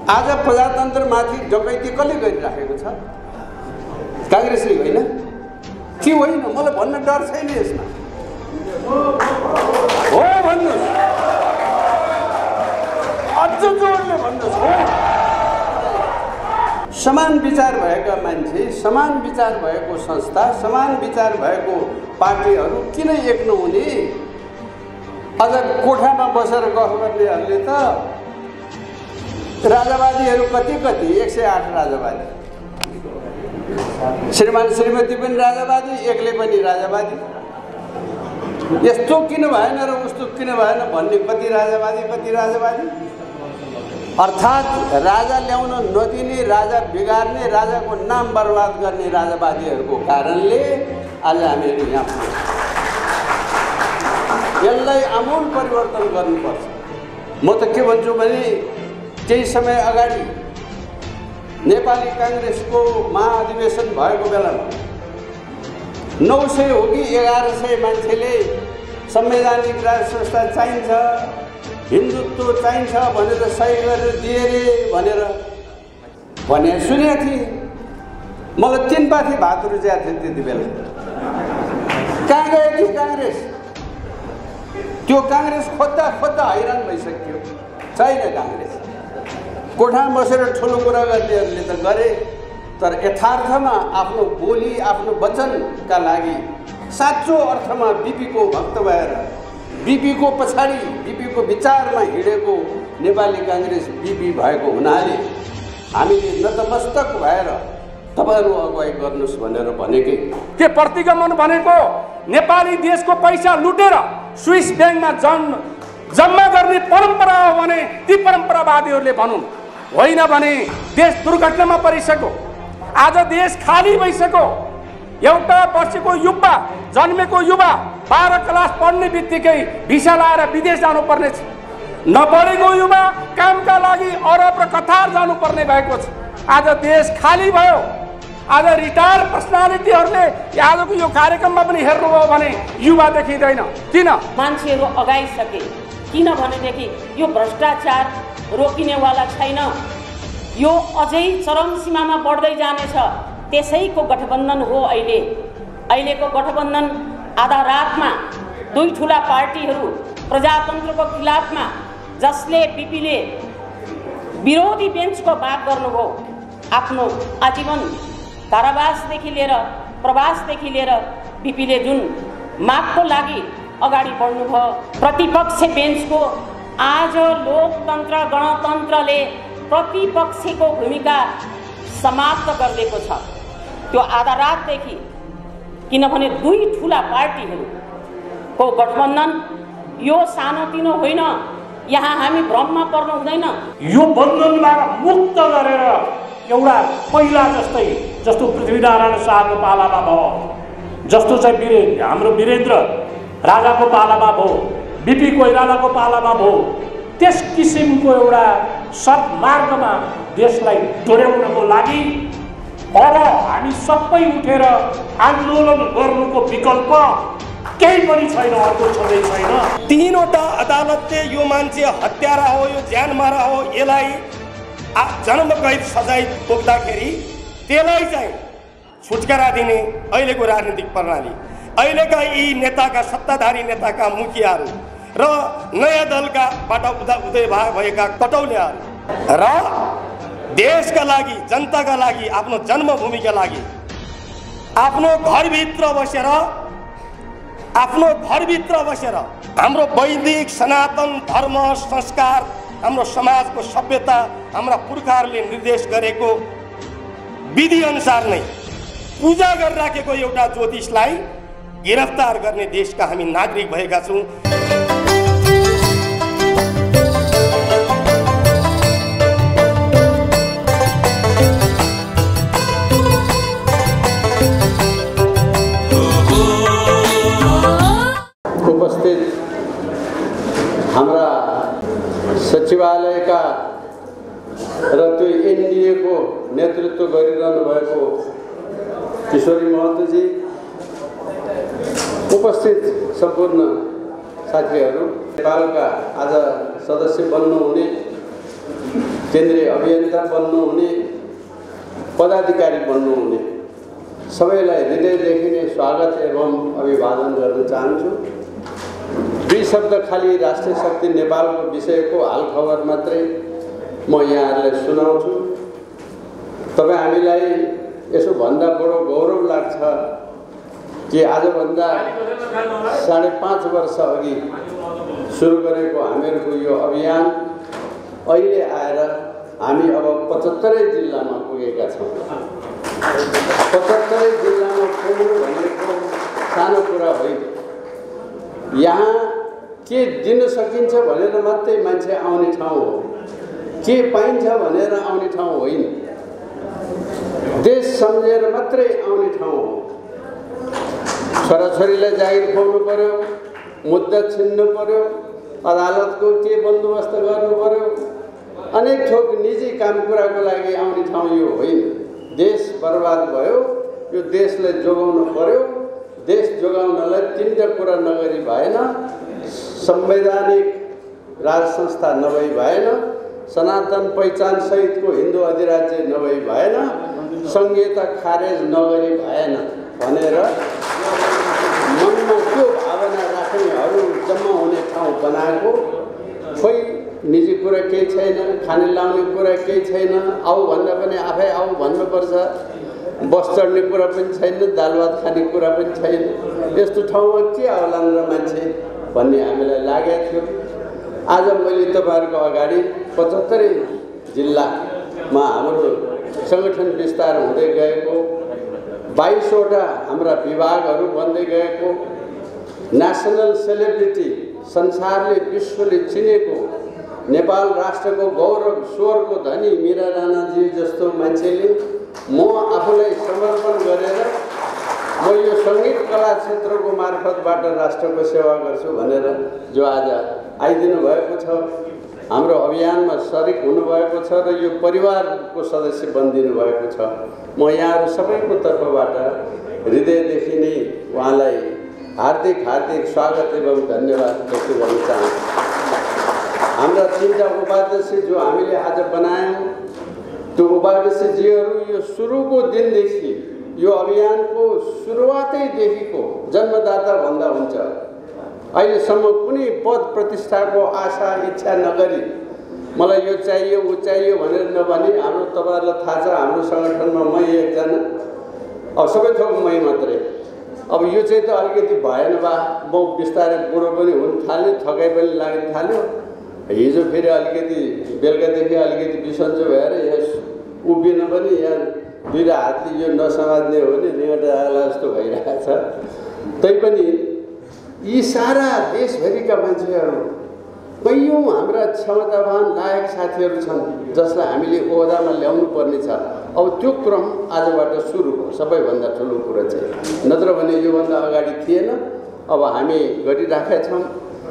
आज प्रजातन्त्रमाथि डकैती कसले गरिराखेको छ? काङ्ग्रेसले होइन कि होइन? मलाई भन्न डर छैन यसमा। हो भन्नुहोस्, अझ जोडले भन्नुहोस्। हो, समान विचार भएका मान्छे, समान विचार भएको संस्था, समान विचार भएको पार्टीहरू किन एक नहुने? अझ कोठामा बसेर गफ गर्नेहरूले त राजावादीहरू कति 108 राजावादी, श्रीमान श्रीमती पनि राजावादी, एक्लै पनि राजावादी। यस्तो किन भएन र उस्तो किन भएन भन्ने कति राजावादी। अर्थात् राजा ल्याउन नदिने, राजा बिगार्ने, राजाको नाम बर्बाद गर्ने राजावादीहरूको कारणले आज हामीहरू यहाँ यसलाई आमूल परिवर्तन गर्नुपर्छ। म त के भन्छु भने केही समय अगाडि नेपाली काङ्ग्रेसको महाधिवेशन भएको बेलामा 900 हो कि 1100 मान्छेले संवैधानिक राज संस्था चाहिन्छ, हिन्दुत्व चाहिन्छ भनेर सही गरेर दिए रे भने सुनेको थिएँ। मलाई 3 पाथी भातहरू ज्याएको थियो त्यति बेला। कहाँ गयो कि काङ्ग्रेस? त्यो काङ्ग्रेस खोज्दा हैरान भइसक्यो, छैन काङ्ग्रेस। कोठामा बसेर ठुलो कुरा गर्नेहरूले त गरे, तर यथार्थमा आफ्नो बोली, आफ्नो वचनका लागि साँचो अर्थमा बिपीको भक्त भएर, बिपीको पछाडि, बिपीको विचारमा हिँडेको नेपाली काङ्ग्रेस बिपी भएको हुनाले हामीले नतमस्तक भएर तपाईहरु अगुवाई गर्नुस् भनेर भनेकै। के प्रतिगमन भनेको नेपाली देशको पैसा लुटेर स्विस ब्याङ्कमा जम्मा गर्ने परम्परा हो भने ती परम्परावादीहरूले भनुन्, होइन भने देश दुर्घटनामा परिसक्यो। आज देश खाली भइसक्यो। एउटा वर्षको युवा, जन्मेको युवा 12 क्लास पढ्ने बित्तिकै भिसा लाएर विदेश जानुपर्ने छ। नपढेको युवा कामका लागि अरब र कतार जानुपर्ने भएको छ। आज देश खाली भयो। आज रिटायर पर्सनालिटीहरूले आजको यो कार्यक्रममा पनि हेर्नुभयो भने युवा देखिँदैन। किन? मान्छेहरू अगाइसके। किनभनेदेखि यो भ्रष्टाचार रोकिनेवाला छैन, यो अझै चरम सीमामा बढ्दै जानेछ। त्यसैको गठबन्धन हो अहिलेको गठबन्धन। आधा रातमा 2 ठुला पार्टीहरू प्रजातन्त्रको खिलाफमा, जसले बिपीले विरोधी बेन्चको बात गर्नुभयो, आफ्नो आजीवन कारावासदेखि लिएर प्रवासदेखि लिएर बिपीले जुन मागको लागि अगाडि बढ्नुभयो, प्रतिपक्ष बेन्चको आज लोकतन्त्र गणतन्त्रले प्रतिपक्षको भूमिका समाप्त गरिदिएको छ। त्यो आधा रातदेखि, किनभने 2 ठुला पार्टीहरूको गठबन्धन यो सानोतिनो होइन। यहाँ हामी भ्रममा पर्नु हुँदैन। यो बन्धनबाट मुक्त गरेर एउटा पहिला जस्तो पृथ्वीनारायण शाहको पालामा भयो, जस्तो चाहिँ हाम्रो वीरेन्द्र राजाको पालामा भयो, बिपी कोइरालाको पालामा भयो, त्यस किसिमको एउटा सद्मार्गमा देशलाई डोर्याउनको लागि अब हामी सबै उठेर आन्दोलन गर्नुको विकल्प केही पनि छैन, अर्को छँदै छैन। 3वटा अदालतले यो मान्छे हत्यारा हो, यो ज्यानमारा हो, यसलाई जन्मकैद सजाय तोक्दाखेरि त्यसलाई चाहिँ छुटकारा दिने अहिलेको राजनीतिक प्रणाली, अहिलेका यी नेताका, सत्ताधारी नेताका मुखियाहरू र नयाँ दलकाबाट उदय भएका कटौलेहरू र देशका लागि, जनताका लागि, आफ्नो जन्मभूमिका लागि आफ्नो घरभित्र बसेर हाम्रो वैदिक सनातन धर्म संस्कार, हाम्रो समाजको सभ्यता, हाम्रा पुर्खाहरूले निर्देश गरेको विधि अनुसार नै पूजा गरिराखेको एउटा ज्योतिषलाई गिरफ्तार गर्ने देशका हामी नागरिक भएका छौँ। उपस्थित हाम्रा सचिवालयका र त्यो एनडीएको नेतृत्व गरिरहनु भएको किशोरी महतोजी, उपस्थित सम्पूर्ण साथीहरू, नेपालका आज सदस्य बन्नुहुने केन्द्रीय अभियन्ता बन्नुहुने, पदाधिकारी बन्नुहुने सबैलाई हृदयदेखि नै स्वागत एवं अभिवादन गर्न चाहन्छु। दुई शब्द खाली राष्ट्रिय शक्ति नेपालको विषयको हालखबर मात्रै म यहाँहरूलाई सुनाउँछु। तपाईँ हामीलाई यसो भन्दा बडो गौरव लाग्छ कि आजभन्दा 5.5 वर्ष अघि सुरु गरेको हामीहरूको यो अभियान अहिले आएर हामी अब 75 जिल्लामा पुगेका छौँ। 75 जिल्लामा पुग्नु भनेको सानो कुरा होइन। यहाँ के दिन सकिन्छ भनेर मात्रै मान्छे आउने ठाउँ हो, के पाइन्छ भनेर आउने ठाउँ होइन। देश सम्झेर मात्रै आउने ठाउँ हो। छोराछोरीलाई जागिर खुवाउनु पर्यो, मुद्दा छिन्नु पर्यो, अदालतको के बन्दोबस्त गर्नु पर्यो, अनेक थोक निजी काम कुराको लागि आउने ठाउँ यो होइन। देश बर्बाद भयो, यो देशलाई जोगाउनु पर्यो। देश जोगाउनलाई 3टा कुरा नगरी भएन। संवैधानिक राज संस्था नभई भएन, सनातन पहिचान सहितको हिन्दू अधिराज्य नभई भएन, संहिता खारेज नगरी भएन भनेर मनमा त्यो भावना राख्नेहरू जम्मा हुने ठाउँ बनाएको। खोइ निजी कुरा केही छैन, खाने लाउने कुरा केही छैन, आऊ भन्दा पनि आफै आऊ भन्नुपर्छ, बस चढ्ने कुरा पनि छैन, दाल भात खाने कुरा पनि छैन। यस्तो ठाउँमा के आउलान् र मान्छे भन्ने हामीलाई लागेको थियो। आज मैले तपाईँहरूको अगाडि 75 जिल्लामा हाम्रो सङ्गठन विस्तार हुँदै गएको, 22वटा हाम्रा विभागहरू बन्दै गएको, नेसनल सेलिब्रिटी संसारले विश्वले चिनेको नेपाल राष्ट्रको गौरव स्वरको धनी मीरा राणाजी जस्तो मान्छेले म आफूलाई समर्पण गरेर म यो सङ्गीत कला क्षेत्रको मार्फतबाट राष्ट्रको सेवा गर्छु भनेर जो आज आइदिनु भएको छ, हाम्रो अभियानमा सरिक हुनुभएको छ र यो परिवारको सदस्य बनिदिनु भएको छ, म यहाँहरू सबैको तर्फबाट हृदयदेखि नै उहाँलाई हार्दिक स्वागत एवं धन्यवाद व्यक्त गर्न चाहन्छु। हाम्रा 3टा उपाध्यक्ष जो हामीले आज बनायौँ, त्यो उपाध्यक्षजीहरू यो सुरुको दिनदेखि, यो अभियानको सुरुवातैदेखिको जन्मदाता भन्दा हुन्छ। अहिलेसम्म कुनै पद प्रतिष्ठाको आशा इच्छा नगरी मलाई यो चाहियो ऊ चाहियो भनेर नभनी, हाम्रो तपाईँहरूलाई थाहा छ हाम्रो सङ्गठनमा मै एकजना, अब सबै थोक मै मात्रै। अब यो चाहिँ त अलिकति भएन बा, म बिस्तारै बुढो पनि हुन थाल्यो, थकाइ पनि लाग्न थाल्यो। हिजो फेरि अलिकति बेलुकादेखि अलिकति बिसन्चो भएर यहाँ उभिन पनि यहाँ 2 हातले यो नसमाज्ने हो नि रिङ्गटा आला जस्तो भइरहेको छ। तैपनि यी सारा देशभरिका मान्छेहरू, कैयौँ हाम्रा क्षमतावान लायक साथीहरू छन् जसलाई हामीले ओहदामा ल्याउनु पर्ने छ। अब त्यो क्रम आजबाट सुरु हो। सबैभन्दा ठुलो कुरा चाहिँ, नत्र भने योभन्दा अगाडि थिएन, अब हामी गरिराखेका छौँ।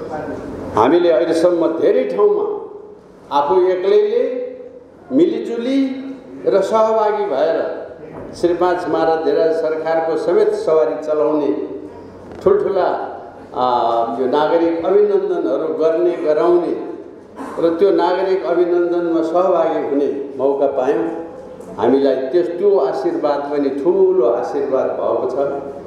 हामीले अहिलेसम्म धेरै ठाउँमा आफू एक्लैले मिलिजुली र सहभागी भएर श्री 5 महाराज सरकारको समेत सवारी चलाउने ठुल्ठुला यो नागरिक अभिनन्दनहरू गर्ने गराउने र त्यो नागरिक अभिनन्दनमा सहभागी हुने मौका पायौँ। हामीलाई त्यो आशीर्वाद पनि ठुलो आशीर्वाद भएको छ।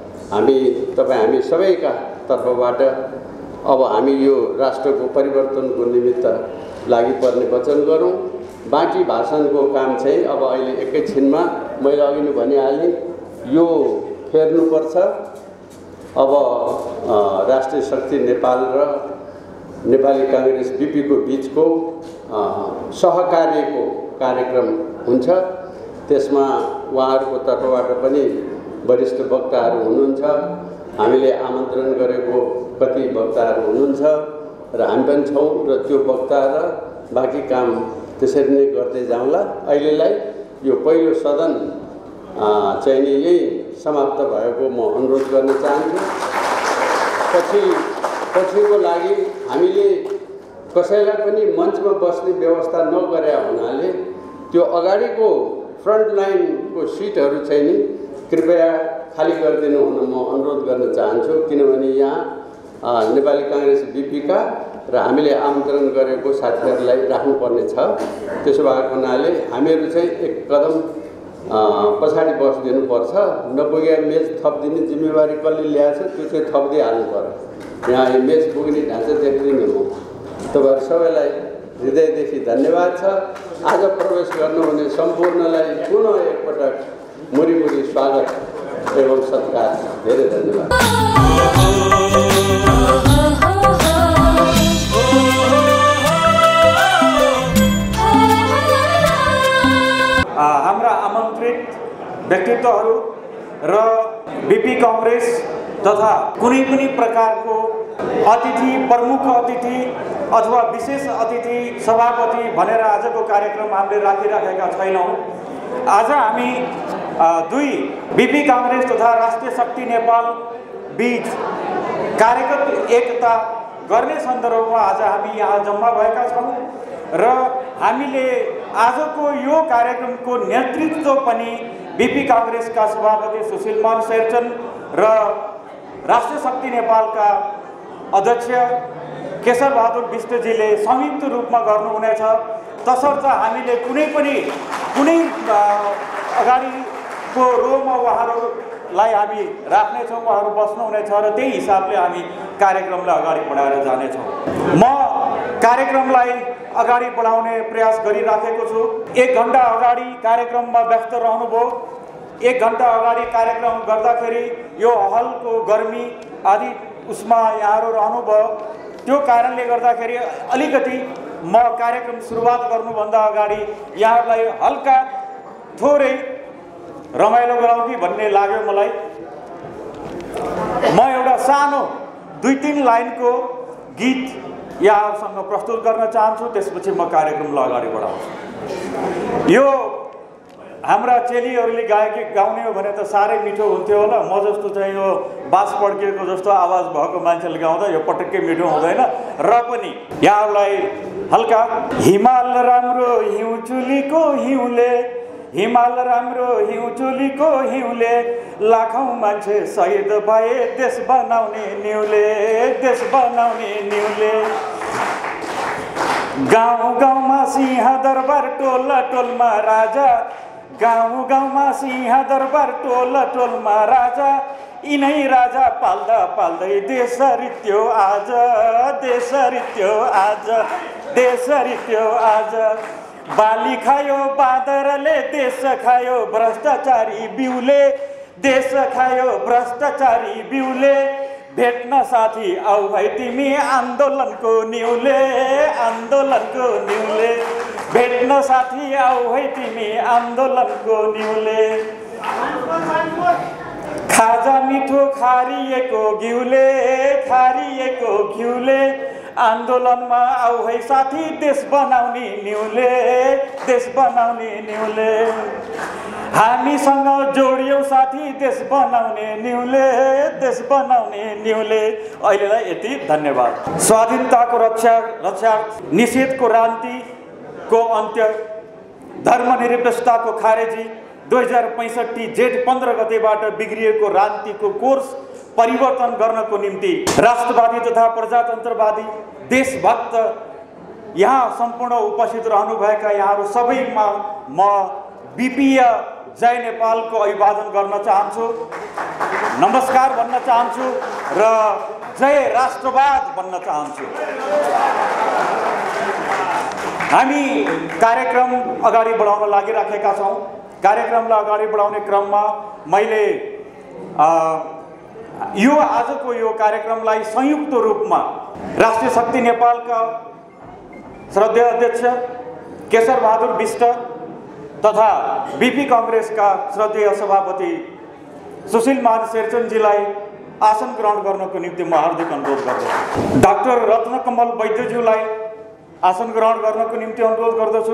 हामी सबैका तर्फबाट अब हामी यो राष्ट्रको परिवर्तनको निमित्त लागि पर्ने वचन गरौँ। बाँकी भाषणको काम चाहिँ अब अहिले एकैछिनमा मैले अघि नै भनिहालेँ, यो फेर्नुपर्छ। अब राष्ट्रिय शक्ति नेपाल र नेपाली काङ्ग्रेस बीपीको बिचको सहकार्यको कार्यक्रम हुन्छ। त्यसमा उहाँहरूको तर्फबाट पनि वरिष्ठ वक्ताहरू हुनुहुन्छ। हामीले आमन्त्रण गरेको कति वक्ताहरू हुनुहुन्छ र हामी पनि छौँ र त्यो वक्ता र बाँकी काम त्यसरी नै गर्दै जाउँला। अहिलेलाई यो पहिलो सदन चाहिँ नि यही समाप्त भएको म अनुरोध गर्न चाहन्छु। पछिको लागि हामीले कसैलाई पनि मञ्चमा बस्ने व्यवस्था नगरे हुनाले त्यो अगाडिको फ्रन्ट लाइनको सिटहरू चाहिँ नि कृपया खाली गरिदिनु हुन म अनुरोध गर्न चाहन्छु। किनभने यहाँ नेपाली काङ्ग्रेस बीपीका र हामीले आमन्त्रण गरेको साथीहरूलाई राख्नुपर्ने छ। त्यसो भएको हुनाले हामीहरू चाहिँ एक कदम पछाडि बसिदिनुपर्छ। नपुगे मेच थपिदिने जिम्मेवारी कसले ल्याएछ त्यो चाहिँ थपिदिइहाल्नु पर्यो। यहाँ मेच पुग्ने ढाँचा देखिदिनु हो। तपाईँहरू सबैलाई हृदयदेखि धन्यवाद छ। आज प्रवेश गर्नुहुने सम्पूर्णलाई पुनः एकपटक मुरी स्वागत एवं सत्कार। धेरै धन्यवाद। हाम्रा आमन्त्रित व्यक्तित्वहरू र बीपी कांग्रेस तथा कुनै पनि प्रकारको अतिथि, प्रमुख अतिथि अथवा विशेष अतिथि, सभापति भनेर आजको कार्यक्रम हामीले राखिराखेका छैनौँ। आज हामी दुई बीपी कांग्रेस तथा राष्ट्रिय शक्ति नेपाल बीच कार्यगत एकता गर्ने सन्दर्भमा आज हामी यहाँ जम्मा भएका छौँ र हामीले आजको यो कार्यक्रमको नेतृत्व पनि बीपी कांग्रेसका सभापति सुशीलमान शेरचन र राष्ट्रिय शक्ति नेपालका अध्यक्ष केशर बहादुर विष्टजीले संयुक्त रूपमा गर्नुहुनेछ। तसर्थ हामीले कुनै अगाडिको रोमा उहाँहरूलाई हामी राख्नेछौँ, उहाँहरू बस्नुहुनेछ र त्यही हिसाबले हामी कार्यक्रमलाई अगाडि बढाएर जानेछौँ। म कार्यक्रमलाई अगाडि बढाउने प्रयास गरिराखेको छु। 1 घण्टा अगाडि कार्यक्रममा व्यस्त रहनुभयो। 1 घण्टा अगाडि कार्यक्रम गर्दाखेरि यो हलको गर्मी आदि उसमा यहाँहरू रहनुभयो। त्यो कारणले गर्दाखेरि अलिकति म कार्यक्रम सुरुवात गर्नुभन्दा अगाडि यहाँहरूलाई हल्का थोरै रमाइलो गराउँ कि भन्ने लाग्यो मलाई। म एउटा सानो 2-3 लाइनको गीत यहाँहरूसँग प्रस्तुत गर्न चाहन्छु। त्यसपछि म कार्यक्रमलाई अगाडि बढाउँछु। यो हाम्रा चेलीहरूले गाउने हो भने त साह्रै मिठो हुन्थ्यो होला। म जस्तो चाहिँ यो बास पड्किएको जस्तो आवाज भएको मान्छेले गाउँदा यो पटक्कै मिठो हुँदैन। र पनि यहाँहरूलाई हल्का हिमाल राम्रो हिउँ चुलीको हिउँले, हिमाल राम्रो हिउँ चुलीको हिउँले, लाखौँ मान्छे शहीद भए देश बनाउने न्युले, देश बनाउने न्युले। गाउँ गाउँमा सिंह दरबार टोल टोलमा राजा, गाउँ गाउँमा सिंह दरबार टोल टोलमा राजा, यिनै राजा पाल्दा पाल्दै देश रित्यो आज, देश रित्यो आज, देश रित्यो आज। बाली खायो बाँदरले, देश खायो भ्रष्टाचारी बिउले, देश खायो भ्रष्टाचारी बिउले। भेट्न साथी आऊ भाइ तिमी आन्दोलनको न्युले, आन्दोलनको न्युले। भेट्न साथी आऊ है तिमी आन्दोलनको न्युले। खाजा मिठो खारिएको घिउले, खारिएको घिउले। आन्दोलनमा आऊ है साथी देश बनाउने न्युले, देश बनाउने न्युले। हामीसँग जोडियो साथी देश बनाउने न्युले, देश बनाउने न्युले। अहिलेलाई यति, धन्यवाद। स्वाधीनताको रक्षा, निषेधको रान्तिको अन्त्य, धर्मनिरपेक्षताको खारेजी, 2065 जेठ 15 गतेबाट बिग्रिएको रान्तिको कोर्स परिवर्तन गर्नको निम्ति राष्ट्रवादी तथा प्रजातन्त्रवादी देशभक्त यहाँ सम्पूर्ण उपस्थित रहनुभएका यहाँहरू सबैमा म बीपीय जय नेपालको अभिवादन गर्न चाहन्छु, नमस्कार भन्न चाहन्छु र जय राष्ट्रवाद भन्न चाहन्छु। हामी कार्यक्रम अगाडि बढाउन लागिराखेका छौँ। कार्यक्रमलाई अगाडि बढाउने क्रममा मैले यो आजको यो कार्यक्रमलाई संयुक्त रूपमा राष्ट्रिय शक्ति नेपालका श्रद्धेय अध्यक्ष केशर बहादुर विष्ट तथा बीपी कांग्रेसका श्रद्धेय सभापति सुशीलमान शेरचनजीलाई आसन ग्रहण गर्नको निम्ति म हार्दिक अनुरोध गर्दछु। डाक्टर रत्नकमल वैद्यज्यूलाई आसन ग्रहण गर्नको निम्ति अनुरोध गर्दछु।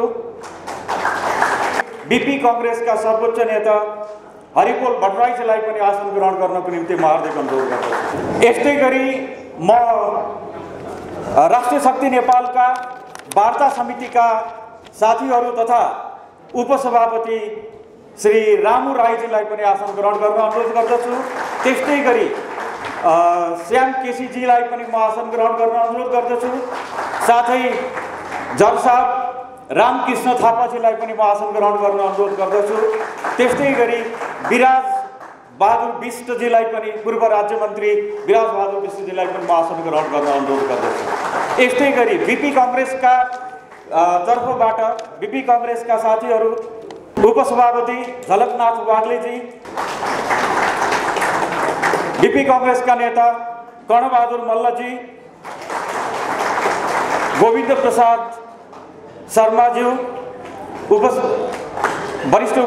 बीपी कांग्रेसका सर्वोच्च नेता हरिपोल भट्टराईजीलाई पनि आसन ग्रहण गर्नको निम्ति म हार्दिक अनुरोध गर्दछु। यस्तै गरी म राष्ट्रिय शक्ति नेपालका वार्ता समितिका साथीहरू तथा उपसभापति श्री रामु राईजीलाई पनि आसन ग्रहण गर्न अनुरोध गर्दछु। त्यस्तै गरी श्याम केसीजीलाई पनि म आसन ग्रहण गर्न अनुरोध गर्दछु। साथै जज साहब रामकृष्ण थापाजीलाई पनि म आसन ग्रहण गर्न अनुरोध गर्दछु। त्यस्तै गरी विराज बहादुर विष्टजीलाई पनि, पूर्व राज्य मन्त्री विराज बहादुर विष्टजीलाई पनि म आसन ग्रहण गर्न अनुरोध गर्दछु। यस्तै गरी बीपी काङ्ग्रेसका तर्फबाट बीपी काङ्ग्रेसका साथीहरू उपसभापति झलकनाथ वाग्लेजी, बीपी काङ्ग्रेसका नेता कर्णबहादुर मल्लजी, गोविन्द प्रसाद शर्माज्यू, वरिष्ठ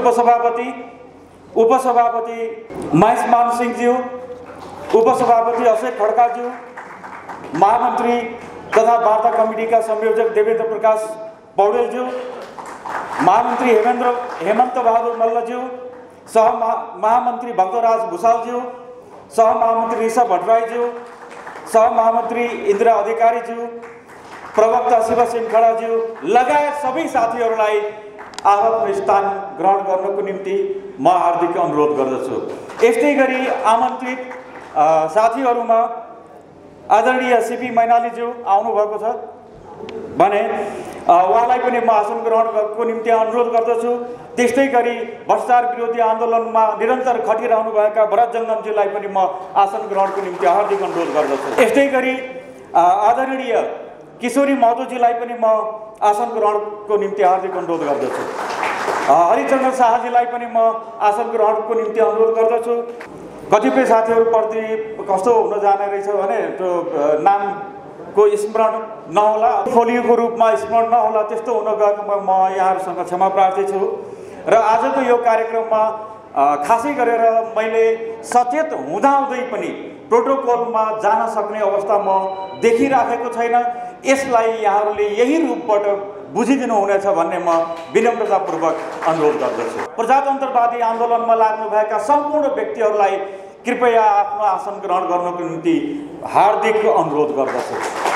उपसभापति महेश मान सिंहज्यू, उपसभापति अशोक खड्काज्यू, महामन्त्री तथा वार्ता कमिटीका संयोजक देवेन्द्र प्रकाश पौडेलज्यू, महामन्त्री हेमन्त बहादुर मल्लज्यू, सह महामन्त्री भक्तराज भूषालज्यू, सह महामन्त्री ऋषभ भट्टराईज्यू, सह महामन्त्री इन्द्र अधिकारीज्यू, प्रवक्ता शिवसिंह खडाज्यू लगायत सबै साथीहरूलाई आफ्नो स्थान ग्रहण गर्नको निम्ति म हार्दिक अनुरोध गर्दछु। यस्तै गरी आमन्त्रित साथीहरूमा आदरणीय सीपी मैनालीज्यू आउनुभएको छ भने उहाँलाई पनि म आसन ग्रहणको निम्ति अनुरोध गर्दछु। त्यस्तै गरी भ्रष्टाचार विरोधी आन्दोलनमा निरन्तर खटिरहनुभएका भरत जङ्गमजीलाई पनि म आसन ग्रहणको निम्ति हार्दिक अनुरोध गर्दछु। यस्तै गरी आदरणीय किशोरी महतोजीलाई पनि म आसन ग्रहणको निम्ति हार्दिक अनुरोध गर्दछु। हरिचन्द्र शाहजीलाई पनि म आसन ग्रहणको निम्ति अनुरोध गर्दछु। कतिपय साथीहरूप्रति कस्तो हुन जाने रहेछ भने त्यो नामको स्मरण नहोला, फोलियोको रूपमा स्मरण नहोला, त्यस्तो हुन गएकोमा म यहाँहरूसँग क्षमा प्रार्थी छु। र आजको यो कार्यक्रममा खासै गरेर मैले सचेत हुँदाहुँदै पनि प्रोटोकलमा जान सक्ने अवस्था म देखिराखेको छैन। यसलाई यहाँहरूले यही रूपबाट बुझिदिनु हुनेछ भन्ने म विनम्रतापूर्वक अनुरोध गर्दछु। प्रजातन्त्रवादी आन्दोलनमा लाग्नुभएका सम्पूर्ण व्यक्तिहरूलाई कृपया आफ्नो आसन ग्रहण गर्नको निम्ति हार्दिक अनुरोध गर्दछु।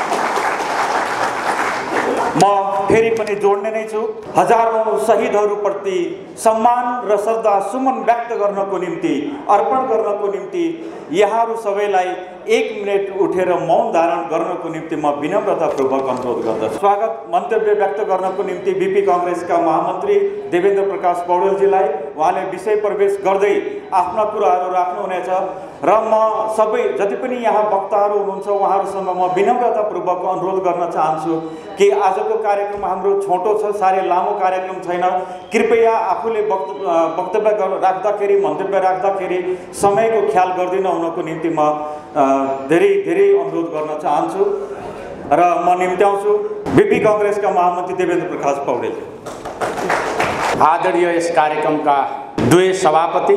म फेरि पनि जोड्ने नै छु, हजारौं शहीदहरूप्रति सम्मान र श्रद्धा सुमन व्यक्त गर्नको निम्ति, अर्पण गर्नको निम्ति यहाँहरू सबैलाई 1 मिनेट उठेर मौन धारण गर्नको निम्ति म विनम्रतापूर्वक अनुरोध गर्दछु। स्वागत मन्तव्य व्यक्त गर्नको निम्ति बीपी काङ्ग्रेसका महामन्त्री देवेन्द्र प्रकाश पौडेलजीलाई उहाँले विषय प्रवेश गर्दै आफ्ना कुराहरू राख्नुहुनेछ र म सबै जति पनि यहाँ वक्ताहरू हुनुहुन्छ उहाँहरूसँग म विनम्रतापूर्वक अनुरोध गर्न चाहन्छु कि आजको कार्यक्रम हाम्रो छोटो छ, साह्रै लामो कार्यक्रम छैन। कृपया आफूले वक्तव्य राख्दाखेरि, मन्तव्य राख्दाखेरि समयको ख्याल गर्दिन हुनको निम्ति म धेरै धेरै अनुरोध गर्न चाहन्छु र म निम्त्याउँछु बीपी काङ्ग्रेसका महामन्त्री देवेन्द्र प्रकाश पौडेल। आदरणीय यस कार्यक्रमका दुवै सभापति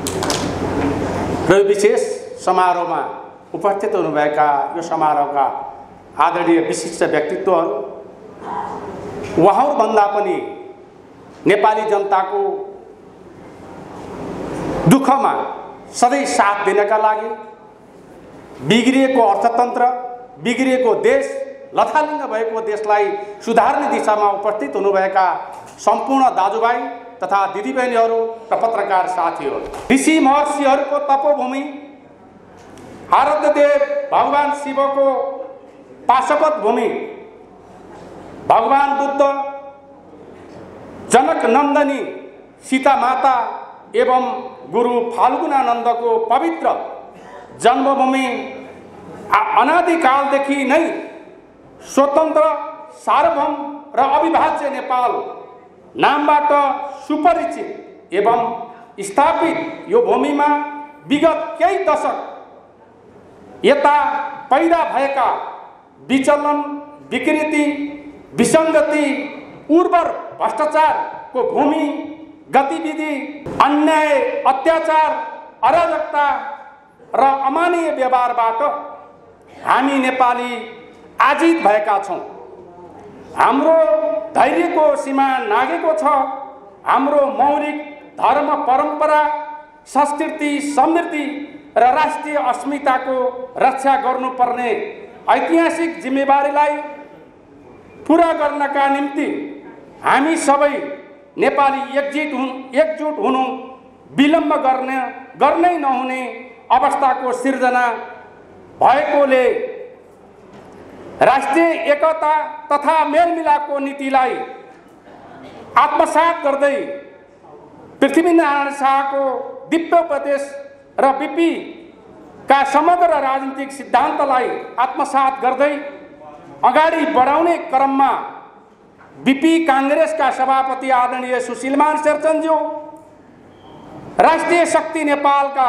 र विशेष समारोहमा उपस्थित हुनुभएका यो समारोहका आदरणीय विशिष्ट व्यक्तित्वहरू, उहाँहरूभन्दा पनि नेपाली जनताको दुःखमा सधैँ साथ दिनका लागि, बिग्रिएको अर्थतन्त्र, बिग्रिएको देश, लथालिङ्ग भएको देशलाई सुधार्ने दिशामा उपस्थित हुनुभएका सम्पूर्ण दाजुभाइ तथा दिदीबहिनीहरू र पत्रकार साथीहरू, ऋषि महर्षिहरूको तपोभूमि, आराध्यदेव भगवान शिवको पाशुपत भूमि, भगवान बुद्ध, जनक नन्दनी सीता माता एवं गुरु फाल्गुनानन्दको पवित्र जन्मभूमि, अनादिकालदेखि नै स्वतन्त्र, सार्वभौम र अविभाज्य नेपाल नामबाट सुपरिचित एवं स्थापित यो भूमिमा विगत केही दशक यता पैदा भएका विचलन, विकृति, विसङ्गति, उर्वर भ्रष्टाचारको भूमि, गतिविधि, अन्याय, अत्याचार, अराजकता र अमानवीय व्यवहारबाट हामी नेपाली आजित भएका छौँ। हाम्रो धैर्यको सीमा नागेको छ। हाम्रो मौलिक धर्म, परम्परा, संस्कृति, समृद्धि र राष्ट्रिय अस्मिताको रक्षा गर्नुपर्ने ऐतिहासिक जिम्मेवारीलाई पुरा गर्नका निम्ति हामी सबै नेपाली एकजुट हुनु विलम्ब गर्नै नहुने अवस्थाको सिर्जना भएकोले राष्ट्रिय एकता तथा मेलमिलापको नीतिलाई आत्मसात गर्दै पृथ्वीनारायण शाहको दिव्योपदेश र बीपी का समग्र राजनीतिक सिद्धान्तलाई आत्मसात गर्दै अगाडि बढाउने क्रममा बीपी कांग्रेसका सभापति आदरणीय सुशीलमान शेरचनज्यू, राष्ट्रिय शक्ति नेपालका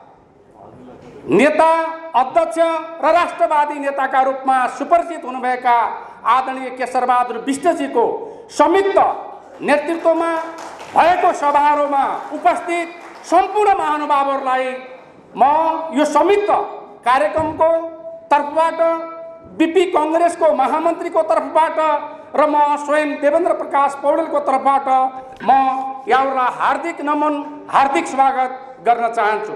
नेता अध्यक्ष र राष्ट्रवादी नेताका रूपमा सुपरिचित हुनुभएका आदरणीय केशरबहादुर विष्टजीको संयुक्त नेतृत्वमा भएको समारोहमा उपस्थित सम्पूर्ण महानुभावहरूलाई म यो संयुक्त कार्यक्रमको तर्फबाट बीपी कांग्रेसको महामन्त्रीको तर्फबाट र म स्वयं देवेन्द्र प्रकाश पौडेलको तर्फबाट म यहाँहरूलाई हार्दिक नमन, हार्दिक स्वागत गर्न चाहन्छु।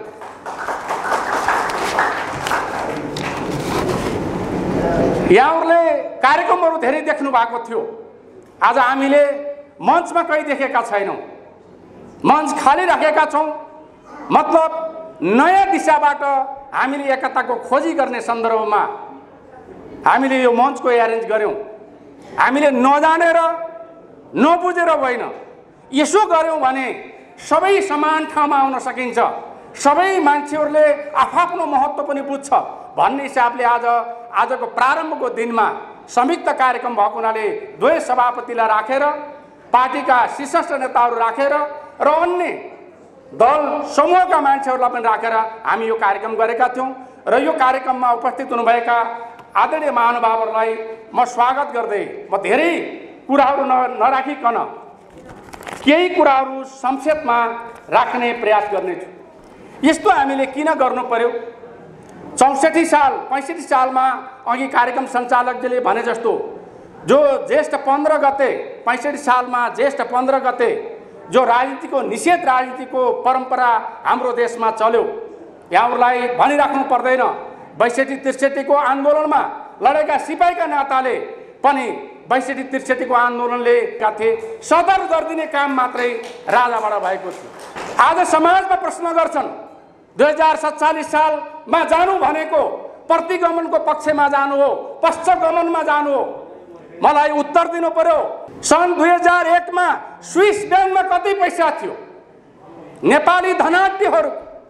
यहाँहरूले कार्यक्रमहरू धेरै देख्नु भएको थियो। आज हामीले मञ्चमा कहीँ देखेका छैनौँ, मञ्च खाली राखेका छौँ। मतलब नयाँ दिशाबाट हामीले एकताको खोजी गर्ने सन्दर्भमा हामीले यो मञ्चको एरेन्ज गर्यौँ। हामीले नजानेर नबुझेर होइन, यसो गर्यौँ भने सबै समान ठाउँमा आउन सकिन्छ, सबै मान्छेहरूले आफ्नो महत्त्व पनि बुझ्छ भन्ने हिसाबले आजको प्रारम्भको दिनमा संयुक्त कार्यक्रम भएको हुनाले दुवै सभापतिलाई राखेर, पार्टीका शीर्षस्थ नेताहरू राखेर र अन्य दल समूहका मान्छेहरूलाई पनि राखेर हामी यो कार्यक्रम गरेका थियौँ। र यो कार्यक्रममा उपस्थित हुनुभएका आदरणीय महानुभावहरूलाई म स्वागत गर्दै म धेरै कुराहरू नराखिकन केही कुराहरू संक्षेपमा राख्ने प्रयास गर्नेछु। यस्तो हामीले किन गर्नु पर्यो? 65 सालमा अघि कार्यक्रम सञ्चालकले भने जस्तो जो ज्येष्ठ 15 गते 65 सालमा ज्येष्ठ 15 गते जो राजनीतिको निषेध राजनीतिको परम्परा हाम्रो देशमा चल्यो, यहाँहरूलाई भनिराख्नु पर्दैन। 62-63 को आन्दोलनमा लडेका सिपाहीका नाताले पनि 62-63 को आन्दोलनले थिए सदर गरिदिने काम मात्रै राजाबाट भएको थियो। आज समाजमा प्रश्न गर्छन् 2047 सालमा जानु भनेको प्रतिगमनको पक्षमा जानु हो, पश्चगमनमा जानु हो? मलाई उत्तर दिनु पर्यो। सन् 2001 मा स्विस ब्याङ्कमा कति पैसा थियो? नेपाली धनाढ्यहरू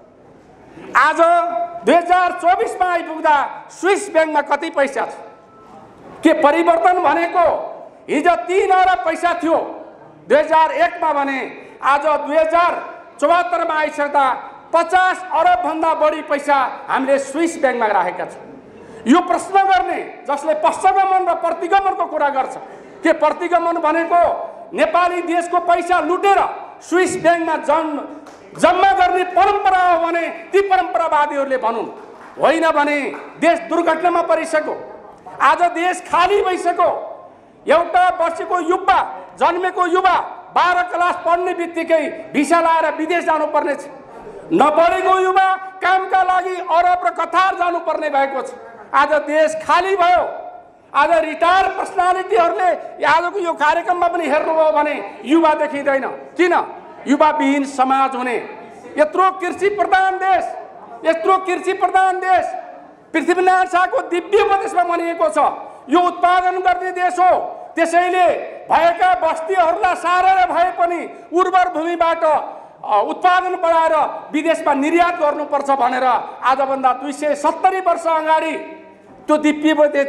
आज 2024 मा आइपुग्दा स्विस ब्याङ्कमा कति पैसा छ? के परिवर्तन भनेको हिजो 3 अरब पैसा थियो 2001 मा भने आज 2074 मा आइसक्दा 50 अरब भन्दा बढी पैसा हामीले स्विस ब्याङ्कमा राखेका छौँ। यो प्रश्न गर्ने जसले पश्चगमन र प्रतिगमनको कुरा गर्छ, के प्रतिगमन भनेको नेपाली देशको पैसा लुटेर स्विस ब्याङ्कमा जम्मा गर्ने परम्परा हो भने ती परम्परावादीहरूले भनुन्, होइन भने देश दुर्घटनामा परिसक्यो। आज देश खाली भइसक्यो। एउटा वर्षको युवा जन्मेको युवा 12 क्लास पढ्ने बित्तिकै भिसा लाएर विदेश जानुपर्ने छ। नपढेको युवा कामका लागि अरब र कतार जानुपर्ने भएको छ। आज देश खाली भयो। आज रिटायर पर्सनालिटीहरूले आजको यो कार्यक्रममा पनि हेर्नुभयो भने युवा देखिँदैन। किन? युवाविहीन समाज हुने। यत्रो कृषि प्रधान देश, यत्रो कृषि प्रधान देश पृथ्वीनारायण शाहको दिव्य उपदेशमा भनिएको छ यो उत्पादन गर्ने देश हो। त्यसैले भएका बस्तीहरूलाई सारेर भए पनि उर्वर भूमिबाट उत्पादन बढाएर विदेशमा निर्यात गर्नुपर्छ भनेर आजभन्दा 270 वर्ष अगाडि त्यो दिव्य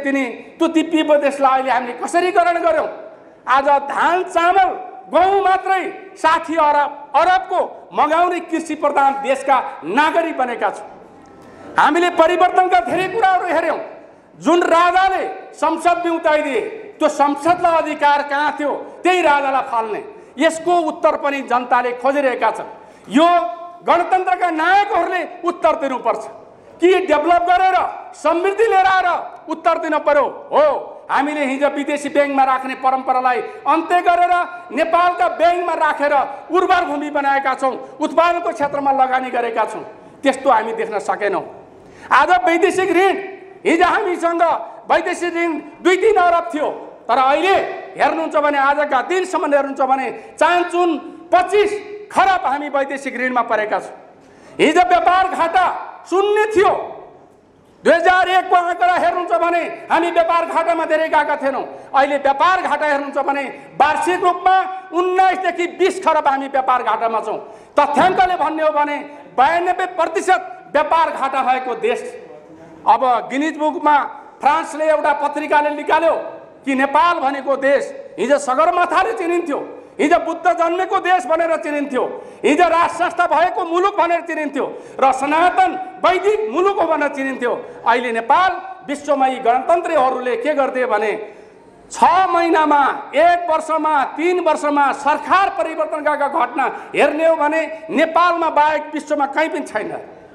उपदेशलाई अहिले हामीले कसरी ग्रहण गर्यौँ? आज धान चामल गहुँ मात्रै 60 अरबको मगाउने कृषि प्रधान देशका नागरिक बनेका छौँ। हामीले परिवर्तनका धेरै कुराहरू हेऱ्यौँ। जुन राजाले संसद बिउताइदिए त्यो संसदलाई अधिकार कहाँ थियो? त्यही राजालाई फाल्ने। यसको उत्तर पनि जनताले खोजिरहेका छन्। यो गणतन्त्रका नायकहरूले उत्तर दिनुपर्छ कि डेभलप गरेर समृद्धि लिएर आएर उत्तर दिन पर्यो। हो, हामीले हिजो विदेशी ब्याङ्कमा राख्ने परम्परालाई अन्त्य गरेर नेपालका ब्याङ्कमा राखेर उर्वर भूमि बनाएका छौँ, उत्पादनको क्षेत्रमा लगानी गरेका छौँ। त्यस्तो हामी देख्न सकेनौँ। आज वैदेशिक ऋण, हिजो हामीसँग वैदेशिक ऋण 2-3 अरब थियो, तर अहिले हेर्नुहुन्छ भने आजका दिनसम्म हेर्नुहुन्छ भने चान्चुन 25 खरब हामी वैदेशिक ऋणमा परेका छौँ। हिजो व्यापार घाटा शून्य थियो 2001 को आँकडा हेर्नुहुन्छ भने हामी व्यापार घाटामा धेरै गएका थिएनौँ। अहिले व्यापार घाटा हेर्नुहुन्छ भने वार्षिक रूपमा 19 देखि 20 खरब हामी व्यापार घाटामा छौँ। तथ्याङ्कले भन्ने हो भने 92% व्यापार घाटा भएको देश। अब गिनिज बुकमा फ्रान्सले एउटा पत्रिकाले निकाल्यो कि नेपाल भनेको देश हिजो सगरमाथाले चिनिन्थ्यो, हिजो बुद्ध जन्मेको देश भनेर चिनिन्थ्यो, हिजो राज संस्था भएको मुलुक भनेर चिनिन्थ्यो र सनातन वैदिक मुलुक हो भनेर चिनिन्थ्यो। अहिले नेपाल विश्वमा यी गणतन्त्रीहरूले के गर्थे भने 6 महिनामा, 1 वर्षमा, 3 वर्षमा सरकार परिवर्तनका घटना हेर्ने हो भने नेपालमा बाहेक विश्वमा कहीँ पनि छैन।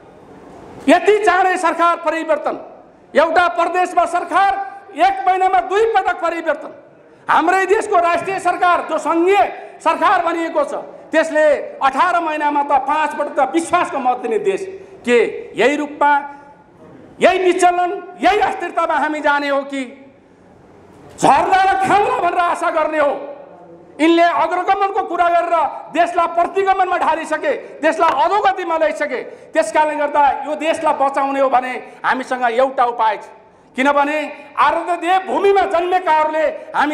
यति चाँडै सरकार परिवर्तन, एउटा प्रदेशमा सरकार 1 महिनामा 2 पटक परिवर्तन। हाम्रै देशको राष्ट्रिय सरकार जो सङ्घीय सरकार बनिएको छ त्यसले 18 महिनामा त 5 पटक त विश्वासको मत दिने देश के यही रूपमा, यही विचलन, यही अस्थिरतामा हामी जाने हो कि झर्ला र खाउला भनेर आशा गर्ने हो? यिनले अग्रगमनको कुरा गरेर देशलाई प्रतिगमनमा ढालिसके, देशलाई अधोगतिमा ल्याइसके। त्यसकारणले गर्दा यो देशलाई बचाउने हो भने हामीसँग एउटा उपाय छ, किनभने आराध्य भूमिमा जन्मेकाहरूले हामी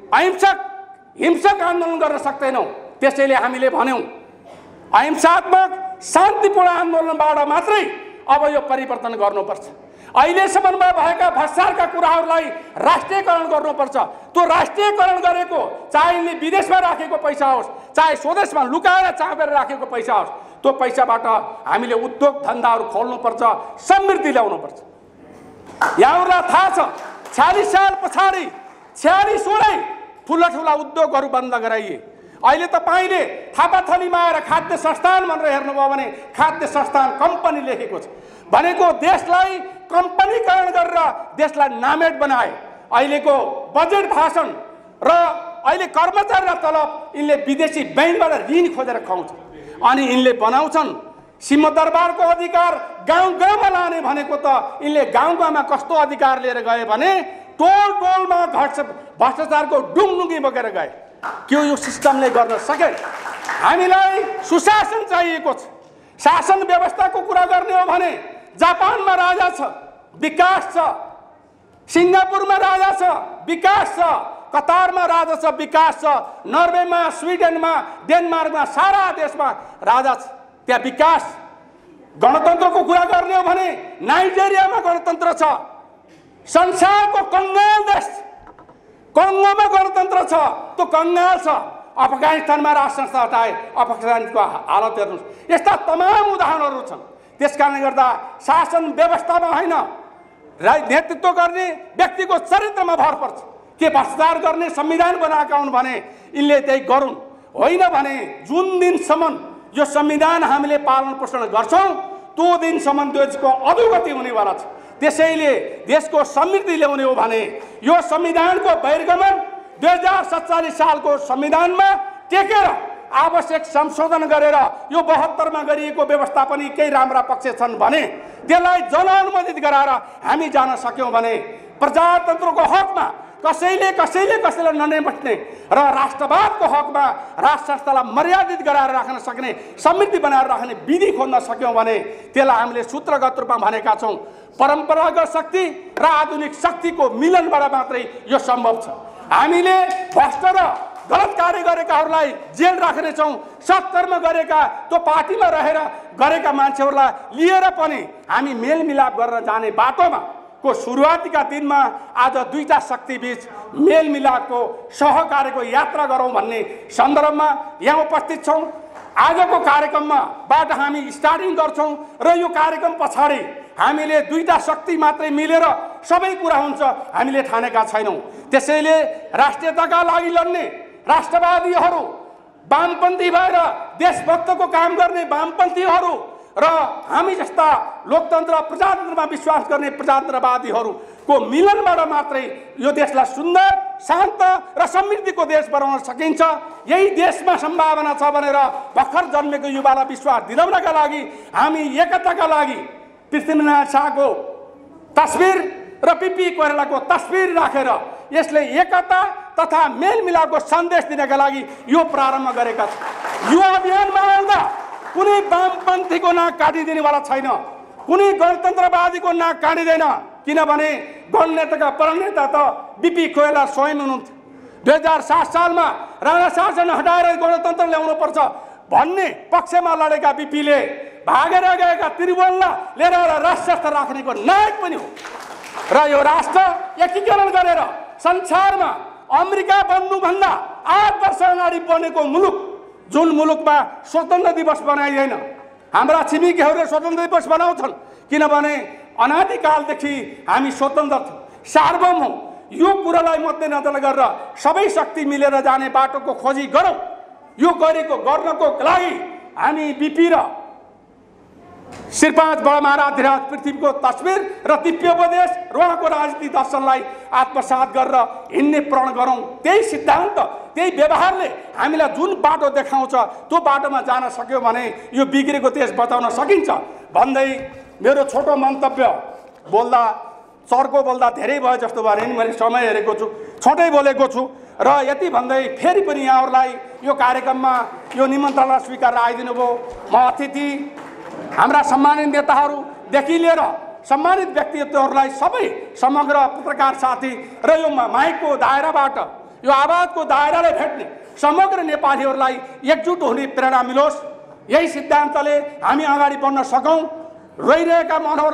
हिंसक आन्दोलन गर्न सक्दैनौँ। त्यसैले हामीले भन्यौँ अहिंसात्मक शान्तिपूर्ण आन्दोलनबाट मात्रै अब यो परिवर्तन गर्नुपर्छ। अहिलेसम्ममा भएका भ्रष्टाचारका कुराहरूलाई राष्ट्रियकरण गर्नुपर्छ। त्यो राष्ट्रियकरण गरेको चाहे यिनले विदेशमा राखेको पैसा होस्, चाहे स्वदेशमा लुकाएर चापेर राखेको पैसा होस्, त्यो पैसाबाट हामीले उद्योग धन्दाहरू खोल्नुपर्छ, समृद्धि ल्याउनुपर्छ। यहाँहरूलाई थाहा छ 46 साल पछाडि 46 वटै ठुला उद्योगहरू बन्द गराइए। अहिले तपाईँले थापाथलीमा आएर खाद्य संस्थान भनेर हेर्नुभयो भने खाद्य संस्थान कम्पनी लेखेको छ भनेको देशलाई कम्पनीकरण गरेर देशलाई नामेट बनाए। अहिलेको बजेट भाषण र अहिले कर्मचारीलाई तलब यिनले विदेशी बैंकबाट ऋण खोजेर खुवाउँछ अनि यिनले बनाउँछन् सिंहदरबारको अधिकार गाउँ गाउँमा लाने भनेको त यिनले गाउँ गाउँमा कस्तो अधिकार लिएर गए भने टोल टोलमा भ्रष्टाचारको डुङडुङ्गी बोकेर गए। के यो सिस्टमले गर्न सके? हामीलाई सुशासन चाहिएको छ। शासन व्यवस्थाको कुरा गर्ने हो भने जापानमा राजा छ, विकास छ, सिङ्गापुरमा राजा छ, विकास छ, कतारमा राजा छ, विकास छ, नर्वेमा, स्विडेनमा, डेनमार्कमा, सारा देशमा राजा छ, त्यहाँ विकास। गणतन्त्रको कुरा गर्ने हो भने नाइजेरियामा गणतन्त्र छ, संसारको कङ्गाल देश कङ्गोमा गणतन्त्र छ, त्यो कङ्गाल छ। अफगानिस्तानमा राज संस्था हटाए, अफगानिस्तानको हालत हेर्नुहोस्। यस्ता तमाम उदाहरणहरू छन्। त्यसकारणले गर्दा शासन व्यवस्थामा होइन, नेतृत्व गर्ने व्यक्तिको चरित्रमा भर पर्छ। के भ्रष्टाचार गर्ने संविधान बनाएका हुन् भने यिनले त्यही गरून्, होइन भने जुन दिनसम्म यो संविधान हामीले पालन पोषण गर्छौँ त्यो दिनसम्म देशको अधोगति हुनेवाला छ। त्यसैले देशको समृद्धि ल्याउने हो भने यो संविधानको बहिर्गमन 2047 सालको संविधानमा टेकेर आवश्यक संशोधन गरेर यो 72 मा गरिएको व्यवस्था पनि केही राम्रा पक्ष छन् भने त्यसलाई जनअनुमोदित गराएर हामी जान सक्यौँ भने प्रजातन्त्रको हकमा कसैले ननिबट्ने र राष्ट्रवादको हकमा राष्ट्र संस्थालाई मर्यादित गराएर राख्न सक्ने, समृद्धि बनाएर राख्ने विधि खोज्न सक्यौँ भने त्यसलाई हामीले सूत्रगत रूपमा भनेका छौँ। परम्परागत शक्ति र आधुनिक शक्तिको मिलनबाट मात्रै यो सम्भव छ। हामीले भ्रष्ट र गलत कार्य गरेकाहरूलाई जेल राख्नेछौँ, सत्कर्म गरेका त्यो पार्टीमा रहेर गरेका मान्छेहरूलाई लिएर पनि हामी मेलमिलाप गरेर जाने बाटोमा को सुरुवातीका दिनमा आज दुईटा शक्तिबीच मेलमिलापको सहकार्यको यात्रा गरौँ भन्ने सन्दर्भमा यहाँ उपस्थित छौँ। आजको कार्यक्रममा बाट हामी स्टार्टिङ गर्छौँ र यो कार्यक्रम पछाडि हामीले दुईटा शक्ति मात्रै मिलेर सबै कुरा हुन्छ हामीले ठानेका छैनौँ। त्यसैले राष्ट्रियताका लागि लड्ने राष्ट्रवादीहरू, वामपन्थी भएर देशभक्तको काम गर्ने वामपन्थीहरू र हामी जस्ता लोकतन्त्र प्रजातन्त्रमा विश्वास गर्ने प्रजातन्त्रवादीहरूको मिलनबाट मात्रै यो देशलाई सुन्दर, शान्त र समृद्धिको देश बनाउन सकिन्छ। यही देशमा सम्भावना छ भनेर भर्खर जन्मेको युवालाई विश्वास दिलाउनका लागि हामी एकताका लागि पृथ्वीनारायण शाहको तस्बिर र पिपी कोइरालाको तस्बिर राखेर यसले एकता तथा मेलमिलापको सन्देश दिनका लागि यो प्रारम्भ गरेका छौँ। यो अभियानमा आउँदा कुनै वामपन्थीको नाक काटिदिनेवाला छैन, कुनै गणतन्त्रवादीको नाक काटिँदैन, किनभने गणनेताका प्रणेता त बिपी कोइराला स्वयं हुनुहुन्थ्यो। 2007 सालमा राणा शासन हटाएर गणतन्त्र ल्याउनुपर्छ भन्ने पक्षमा लडेका बिपीले भागेर गएका त्रिभुवनलाई लिएर राष्ट्र राख्नेको नायक पनि हो। र यो राष्ट्र एकीकरण गरेर संसारमा अमेरिका बन्नुभन्दा 8 वर्ष अगाडि बनेको मुलुक, जुन मुलुकमा स्वतन्त्र दिवस मनाइदैन, हाम्रा छिमेकीहरूले स्वतन्त्र दिवस मनाउँछन् किनभने अनादिकालदेखि हामी स्वतन्त्र थियौँ, सार्वभौम हौँ। यो कुरालाई मध्यनजर गरेर सबै शक्ति मिलेर जाने बाटोको खोजी गरौँ। यो गर्नको लागि हामी बिपी र श्रीपाद बडमाराधिराज पृथ्वीको तस्बिर र दिव्योपदेश र उहाँको राजनीति दर्शनलाई आत्मसात गरेर हिँड्ने प्रण गरौँ। त्यही सिद्धान्त, त्यही व्यवहारले हामीलाई जुन बाटो देखाउँछ त्यो बाटोमा जान सक्यो भने यो बिग्रेको देश बचाउन सकिन्छ भन्दै मेरो छोटो मन्तव्य बोल्दा चर्को बोल्दा धेरै भयो जस्तो भयो नि, मैले समय हेरेको छु, छोटै बोलेको छु। र यति भन्दै फेरि पनि यहाँहरूलाई यो कार्यक्रममा यो निमन्त्रणलाई स्वीकार आइदिनु भयो। म अतिथि हाम्रा सम्मानित नेताहरूदेखि लिएर सम्मानित व्यक्तित्वहरूलाई सबै समग्र पत्रकार साथी र यो माइकको दायराबाट यो आवाजको दायरालाई भेट्ने समग्र नेपालीहरूलाई एकजुट हुने प्रेरणा मिलोस्। यही सिद्धान्तले हामी अगाडि बढ्न सकौँ। रहिरहेका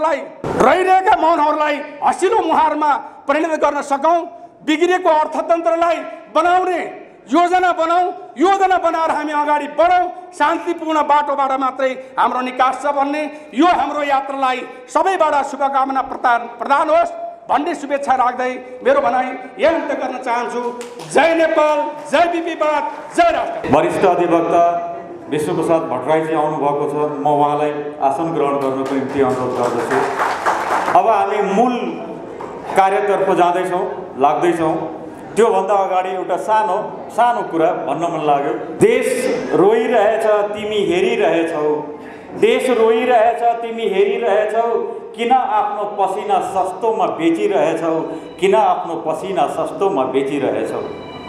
मनहरूलाई हँसिलो मुहारमा परिणत गर्न सकौँ। बिग्रेको अर्थतन्त्रलाई बनाउने योजना बनाएर हामी अगाडि बढौँ। शान्तिपूर्ण बाटोबाट मात्रै हाम्रो निकास छ भन्ने यो हाम्रो यात्रालाई सबैबाट शुभकामना प्रदान होस् भन्ने शुभेच्छा राख्दै मेरो भनाइ यही अन्त्य गर्न चाहन्छु। जय नेपाल, जय बिपीवाद, जय राष्ट्र। वरिष्ठ अधिवक्ता विश्वप्रसाद भट्टराईजी आउनुभएको छ, म उहाँलाई आसन ग्रहण गर्नको निम्ति अनुरोध गर्दछु। अब हामी मूल कार्यतर्फ लाग्दैछौँ। त्योभन्दा अगाडि एउटा सानो कुरा भन्न मन लाग्यो। देश रोइरहेछ, तिमी हेरिरहेछौ। देश रोइरहेछ, तिमी हेरिरहेछौ। किन आफ्नो पसिना सस्तोमा बेचिरहेछौ? किन आफ्नो पसिना सस्तोमा बेचिरहेछौ?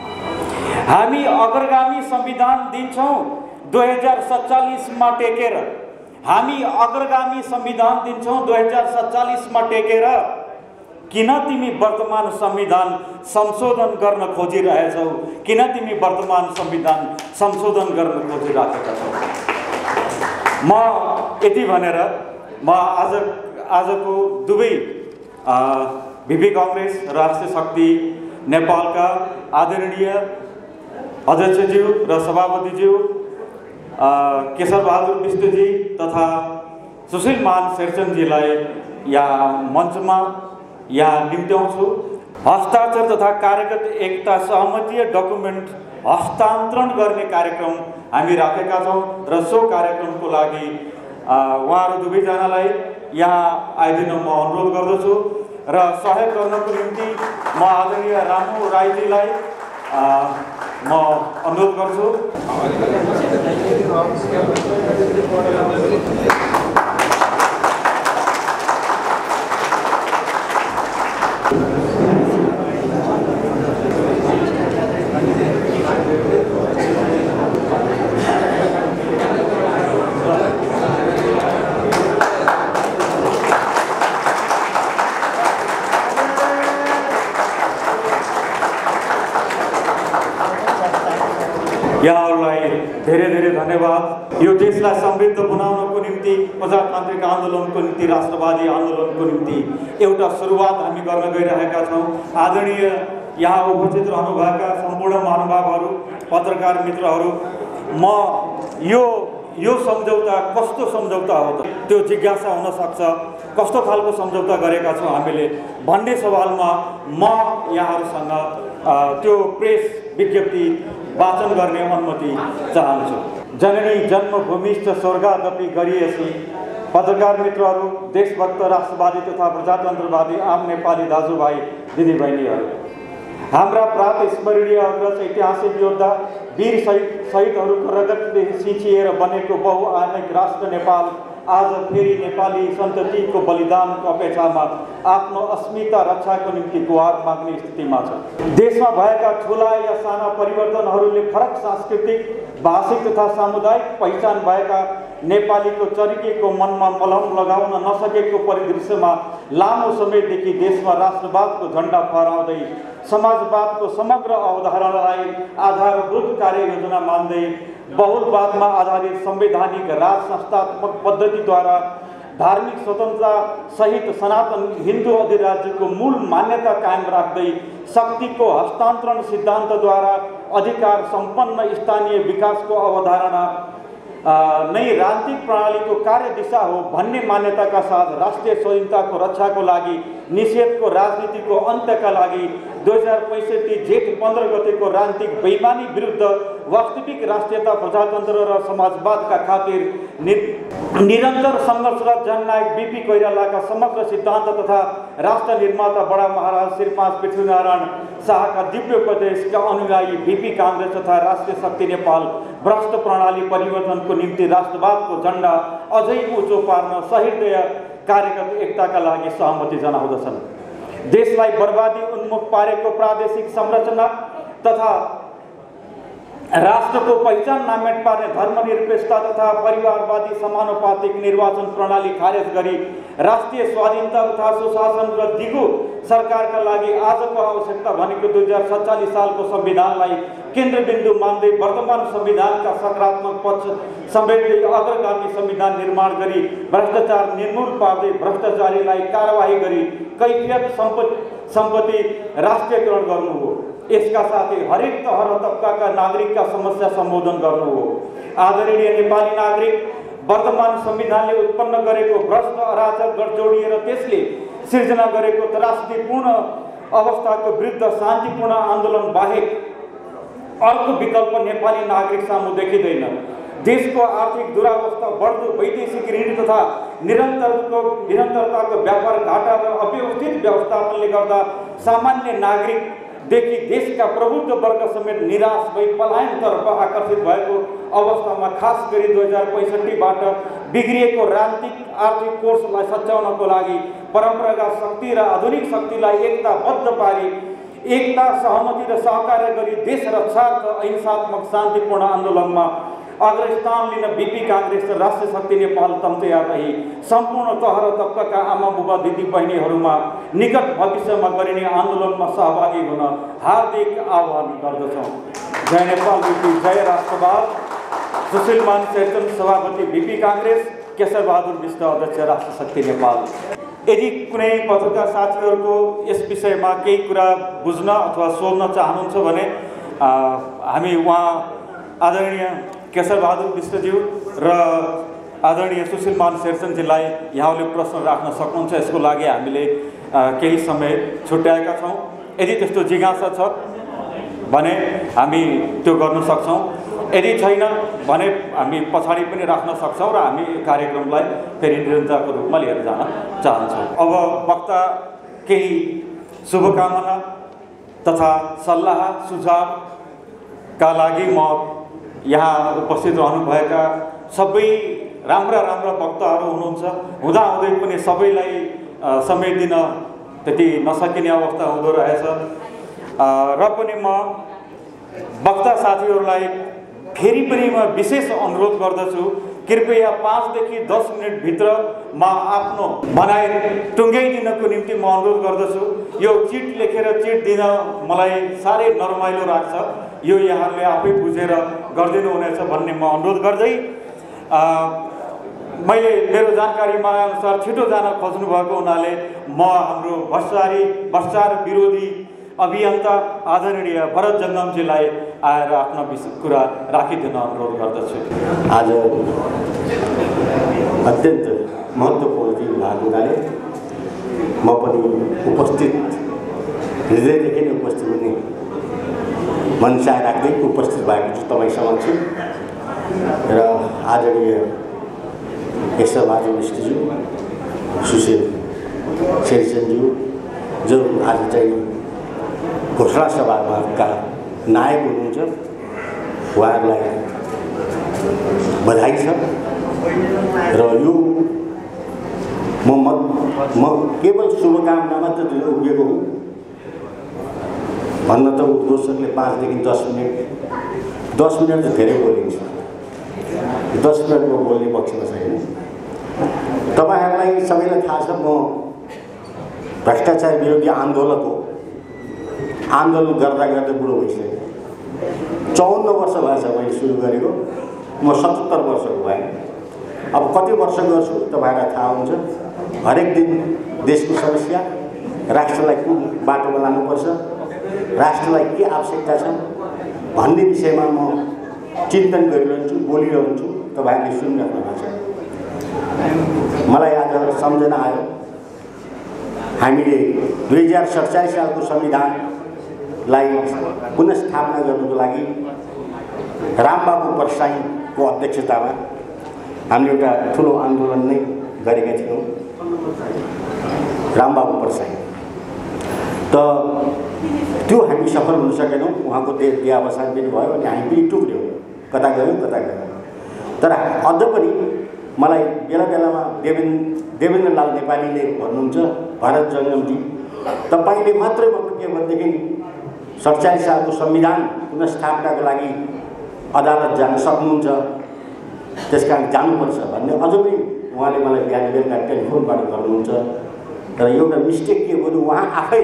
हामी अग्रगामी संविधान दिन्छौँ 2047 मा टेकेर। हामी अग्रगामी संविधान दिन्छौँ 2047 मा टेकेर। किन तिमी वर्तमान संविधान संशोधन गर्न खोजिरहेछौ? किन तिमी वर्तमान संविधान संशोधन गर्न खोजिरहेका छौ? म यति भनेर म आजको दुवै बिपी कांग्रेस राष्ट्रिय शक्ति नेपालका आदरणीय अध्यक्षज्यू र सभापतिज्यू केशर बहादुर विष्टजी तथा सुशील मान शेरचनजीलाई यहाँ मञ्चमा यहाँ निम्त्याउँछु। हस्ताक्षर तथा कार्यगत एकता सहमतीय डकुमेन्ट हस्तान्तरण गर्ने कार्यक्रम हामी राखेका छौँ र सो कार्यक्रमको लागि उहाँहरू दुवैजनालाई यहाँ आइदिन म अनुरोध गर्दछु र सहयोग गर्नको निम्ति म आदरणीय रामु राईजीलाई म अनुरोध गर्छु। यहाँहरूलाई धेरै धेरै धन्यवाद। यो देशलाई समृद्ध बनाउनको निम्ति, प्रजातान्त्रिक आन्दोलनको निम्ति, राष्ट्रवादी आन्दोलनको निम्ति एउटा सुरुवात हामी गर्न गइरहेका छौँ। आदरणीय यहाँ उपस्थित रहनुभएका सम्पूर्ण महानुभावहरू, पत्रकार मित्रहरू, म यो सम्झौता कस्तो सम्झौता हो त त्यो जिज्ञासा हुन सक्छ। कस्तो खालको सम्झौता गरेका छौँ हामीले भन्ने सवालमा म यहाँहरूसँग त्यो प्रेस विज्ञप्ति वाचन गर्ने अनुमति चाहन्छु। जननी जन्मभूमिश्च स्वर्गादपि गरिएसी। पत्रकार मित्रहरू, देशभक्त, राष्ट्रवादी तथा प्रजातन्त्रवादी आम नेपाली दाजुभाइ दिदीबहिनीहरू, हाम्रा प्रात स्मरणीय अग्रज ऐतिहासिक योद्धा वीर शहीदहरूको रगतले सिंचिएर बनेको बहुआयामिक राष्ट्र नेपाल आज फेरि नेपाली सन्ततिको बलिदानको अपेक्षामा आफ्नो अस्मिता रक्षाको निम्ति गुहार माग्ने स्थितिमा छ। देशमा भएका ठुला या साना परिवर्तनहरूले फरक सांस्कृतिक, भाषिक तथा सामुदायिक पहिचान भएका नेपालीको चरिकेको मनमा मलम लगाउन नसकेको परिदृश्यमा लामो समयदेखि देशमा राष्ट्रवादको झण्डा फहराउँदै समाजवादको समग्र अवधारणालाई आधारभूत कार्ययोजना मान्दै बहुलवादमा आधारित संवैधानिक राज संस्थात्मक पद्धतिद्वारा धार्मिक स्वतन्त्रता सहित सनातन हिन्दू अधिराज्यको मूल मान्यता कायम राख्दै शक्तिको हस्तान्तरण सिद्धान्तद्वारा अधिकार सम्पन्न स्थानीय विकासको अवधारणा नै राजनीतिक प्रणालीको कार्य दिशा हो भन्ने मान्यताका साथ राष्ट्रिय स्वाधीनताको रक्षाको लागि निषेधको राजनीतिको अन्त्यका लागि 2065 जेठ 15 गतेको राजनीतिक बेइमानी विरुद्ध वास्तविक राष्ट्रियता प्रजातन्त्र र समाजवादका खातिर निरन्तर सङ्घर्षरत जननायक बीपी कोइरालाका समग्र सिद्धान्त तथा राष्ट्र निर्माता बडा महाराज श्री 5 पृथ्वीनारायण शाहका दिव्य उपदेशका अनुयायी बीपी काङ्ग्रेस तथा राष्ट्रिय शक्ति नेपाल भ्रष्ट प्रणाली परिवर्तनको निम्ति राष्ट्रवादको झण्डा अझै उँचो पार्न सहृदय कार्यगत एकताका लागि सहमति जनाउँदछन्। देशलाई बर्बादी उन्मुख पारेको प्रादेशिक संरचना तथा राष्ट्रको पहिचान नामेट पार्ने धर्मनिरपेक्षता तथा परिवारवादी समानुपातिक निर्वाचन प्रणाली खारेज गरी राष्ट्रिय स्वाधीनता तथा सुशासन र दिगो सरकारका लागि आजको आवश्यकता भनेको 2047 सालको संविधानलाई केन्द्रबिन्दु मान्दै वर्तमान संविधानका सकारात्मक पक्ष समेट्दै अग्रगामी संविधान निर्माण गरी भ्रष्टाचार निर्मूल पार्दै भ्रष्टाचारीलाई कारबाही गरी कैफियत सम्पत्ति राष्ट्रियकरण गर्नु हो। यसका साथै हरेक तह र तबकाका नागरिकका समस्या सम्बोधन गर्नु हो। आदरणीय नेपाली नागरिक, वर्तमान संविधानले उत्पन्न गरेको भ्रष्ट अराजक गठजोडिएर त्यसले सिर्जना गरेको त्रासदीपूर्ण अवस्थाको विरुद्ध शान्तिपूर्ण आन्दोलन बाहेक अर्को विकल्प नेपाली नागरिक सामु देखिँदैन। देशको आर्थिक दुरावस्था, बढ्दो वैदेशिक ऋण तथा निरन्तरताको व्यापार घाटा र अव्यवस्थित व्यवस्थापनले गर्दा सामान्य नागरिकदेखि देशका प्रबुद्ध वर्ग समेत निराश भई पलायनतर्फ आकर्षित भएको अवस्थामा खास गरी 2065बाट बिग्रिएको राजनीतिक आर्थिक कोर्सलाई सच्याउनको लागि परम्परागत शक्ति र आधुनिक शक्तिलाई एकताबद्ध पारी एकता, सहमति र सहकार्य गरी देश रक्षार्थ अहिंसात्मक शान्तिपूर्ण आन्दोलनमा अग्रस्थान लिन बीपी काङ्ग्रेस र राष्ट्रिय शक्ति नेपाल तयार रही सम्पूर्ण तह र तबकाका आमा बुबा दिदी बहिनीहरूमा निकट भविष्यमा गरिने आन्दोलनमा सहभागी हुन हार्दिक आह्वान गर्दछौँ। जय नेपाल बीपी, जय राष्ट्रवाद। सुशील मान शेरचन, सभापति बीपी काङ्ग्रेस। केशर बहादुर विष्ट, अध्यक्ष राष्ट्रिय शक्ति नेपाल। यदि कुनै पत्रकार साथीहरूको यस विषयमा केही कुरा बुझ्न अथवा सोध्न चाहनुहुन्छ भने हामी उहाँ आदरणीय केशर बहादुर विष्टज्यू र आदरणीय सुशील मान शेरचनजीलाई यहाँले प्रश्न राख्न सक्नुहुन्छ। यसको लागि हामीले केही समय छुट्याएका छौँ। यदि त्यस्तो जिज्ञासा छ भने हामी त्यो गर्न सक्छौँ, यदि छैन भने हामी पछाडि पनि राख्न सक्छौँ र हामी कार्यक्रमलाई फेरि निरन्तरको रूपमा लिएर जान चाहन्छौँ। अब वक्ता केही शुभकामना तथा सल्लाह सुझावका लागि म यहाँ उपस्थित रहनुभएका सबै राम्रा वक्ताहरू हुनुहुन्छ, हुँदाहुँदै पनि सबैलाई समय दिन त्यति नसकिने अवस्था हुँदो रहेछ र पनि म वक्ता साथीहरूलाई फेरि पनि म विशेष अनुरोध गर्दछु, कृपया 5 देखि 10 मिनट भित्रमा आफ्नो भनाइ टुङ्ग्याइदिनको निम्ति म अनुरोध गर्दछु। यो चिट लेखेर चिट दिन मलाई साह्रै नरमाइलो लाग्छ। यो यहाँले आफै बुझेर गरिदिनु हुनेछ भन्ने म अनुरोध गर्दै मैले मेरो जानकारीमा अनुसार छिटो जान खोज्नु भएको हुनाले म हाम्रो भ्रष्टाचार विरोधी अभियन्ता आदरणीय भरत जङ्गमजीलाई आएर आफ्नो कुरा राखिदिन अनुरोध गर्दछु। आज अत्यन्त महत्त्वपूर्ण दिन भएको हुनाले म पनि उपस्थित हृदयदेखि नै उपस्थित हुने मनसाय राख्दै उपस्थित भएको छु तपाईँ समक्ष र आदरणीय केशर बहादुर विष्टज्यू, सुशील शेरचनज्यू जो आज चाहिँ घोषणा सभाका नायक हुनुहुन्छ, उहाँहरूलाई बधाई छ र यो म केवल शुभकामना मात्र दिन उभिएको हुँ भन्न त उद्घोषकले 5 देखि 10 मिनट त धेरै बोलिन्छ। 10 मिनटमा बोल्ने पक्षमा छैन। तपाईहरुलाई सबैलाई थाहा छ म भ्रष्टाचार विरोधी आन्दोलन गर्दा गर्दै बुढो भइसकेँ। 54 वर्ष भएछ मैले सुरु गरेको, म 77 वर्षको भएँ। अब कति वर्ष गर्छु तपाईहरुलाई थाहा हुन्छ। हरेक दिन देशको समस्या, राष्ट्रलाई कुन बाटोमा लानुपर्छ, राष्ट्रलाई के आवश्यकता छ भन्ने विषयमा म चिन्तन गरिरहन्छु, बोलिरहन्छु। तपाईहरुले सुनिराख्नु भएको छ। मलाई आज सम्झना आयो, हामीले 2047 सालको संविधानलाई पुनर्स्थापना गर्नुको लागि रामबाबु परसाईको अध्यक्षतामा हामीले एउटा ठुलो आन्दोलन नै गरेका थियौँ। रामबाबु परसाई त त्यो हामी सफल हुन सकेनौँ। उहाँको देहावसान पनि भयो अनि हामी पनि टुक्रियौँ, कता गयौँ। तर अझ पनि मलाई बेला बेलामा देवेन्द्रलाल नेपालीले भन्नुहुन्छ, भरत जङ्गमजी तपाईले मात्रै भन्नु के भनेदेखि 47 सालको संविधान पुनर्स्थापनाको लागि अदालत जान सक्नुहुन्छ, त्यसकारण जानुपर्छ भन्ने अझ पनि उहाँले मलाई बिहान बेलुका टेलिफोनबाट गर्नुहुन्छ। तर एउटा मिस्टेक के भन्नु, उहाँ आफै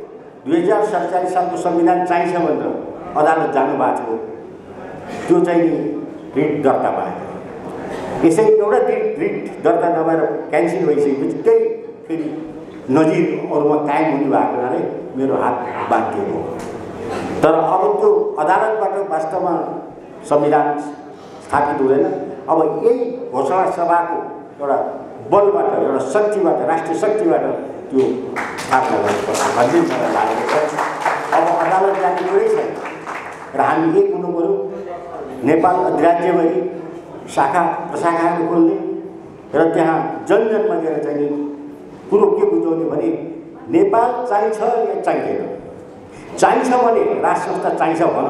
2047 सालको संविधान चाहिन्छ भनेर अदालत जानुभएको थियो। त्यो चाहिँ रिट दर्ता भयो। यसै एउटा रिट दर्ता नभएर क्यान्सल भइसकेपछि त्यही फेरि नजिर अरूमा कायम हुने भएको हुनाले मेरो हात बाँधिएको। तर अब त्यो अदालतबाट वास्तवमा संविधान स्थापित हुँदैन। अब यही घोषणा सभाको एउटा बलबाट, एउटा शक्तिबाट, राष्ट्रिय शक्तिबाट त्यो स्थापना गर्नुपर्छ भन्ने मलाई लागेको छ। अब अदालत जाने कुरै छैन र हामी एक हुनु पऱ्यो। नेपाल अधिराज्यभरि शाखा प्रशाखाहरू खोल्ने र त्यहाँ जनजनमा गएर चाहिँ कुरो के बुझाउने भने नेपाल चाहिन्छ या चाहिँदैन। चाहिन्छ भने राज संस्था चाहिन्छ भन,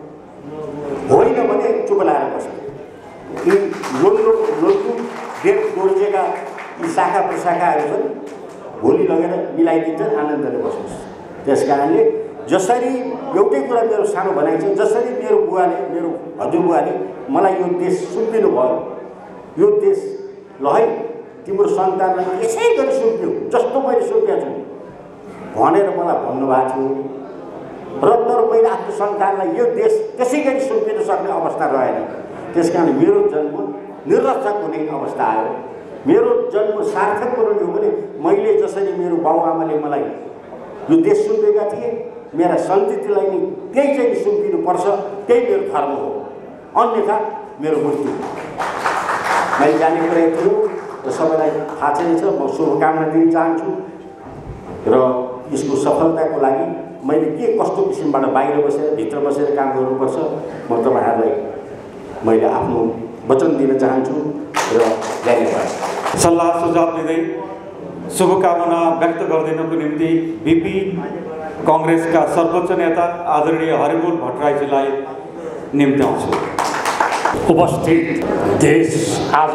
होइन भने चुप लाएर बस्छ। यी लोकु डेट गोर्जेका यी शाखा प्रशाखाहरू छन्, भोलि लगेर मिलाइदिन्छन्, आनन्दले बस्नुहोस्। त्यस कारणले जसरी एउटै कुरा मेरो सानो भनाइ छ, जसरी मेरो बुवाले, मेरो हजुरबुवाले मलाई यो देश सुम्पिनु भयो, यो देश ल है तिम्रो सन्तानलाई यसै गरी सुम्प्यौ जस्तो मैले सुम्पेको छु भनेर मलाई भन्नुभएको थियो। र तर मैले आफ्नो सन्तानलाई यो देश त्यसै गरी सुम्पिन सक्ने अवस्था रहेन। त्यस कारण मेरो जन्म निरर्थक हुने अवस्था आयो। मेरो जन्म सार्थक बनाउने हो भने मैले जसरी मेरो बाबुआमाले मलाई यो देश सुम्पेका थिए, मेरा सन्ततिलाई नि त्यही चाहिँ सुम्पिनुपर्छ, त्यही मेरो धर्म हो, अन्यथा मेरो मृत्यु। मैले जाने कुरा थियो र सबैलाई थाहा चाहिँ छ। म शुभकामना दिन चाहन्छु र यसको सफलताको लागि मैले के कस्तो किसिमबाट बाहिर बसेर भित्र बसेर काम गर्नुपर्छ म तपाईँहरूलाई मैले आफ्नो वचन दिन चाहन्छु र धन्यवाद। सल्लाह सुझाव दिँदै शुभकामना व्यक्त गरिदिनको निम्ति बीपी कांग्रेसका सर्वोच्च नेता आदरणीय हरिमोहन भट्टराईजीलाई निम्त्याउँछु। उपस्थित देश आज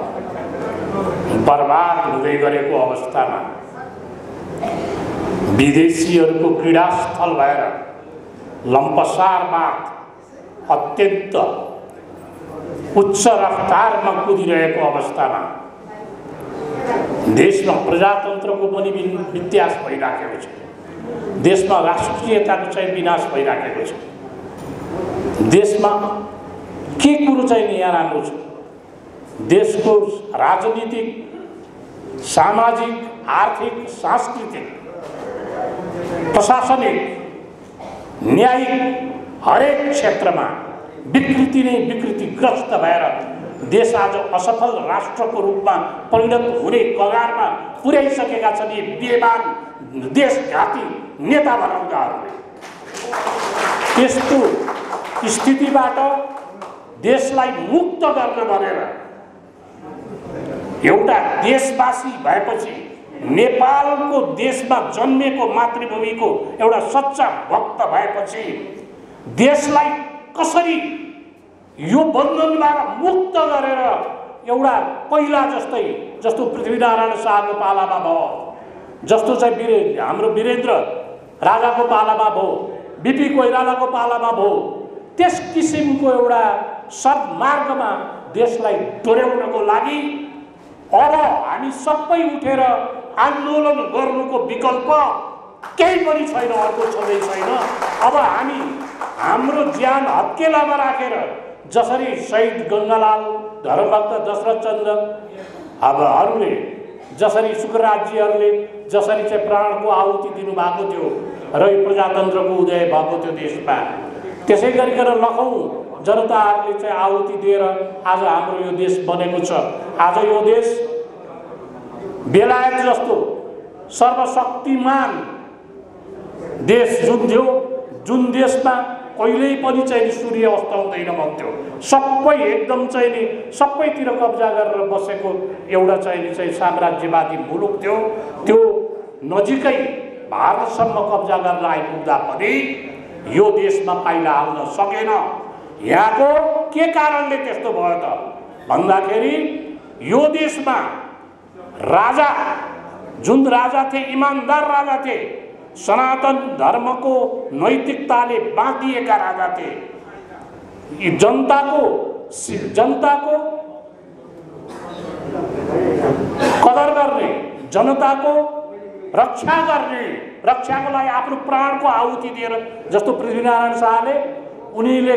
बर्बाद हुँदै गरेको अवस्थामा विदेशीहरूको क्रीडास्थल भएर लम्पसारवाद अत्यन्त उच्च रफ्तारमा कुदिरहेको अवस्थामा देशमा प्रजातन्त्रको पनि वित्यास भइराखेको छ, देशमा राष्ट्रियताको चाहिँ विनाश भइराखेको छ। देशमा के कुरो चाहिँ यहाँ राम्रो छ, देशको राजनीतिक, सामाजिक, आर्थिक, सांस्कृतिक, प्रशासनिक, न्यायिक हरेक क्षेत्रमा विकृति नै विकृतिग्रस्त भएर देश आज असफल राष्ट्रको रूपमा परिणत हुने कगारमा पुर्याइसकेका छन् यी बेमान देशघाती नेता बनाउँदाहरूले। त्यस्तो स्थितिबाट देशलाई मुक्त गर्न भनेर एउटा देशवासी भएपछि, नेपालको देशमा जन्मेको मातृभूमिको एउटा सच्चा भक्त भएपछि देशलाई कसरी यो बन्धनबाट मुक्त गरेर एउटा पहिला जस्तो पृथ्वीनारायण शाहको पालामा भयो, जस्तो चाहिँ हाम्रो वीरेन्द्र राजाको पालामा भयो, बीपी कोइरालाको पालामा भयो, त्यस किसिमको एउटा सद्मार्गमा देशलाई डोर्याउनको लागि अब हामी सबै उठेर आन्दोलन गर्नुको विकल्प केही पनि छैन, अर्को छँदै छैन। अब हामी हाम्रो ज्यान हत्केलामा राखेर जसरी शहीद गङ्गालाल, धर्मभक्त दशरथ चन्द्र अबहरूले जसरी शुक्रराज्यहरूले जसरी चाहिँ प्राणको आहुति दिनुभएको थियो र यो प्रजातन्त्रको उदय भएको थियो देशमा, त्यसै गरिकन लखौँ जनताहरूले चाहिँ आहुति दिएर आज हाम्रो यो देश बनेको छ। आज यो देश बेलायत जस्तो सर्वशक्तिमान देश जुन थियो, जुन देशमा कहिल्यै पनि चाहिँ सूर्य अस्ताउँदैन भन्थ्यो, सबै एकदम चाहिँ नि सबैतिर कब्जा गरेर बसेको एउटा चाहिँ साम्राज्यवादी मुलुक थियो, त्यो नजिकै भारतसम्म कब्जा गरेर आइपुग्दा पनि यो देशमा पाइला हाल्न सकेन। यहाँको के कारणले त्यस्तो भयो त भन्दाखेरि यो देशमा राजा, जुन राजा थिए इमानदार राजा थिए, सनातन धर्मको नैतिकताले बाँधिएका राजा थिए, जनताको कदर गर्ने, जनताको रक्षा गर्ने, रक्षाको लागि आफ्नो प्राणको आहुति दिएर, जस्तो पृथ्वीनारायण शाहले उनीले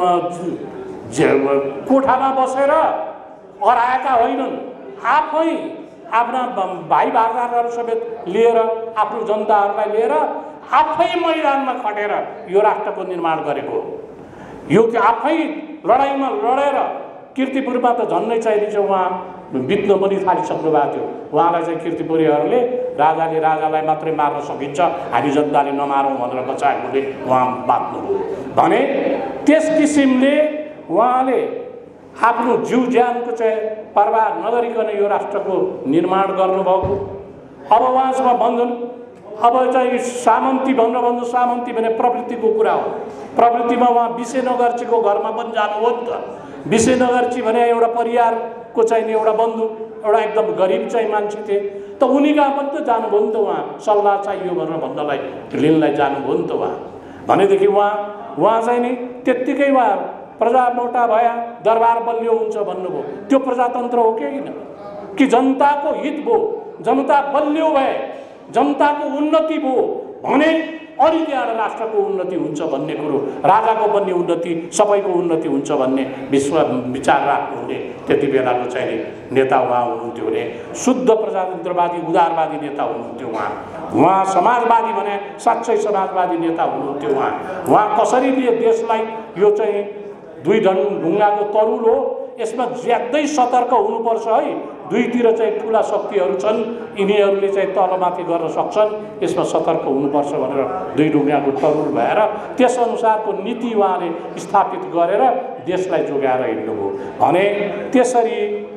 कोठामा बसेर हराएका होइनन्, आफै आफ्ना भाइ भाइदारहरू समेत लिएर, आफ्नो जनताहरूलाई लिएर आफै मैदानमा खटेर यो राष्ट्रको निर्माण गरेको। यो आफै लडाइँमा लडेर कीर्तिपुरमा त झन्नै चाहिँ उहाँ बित्न पनि थालिसक्नु भएको थियो। उहाँलाई चाहिँ कीर्तिपुरीहरूले राजालाई मात्रै मार्न सकिन्छ, हामी जनताले नमारौँ भनेर बचाएकोले उहाँ बाँच्नुभयो भने त्यस किसिमले उहाँले आफ्नो जीव ज्यानको चाहिँ परवाह नगरिकन यो राष्ट्रको निर्माण गर्नुभएको। अब उहाँसँग भन्छन्, अब चाहिँ सामन्ती भन्नु सामन्ती भने प्रवृत्तिको कुरा हो। प्रवृत्तिमा उहाँ विशेनगरचीको घरमा पनि जानुभयो नि त। विशेनगरची भने एउटा परिवारको चाहिँ एउटा बन्धु, एउटा एकदम गरिब चाहिँ मान्छे थिए, त उनी कहाँ पनि त जानुभयो नि त। उहाँ सल्लाह चाहियो भनेर भन्नलाई लिनलाई जानुभयो नि त। उहाँ भनेदेखि उहाँ चाहिँ नि त्यत्तिकै उहाँ प्रजा मोटा भया दरबार बलियो हुन्छ भन्नुभयो। त्यो प्रजातन्त्र हो कि होइन? कि जनताको हित भयो, जनता बलियो भए, जनताको उन्नति भयो भने अनि त्यहाँ राष्ट्रको उन्नति हुन्छ भन्ने कुरो, राजाको पनि उन्नति, सबैको उन्नति हुन्छ भन्ने विचार राख्नुहुने त्यति बेलाको चाहिँ नेता उहाँ हुनुहुन्थ्यो भने शुद्ध प्रजातन्त्रवादी उदारवादी नेता हुनुहुन्थ्यो। उहाँ समाजवादी भने साँच्चै समाजवादी नेता हुनुहुन्थ्यो। उहाँ कसरी देशलाई यो चाहिँ दुई ढुङ्गाको तरुल हो, यसमा ज्यादै सतर्क हुनुपर्छ है। दुईतिर चाहिँ ठुला शक्तिहरू छन्, यिनीहरूले चाहिँ तलमाथि गर्न सक्छन्, यसमा सतर्क हुनुपर्छ भनेर दुई ढुङ्गाको तरुल भएर त्यसअनुसारको नीति उहाँले स्थापित गरेर देशलाई जोगाएर हिँड्नुभयो भने त्यसरी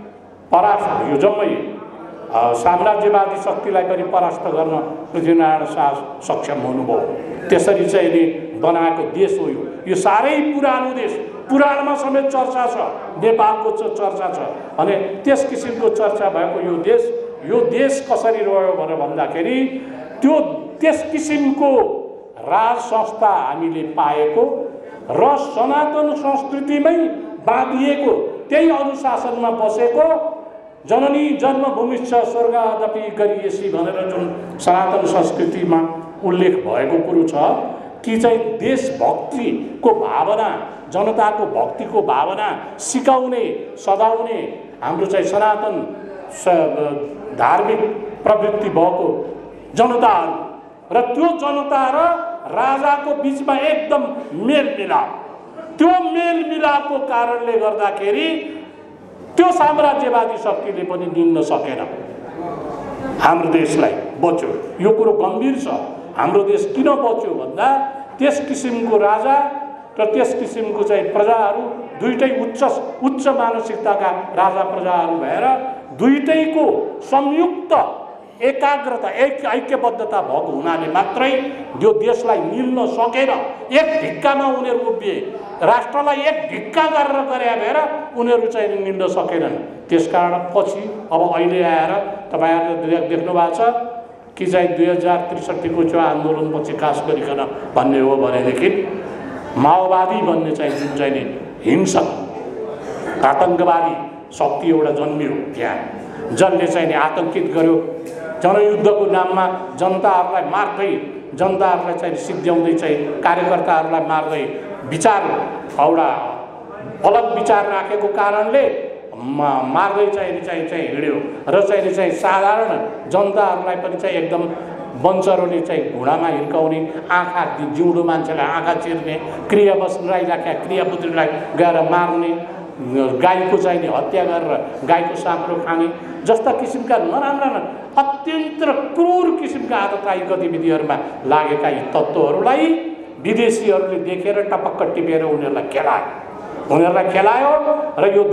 परास्त यो जम्मै साम्राज्यवादी शक्तिलाई पनि परास्त गर्न पृथ्वीनारायण शाह सक्षम हुनुभयो। त्यसरी चाहिँ नि बनाएको देश हो यो साह्रै पुरानो देश, पुराणमा समेत चर्चा छ, नेपालको चर्चा छ। अनि त्यस किसिमको चर्चा भएको यो देश कसरी रह्यो भनेर भन्दाखेरि त्यस किसिमको राज संस्था हामीले पाएको र सनातन संस्कृतिमै बाँधिएको, त्यही अनुशासनमा बसेको, जननी जन्मभूमिश्च स्वर्गादपि गरीयसी भनेर जुन सनातन संस्कृतिमा उल्लेख भएको कुरो छ कि चाहिँ देशभक्तिको भावना, जनताको भक्तिको भावना सिकाउने सदाउने हाम्रो चाहिँ सनातन धार्मिक प्रवृत्ति भएको जनताहरू र त्यो जनता र राजाको बिचमा एकदम मेलमिलाप, त्यो मेलमिलापको कारणले गर्दाखेरि त्यो साम्राज्यवादी शक्तिले पनि निन्न सकेन, हाम्रो देशलाई बच्यो। यो कुरो गम्भीर छ। हाम्रो देश किन बच्यो भन्दा त्यस किसिमको राजा र त्यस किसिमको चाहिँ प्रजाहरू दुईटै उच्च मानसिकताका राजा प्रजाहरू भएर दुईटैको संयुक्त एकाग्रता ऐक्यबद्धता भएको हुनाले मात्रै यो देशलाई निल्न सकेन। एक ढिक्कामा उनीहरू उभिए, राष्ट्रलाई एक ढिक्का गरेर गरे भएर उनीहरू चाहिँ निल्न सकेनन्। त्यसकारण पछि अब अहिले आएर तपाईँहरूले देख्नु भएको छ कि चाहिँ 2063 को जो आन्दोलनपछि खास गरिकन भन्ने हो भनेदेखि माओवादी भन्ने चाहिँ जुन चाहिँ हिंसक आतङ्कवादी शक्ति एउटा जन्मियो त्यहाँ, जसले चाहिँ आतङ्कित गर्यो। जनयुद्धको नाममा जनताहरूलाई मार्दै, जनताहरूलाई चाहिँ सिद्ध्याउँदै चाहिँ कार्यकर्ताहरूलाई मार्दै विचार एउटा अलग विचार राखेको कारणले मार्दै चाहिँ हिँड्यो र चाहिँ साधारण जनताहरूलाई पनि चाहिँ एकदम बन्चरोले चाहिँ घुँडामा हिर्काउने, आँखा जिउँदो मान्छेलाई आँखा चिर्ने, क्रिया बस्नुलाई क्रियापुत्रीलाई गएर मार्ने, गाईको चाहिँ हत्या गरेर गाईको साँप्रो खाने जस्ता किसिमका नराम्रा अत्यन्त क्रूर किसिमका आततायी गतिविधिहरूमा लागेका यी तत्त्वहरूलाई विदेशीहरूले देखेर टपक्क टिपेर उनीहरूलाई खेलायो र यो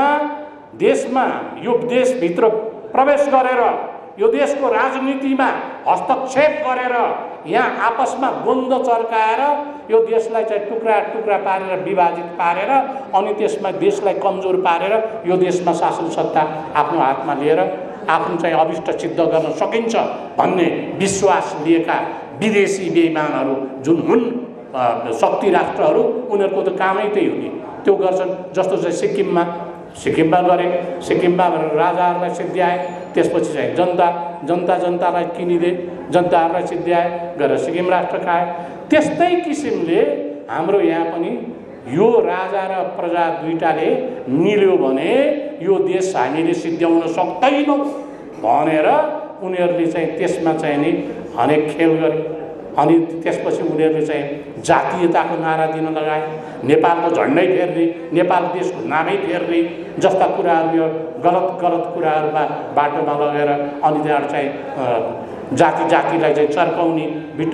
देशमा यो देशभित्र प्रवेश गरेर यो देशको राजनीतिमा हस्तक्षेप गरेर यहाँ आपसमा द्वन्द्व चर्काएर यो देशलाई चाहिँ टुक्रा टुक्रा पारेर विभाजित पारेर अनि त्यसमा देशलाई कमजोर पारेर यो देशमा शासन सत्ता आफ्नो हातमा लिएर आफ्नो चाहिँ अभिष्ट सिद्ध गर्न सकिन्छ भन्ने विश्वास लिएका विदेशी बेइमानहरू जुन हुन् शक्ति राष्ट्रहरू, उनीहरूको त कामै त्यही हो नि, त्यो गर्छन्। जस्तो चाहिँ सिक्किममा गरे, सिक्किममा राजाहरूलाई सिद्ध्याए, त्यसपछि चाहिँ जनतालाई किनिदिए, जनताहरूलाई सिद्ध्याए, गरेर सिक्किम राष्ट्र खाए। त्यस्तै किसिमले हाम्रो यहाँ पनि यो राजा र प्रजा दुईटाले मिल्यो भने यो देश हामीले सिद्ध्याउन सक्दैनौँ भनेर उनीहरूले चाहिँ त्यसमा चाहिँ नि अनेक खेल गरे। अनि त्यसपछि उनीहरूले चाहिँ जातीयताको नारा दिन लगाए, नेपालको झन्डै फेर्ने, नेपाल देशको नामै फेर्ने जस्ता कुराहरू, यो गलत कुराहरूमा बाटोमा लगेर अनि त्यहाँ चाहिँ जातिलाई चाहिँ चर्काउने,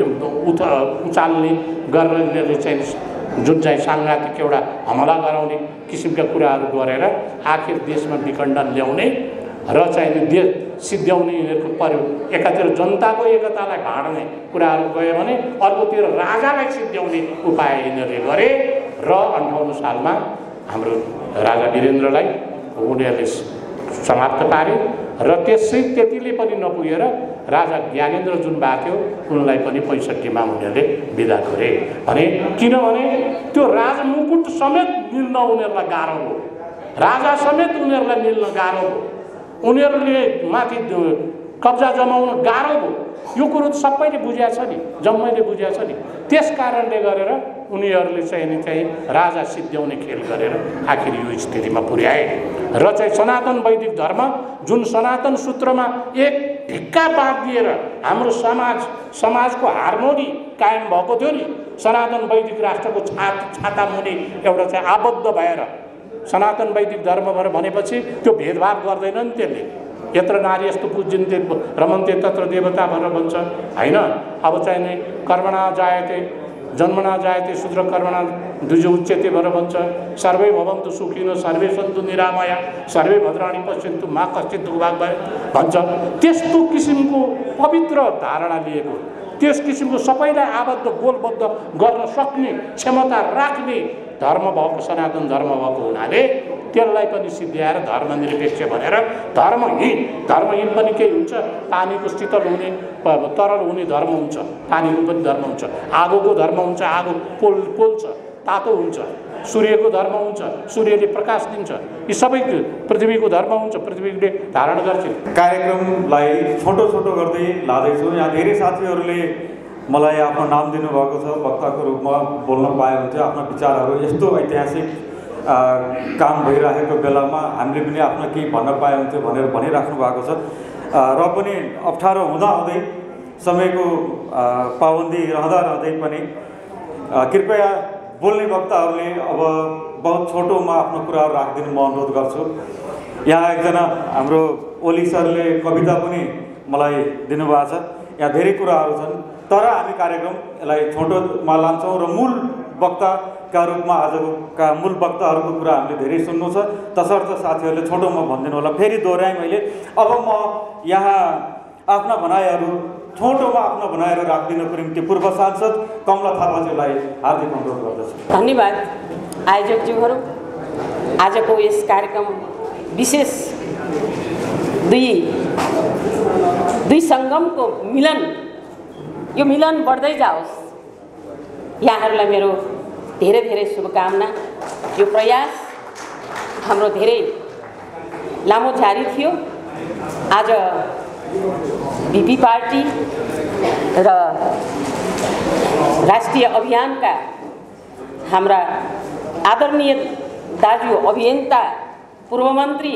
उचाल्ने गरेर उनीहरूले चाहिँ जुन चाहिँ साङ्घातिक एउटा हमला गराउने किसिमका कुराहरू गरेर आखिर देशमा विखण्डन ल्याउने र चाहिँ देश सिद्ध्याउने यिनीहरूको पर्यो। एकातिर जनताको एकतालाई भाँड्ने कुराहरू गयो भने अर्कोतिर राजालाई सिद्ध्याउने उपाय यिनीहरूले गरे र 58 सालमा हाम्रो राजा वीरेन्द्रलाई उनीहरूले समाप्त पारे र त्यतिले पनि नपुगेर राजा ज्ञानेन्द्र जुन भएको थियो उनलाई पनि 65मा उनीहरूले बिदा गरे भने, किनभने त्यो राजमुकुट समेत मिल्न उनीहरूलाई गाह्रो हो, राजा समेत उनीहरूलाई मिल्न गाह्रो हो, उनीहरूले माथि कब्जा जमाउन गाह्रो हो। यो कुरो त सबैले बुझेको छ नि, जम्मैले बुझेको छ नि। त्यस कारणले गरेर उनीहरूले चाहिँ राजा सिद्ध्याउने खेल गरेर आखिर यो स्थितिमा पुर्याए र चाहिँ सनातन वैदिक धर्म जुन सनातन सूत्रमा एक ढिक्का बाँधिएर हाम्रो समाजको हार्मोनी कायम भएको थियो नि, सनातन वैदिक राष्ट्रको छाता मुनि एउटा चाहिँ आबद्ध भएर सनातन वैदिक धर्म भनेपछि त्यो भेदभाव गर्दैन नि त्यसले। यत्र नारी यस्तो पूज्यन्ते रमन्ते तत्र देवता भनेर भन्छ हैन। अब चाहिँ नि कर्मणा जायते जन्मना जायते शूद्र कर्मणा द्विज उच्यते भनेर भन्छ। सर्वे भवन्तु सुखिनो सर्वे सन्तु निरामया सर्वे भद्राणि पश्यन्तु मा कश्चित् दुर्भाग् भन्छ। त्यस्तो किसिमको पवित्र धारणा लिएको, त्यस किसिमको सबैलाई आबद्ध गोलबद्ध गर्न सक्ने क्षमता राख्ने धर्म भएको सनातन धर्म भएको हुनाले त्यसलाई पनि सिद्ध्याएर धर्मनिरपेक्ष भनेर धर्महीन पनि केही हुन्छ। पानीको शीतल हुने तरल हुने धर्म हुन्छ, पानीको पनि धर्म हुन्छ, आगोको धर्म हुन्छ, आगो पोल्छ तातो हुन्छ, सूर्यको धर्म हुन्छ, सूर्यले प्रकाश दिन्छ, यी सबै पृथ्वीको धर्म हुन्छ, पृथ्वीले धारण गर्छ। कार्यक्रमलाई छोटो गर्दै लाँदैछु। यहाँ धेरै साथीहरूले मलाई आफ्नो नाम दिनुभएको छ, वक्ताको रूपमा बोल्न पाए हुन्थ्यो। आफ्नो विचारहरू यस्तो ऐतिहासिक काम भइरहेको बेलामा हामीले पनि आफ्नो केही भन्न पाए हुन्थ्यो भनेर भनिराख्नु भएको छ। र पनि अप्ठ्यारो हुँदै समयको पाबन्दी रहँदै पनि कृपया बोल्ने वक्ताहरूले अब बहुत छोटोमा आफ्नो कुराहरू राखिदिनु म अनुरोध गर्छु। यहाँ एकजना हाम्रो ओली सरले कविता पनि मलाई दिनुभएको छ। यहाँ धेरै कुराहरू छन् तर हामी कार्यक्रमलाई छोटोमा लान्छौँ र मूल वक्ताका रूपमा आजका मूल वक्ताहरूको कुरा हामीले धेरै सुन्नु छ। तसर्थ साथीहरूले छोटोमा भनिदिनु होला। फेरि दोहोऱ्याएँ मैले। अब म यहाँ आफ्ना भनाइहरू छोटोमा आफ्ना भनाइहरू राखिदिनको निम्ति पूर्व सांसद कमला थापाज्यूलाई हार्दिक अनुरोध गर्दछु। धन्यवाद आयोजकज्यूहरू। आजको यस कार्यक्रम विशेष दुई सङ्गमको मिलन, यो मिलन बढ्दै जाओस्। यहाँहरूलाई मेरो धेरै शुभकामना। यो प्रयास हाम्रो धेरै लामो जारी थियो। आज बीपी पार्टी र राष्ट्रिय अभियानका हाम्रा आदरणीय दाजु अभियन्ता पूर्व मन्त्री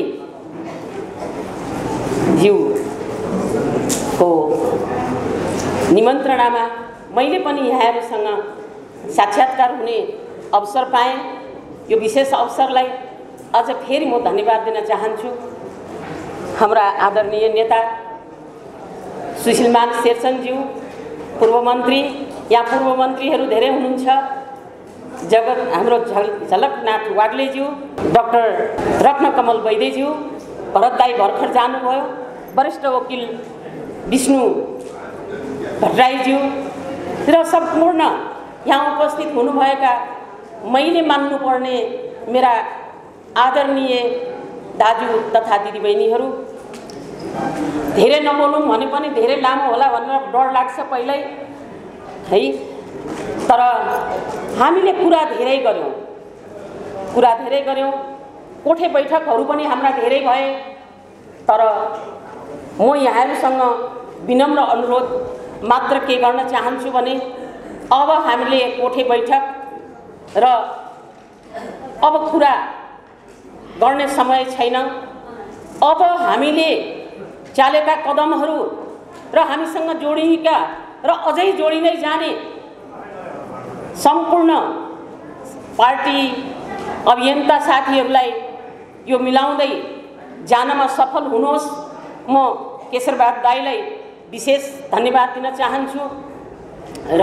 ज्यूको निमन्त्रणामा मैले पनि यहाँहरूसँग साक्षात्कार हुने अवसर पाएँ। यो विशेष अवसरलाई अझ फेरि म धन्यवाद दिन चाहन्छु। हाम्रा आदरणीय नेता सुशीलमान शेरचनज्यू पूर्व मन्त्री, यहाँ पूर्व मन्त्रीहरू धेरै हुनुहुन्छ, हाम्रो झलकनाथ वाग्लेज्यू, डाक्टर रत्नकमल वैद्यज्यू, भरत दाई भर्खर जानुभयो, वरिष्ठ वकिल विष्णु भट्टराईज्यू र सम्पूर्ण यहाँ उपस्थित हुनुभएका मैले मान्नुपर्ने मेरा आदरणीय दाजु तथा दिदीबहिनीहरू, धेरै नबोलौँ भने पनि धेरै लामो होला भनेर डर लाग्छ पहिल्यै है। तर हामीले कुरा धेरै गऱ्यौँ, कोठे बैठकहरू पनि हाम्रा धेरै भए। तर म यहाँहरूसँग विनम्र अनुरोध मात्र के गर्न चाहन्छु भने अब हामीले कोठे बैठक र अब कुरा गर्ने समय छैन। अब हामीले चालेका कदमहरू र हामीसँग जोडिएका र अझै जोडिँदै जाने सम्पूर्ण पार्टी अभियन्ता साथीहरूलाई यो मिलाउँदै जानमा सफल हुनुहोस्। म केशरबहादुर दाईलाई विशेष धन्यवाद दिन चाहन्छु। र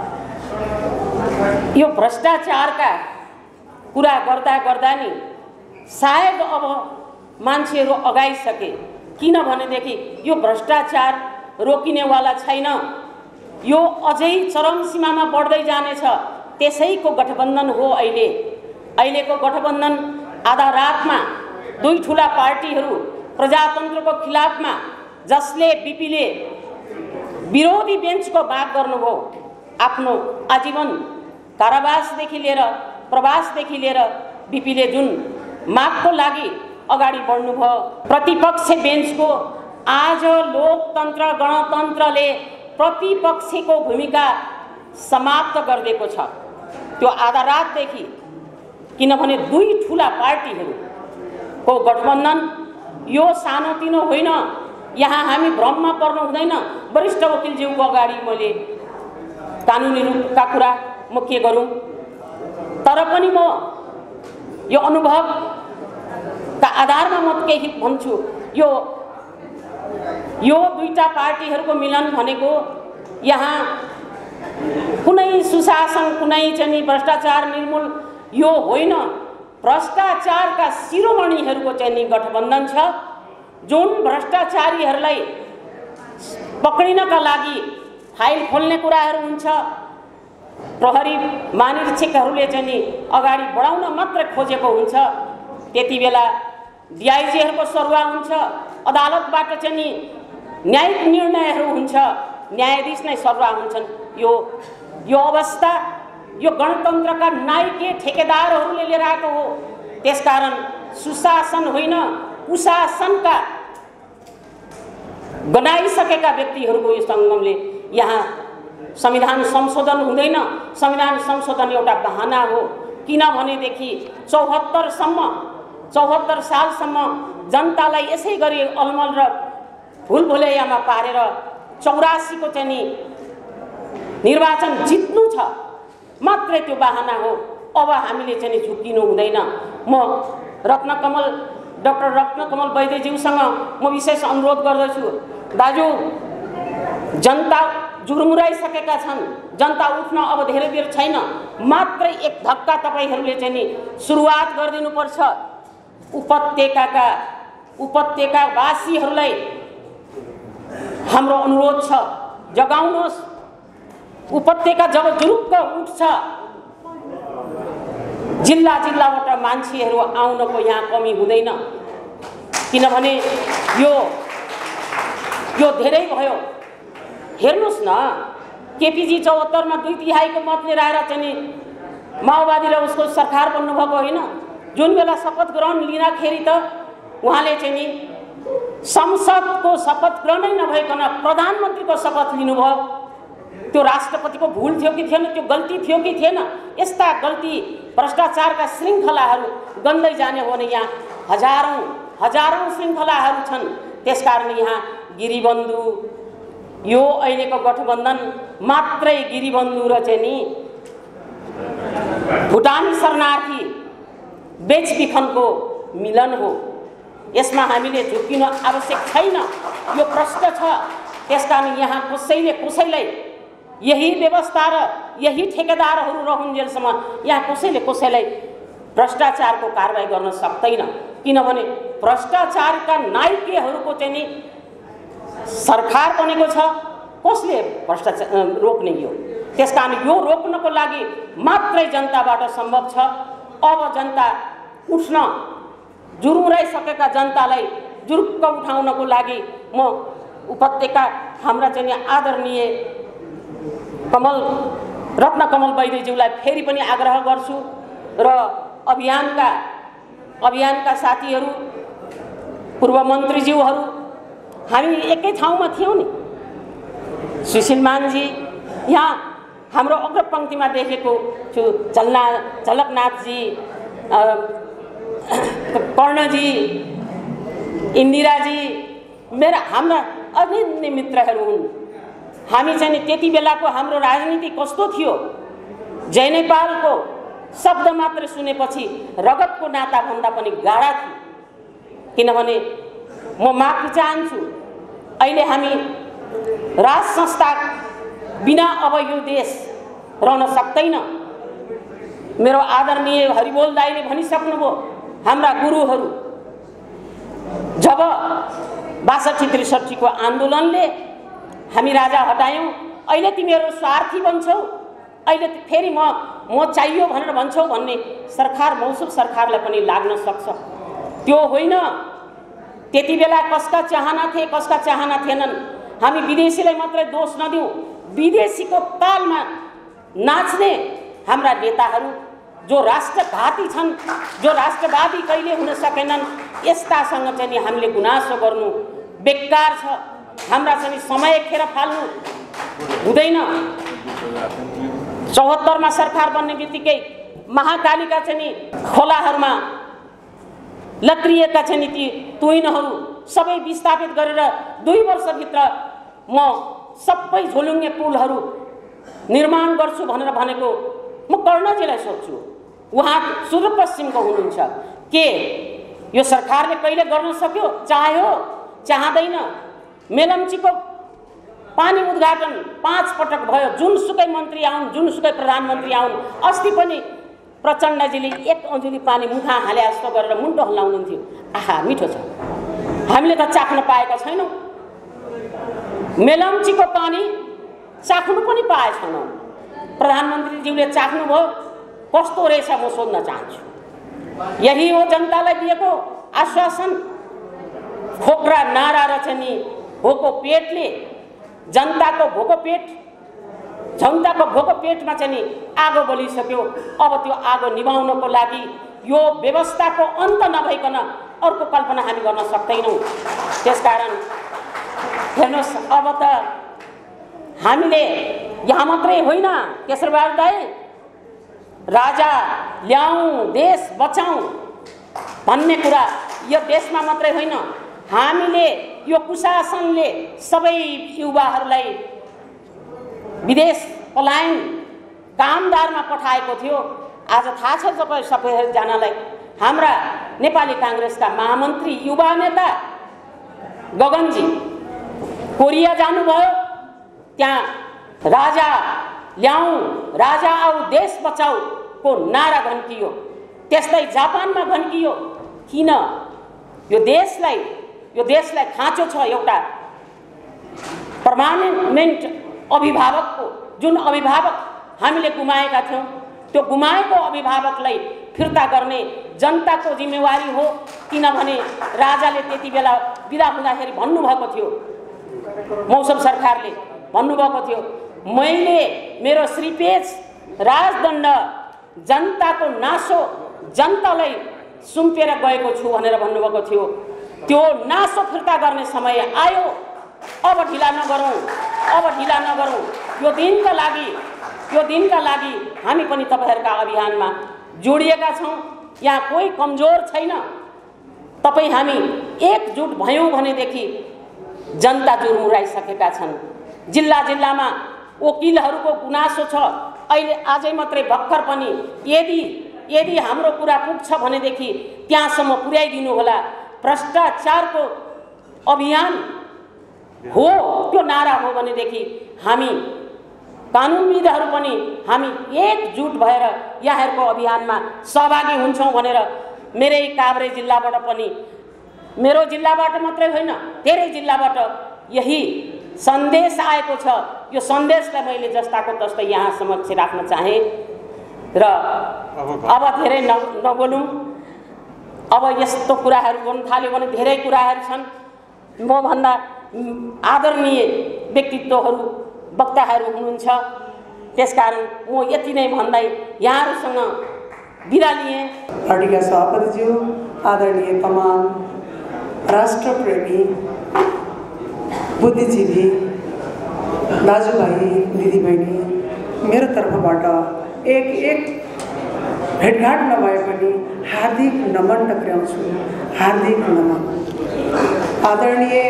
यो भ्रष्टाचारका कुरा गर्दा नि सायद अब मान्छेहरू अगाइसके, किनभनेदेखि यो भ्रष्टाचार रोकिनेवाला छैन, यो अझै चरम सीमामा बढ्दै जानेछ। त्यसैको गठबन्धन हो अहिलेको गठबन्धन। आधा रातमा दुई ठुला पार्टीहरू प्रजातन्त्रको खिलाफमा, जसले बीपीले विरोधी बेन्चको माग गर्नुभयो, आफ्नो आजीवन कारावासदेखि लिएर प्रवासदेखि लिएर बीपीले जुन मागको लागि अगाडि बढ्नुभयो, प्रतिपक्ष बेन्चको आज लोकतन्त्र गणतन्त्रले प्रतिपक्षको भूमिका समाप्त गरिदिएको छ। त्यो आधा रातदेखि, किनभने दुई ठुला पार्टीहरूको गठबन्धन यो सानोतिनो होइन। यहाँ हामी भ्रममा पर्नु हुँदैन। वरिष्ठ वकिलज्यूको अगाडि मैले कानुनी रूपका कुरा म के गरौँ, तर पनि म यो अनुभवका आधारमा म केही भन्छु। यो दुईटा पार्टीहरूको मिलन भनेको यहाँ कुनै सुशासन, कुनै चाहिँ भ्रष्टाचार निर्मूल यो होइन। भ्रष्टाचारका शिरोमणिहरूको चाहिँ गठबन्धन छ, जुन भ्रष्टाचारीहरूलाई पक्रिनका लागि फाइल खोल्ने कुराहरू हुन्छ। प्रहरी महानिरीक्षकहरूले चाहिँ अगाडि बढाउन मात्र खोजेको हुन्छ। त्यति बेला डिआइजीहरूको सरुवा हुन्छ, अदालतबाट चाहिँ न्यायिक निर्णयहरू हुन्छ, न्यायाधीश नै सरुवा हुन्छन्। यो अवस्था यो गणतन्त्रका नायकीय ठेकेदारहरूले लिएर आएको हो। त्यसकारण सुशासन होइन, कुशासनका बनाइसकेका व्यक्तिहरूको यो सङ्गमले यहाँ संविधान संशोधन हुँदैन। संविधान संशोधन एउटा बहाना हो, किनभनेदेखि 74 सालसम्म जनतालाई यसै गरी अलमल र भुलभुलैयामा पारेर 84 को चाहिँ निर्वाचन जित्नु छ, मात्रै त्यो बहाना हो। अब हामीले चाहिँ झुक्किनु हुँदैन। म डाक्टर रत्नकमल वैद्यज्यूसँग म विशेष अनुरोध गर्दछु, दाजु जनता जुर्मुराइसकेका छन्, जनता उठ्न अब धेरै बेर छैन, मात्रै एक धक्का तपाईहरूले चाहिँ सुरुवात गरिदिनुपर्छ। उपत्यकावासीहरूलाई हाम्रो अनुरोध छ, जगाउनुहोस्। उपत्यका जब जुरुक्क उठ्छ, जिल्लाबाट मान्छेहरू आउनको यहाँ कमी हुँदैन, किनभने यो धेरै भयो। हेर्नुहोस् न, केपीजी 74 मा 2/3 को मत लिएर आएर चाहिँ माओवादी र उसको सरकार बन्नुभएको होइन। जुन बेला शपथ ग्रहण लिँदाखेरि त उहाँले चाहिँ नि संसदको शपथ ग्रहणै नभइकन प्रधानमन्त्रीको शपथ लिनुभयो। त्यो राष्ट्रपतिको भुल थियो कि थिएन, त्यो गल्ती थियो कि थिएन? यस्ता गल्ती भ्रष्टाचारका श्रृङ्खलाहरू गन्दै जाने हो भने यहाँ हजारौँ श्रृङ्खलाहरू छन्। त्यसकारण यहाँ गिरिबन्धु, यो अहिलेको गठबन्धन मात्रै गिरिबन्धु र चाहिँ नि भुटानी शरणार्थी बेचबिखनको मिलन हो। यसमा हामीले झुक्किनु आवश्यक छैन, यो प्रश्न छ। त्यसकारण यहाँ कसैलाई यही व्यवस्था र यही ठेकेदारहरू रहुन्जेलसम्म यहाँ कसैलाई भ्रष्टाचारको कारबाही गर्न सक्दैन। किनभने भ्रष्टाचारका नायकहरूको चाहिँ नि सरकार बनेको छ, कसले भ्रष्टाचार रोक्ने यो? त्यसकारण यो रोक्नको लागि मात्रै जनताबाट सम्भव छ। अब जनता उठ्न, जुरुराइसकेका जनतालाई जुरुक्क उठाउनको लागि म उपत्यका हाम्रा चाहिँ आदरणीय रत्न कमल वैद्यज्यूलाई फेरि पनि आग्रह गर्छु र अभियानका साथीहरू, पूर्व मन्त्रीज्यूहरू, हामी एकै ठाउँमा थियौँ नि। सुशील मानजी, यहाँ हाम्रो अग्रपङ्क्तिमा देखेको छु, झलकनाथजी, कर्णजी, इन्दिराजी हाम्रा अभिन्न मित्रहरू हुन्। हामी चाहिँ त्यति बेलाको हाम्रो राजनीति कस्तो थियो? जय नेपालको शब्द मात्र सुनेपछि रगतको नाताभन्दा पनि गाढा थियो। किनभने म माफी चाहन्छु, अहिले हामी राज संस्था बिना अब यो देश रहन सक्दैन। मेरो आदरणीय हरिबोल दाइले भनिसक्नुभयो, हाम्रा गुरुहरू जब 62-63 को आन्दोलनले हामी राजा हटायौँ, अहिले तिमीहरू स्वार्थी बन्छौ, अहिले फेरि म चाहियो भनेर भन्छौ भन्ने सरकार, मौसम सरकारलाई पनि लाग्न सक्छ। त्यो होइन। त्यति बेला कसका चाहना थिए, कसका चाहना थिएनन्। हामी विदेशीलाई मात्रै दोष नदिउँ, विदेशीको तालमा नाच्ने हाम्रा नेताहरू जो राष्ट्रघाती छन्, जो राष्ट्रवादी कहिले हुन सकेनन्, यस्तासँग चाहिँ हामीले गुनासो गर्नु बेकार छ। हाम्रा चाहिँ समय खेर फाल्नु हुँदैन। 74 मा सरकार बन्ने बित्तिकै महाकालीका चाहिँ खोलाहरूमा लत्रिएका चाहिँ ती तुइनहरू सबै विस्थापित गरेर 2 वर्षभित्र म सबै झोलुङ्गे पुलहरू निर्माण गर्छु भनेर भनेको म कर्णजीलाई सोध्छु। उहाँ सुदूरपश्चिमको हुनुहुन्छ। के यो सरकारले कहिले गर्न सक्यो? चाह्यो? चाहँदैन। मेलम्चीको पानी उद्घाटन 5 पटक भयो। जुनसुकै मन्त्री आउन्, जुनसुकै प्रधानमन्त्री आउन्, अस्ति पनि प्रचण्डजीले 1 अञ्जुली पानी मुखा हाले जस्तो गरेर मुन्टो हल्लाउनुहुन्थ्यो। आहा, मिठो छ। हामीले त चाख्न पाएका छैनौँ। मेलम्चीको पानी चाख्नु पनि पाएछौँ। प्रधानमन्त्रीज्यूले चाख्नुभयो, कस्तो रहेछ म सोध्न चाहन्छु। यही हो जनतालाई दिएको आश्वासन। खोक्रा नारा र चाहिँ भोको पेटले जनताको भोको पेटमा चाहिँ आगो बलिसक्यो। अब त्यो आगो निभाउनको लागि यो व्यवस्थाको अन्त नभइकन अर्को कल्पना हामी गर्न सक्दैनौँ। त्यसकारण हेर्नुहोस्, अब त हामीले यहाँ मात्रै होइन, केशरबहादुर दाइ, राजा ल्याउँ, देश बचाउँ भन्ने कुरा यो देशमा मात्रै होइन, हामीले यो कुशासनले सबै युवाहरूलाई विदेश पलायन कामदारमा पठाएको थियो। आज थाहा छ तपाईँ सबैजनालाई, हाम्रा नेपाली काङ्ग्रेसका महामन्त्री युवा नेता गगनजी कोरिया जानुभयो। त्यहाँ राजा ल्याउँ, राजा आऊ, देश बचाऊ को नारा घन्कियो। त्यस्तै जापानमा घन्कियो। किन? यो देशलाई खाँचो छ एउटा पर्मानेन्ट अभिभावकको। जुन अभिभावक हामीले गुमाएका थियौँ, त्यो गुमाएको अभिभावकलाई फिर्ता गर्ने जनताको जिम्मेवारी हो। किनभने राजाले त्यति बेला बिदा हुँदाखेरि भन्नुभएको थियो, मौसम सरकारले भन्नुभएको थियो, मैले मेरो श्रीपेच राजदण्ड जनताको नासो जनतालाई सुम्पिएर गएको छु भनेर भन्नुभएको थियो। त्यो नासो फिर्ता गर्ने समय आयो। अब ढिला नगरौँ, अब ढिला नगरौँ। यो दिनका लागि हामी पनि तपाईहरुका अभियानमा जोडिएका छौँ। यहाँ कोही कमजोर छैन। तपाई हामी एकजुट भयौँ भनेदेखि जनता जुर्मुराइसकेका छन्। जिल्ला जिल्लामा वकिलहरूको गुनासो छ। अहिले आजै मात्रै भर्खर पनि यदि हाम्रो कुरा पुग्छ भनेदेखि त्यहाँसम्म पुर्याइदिनु होला। भ्रष्टाचारको अभियान हो त्यो नारा हो भनेदेखि हामी कानुनविदहरू पनि हामी एकजुट भएर यहाँहरूको अभियानमा सहभागी हुन्छौँ भनेर मेरै काभ्रे जिल्लाबाट पनि, मेरो जिल्लाबाट मात्रै होइन धेरै जिल्लाबाट यही सन्देश आएको छ। यो सन्देशलाई मैले जस्ताको तस्तै यहाँ समक्ष राख्न चाहे र अब धेरै नबोलौँ। अब यस्तो कुराहरू गर्न थाल्यो भने धेरै कुराहरू छन्। म भन्दा आदरणीय व्यक्तित्वहरू वक्ताहरू हुनुहुन्छ। त्यसकारण म यति नै भन्दै यहाँहरूसँग बिदा लिएँ। पार्टीका सभापतिज्यू, आदरणीय तमाम राष्ट्रप्रेमी बुद्धिजीवी दाजुभाइ दिदीबहिनी, मेरो तर्फबाट एक भेटघाट नभए पनि हार्दिक नमन टक्राउँछु। हार्दिक नमन। आदरणीय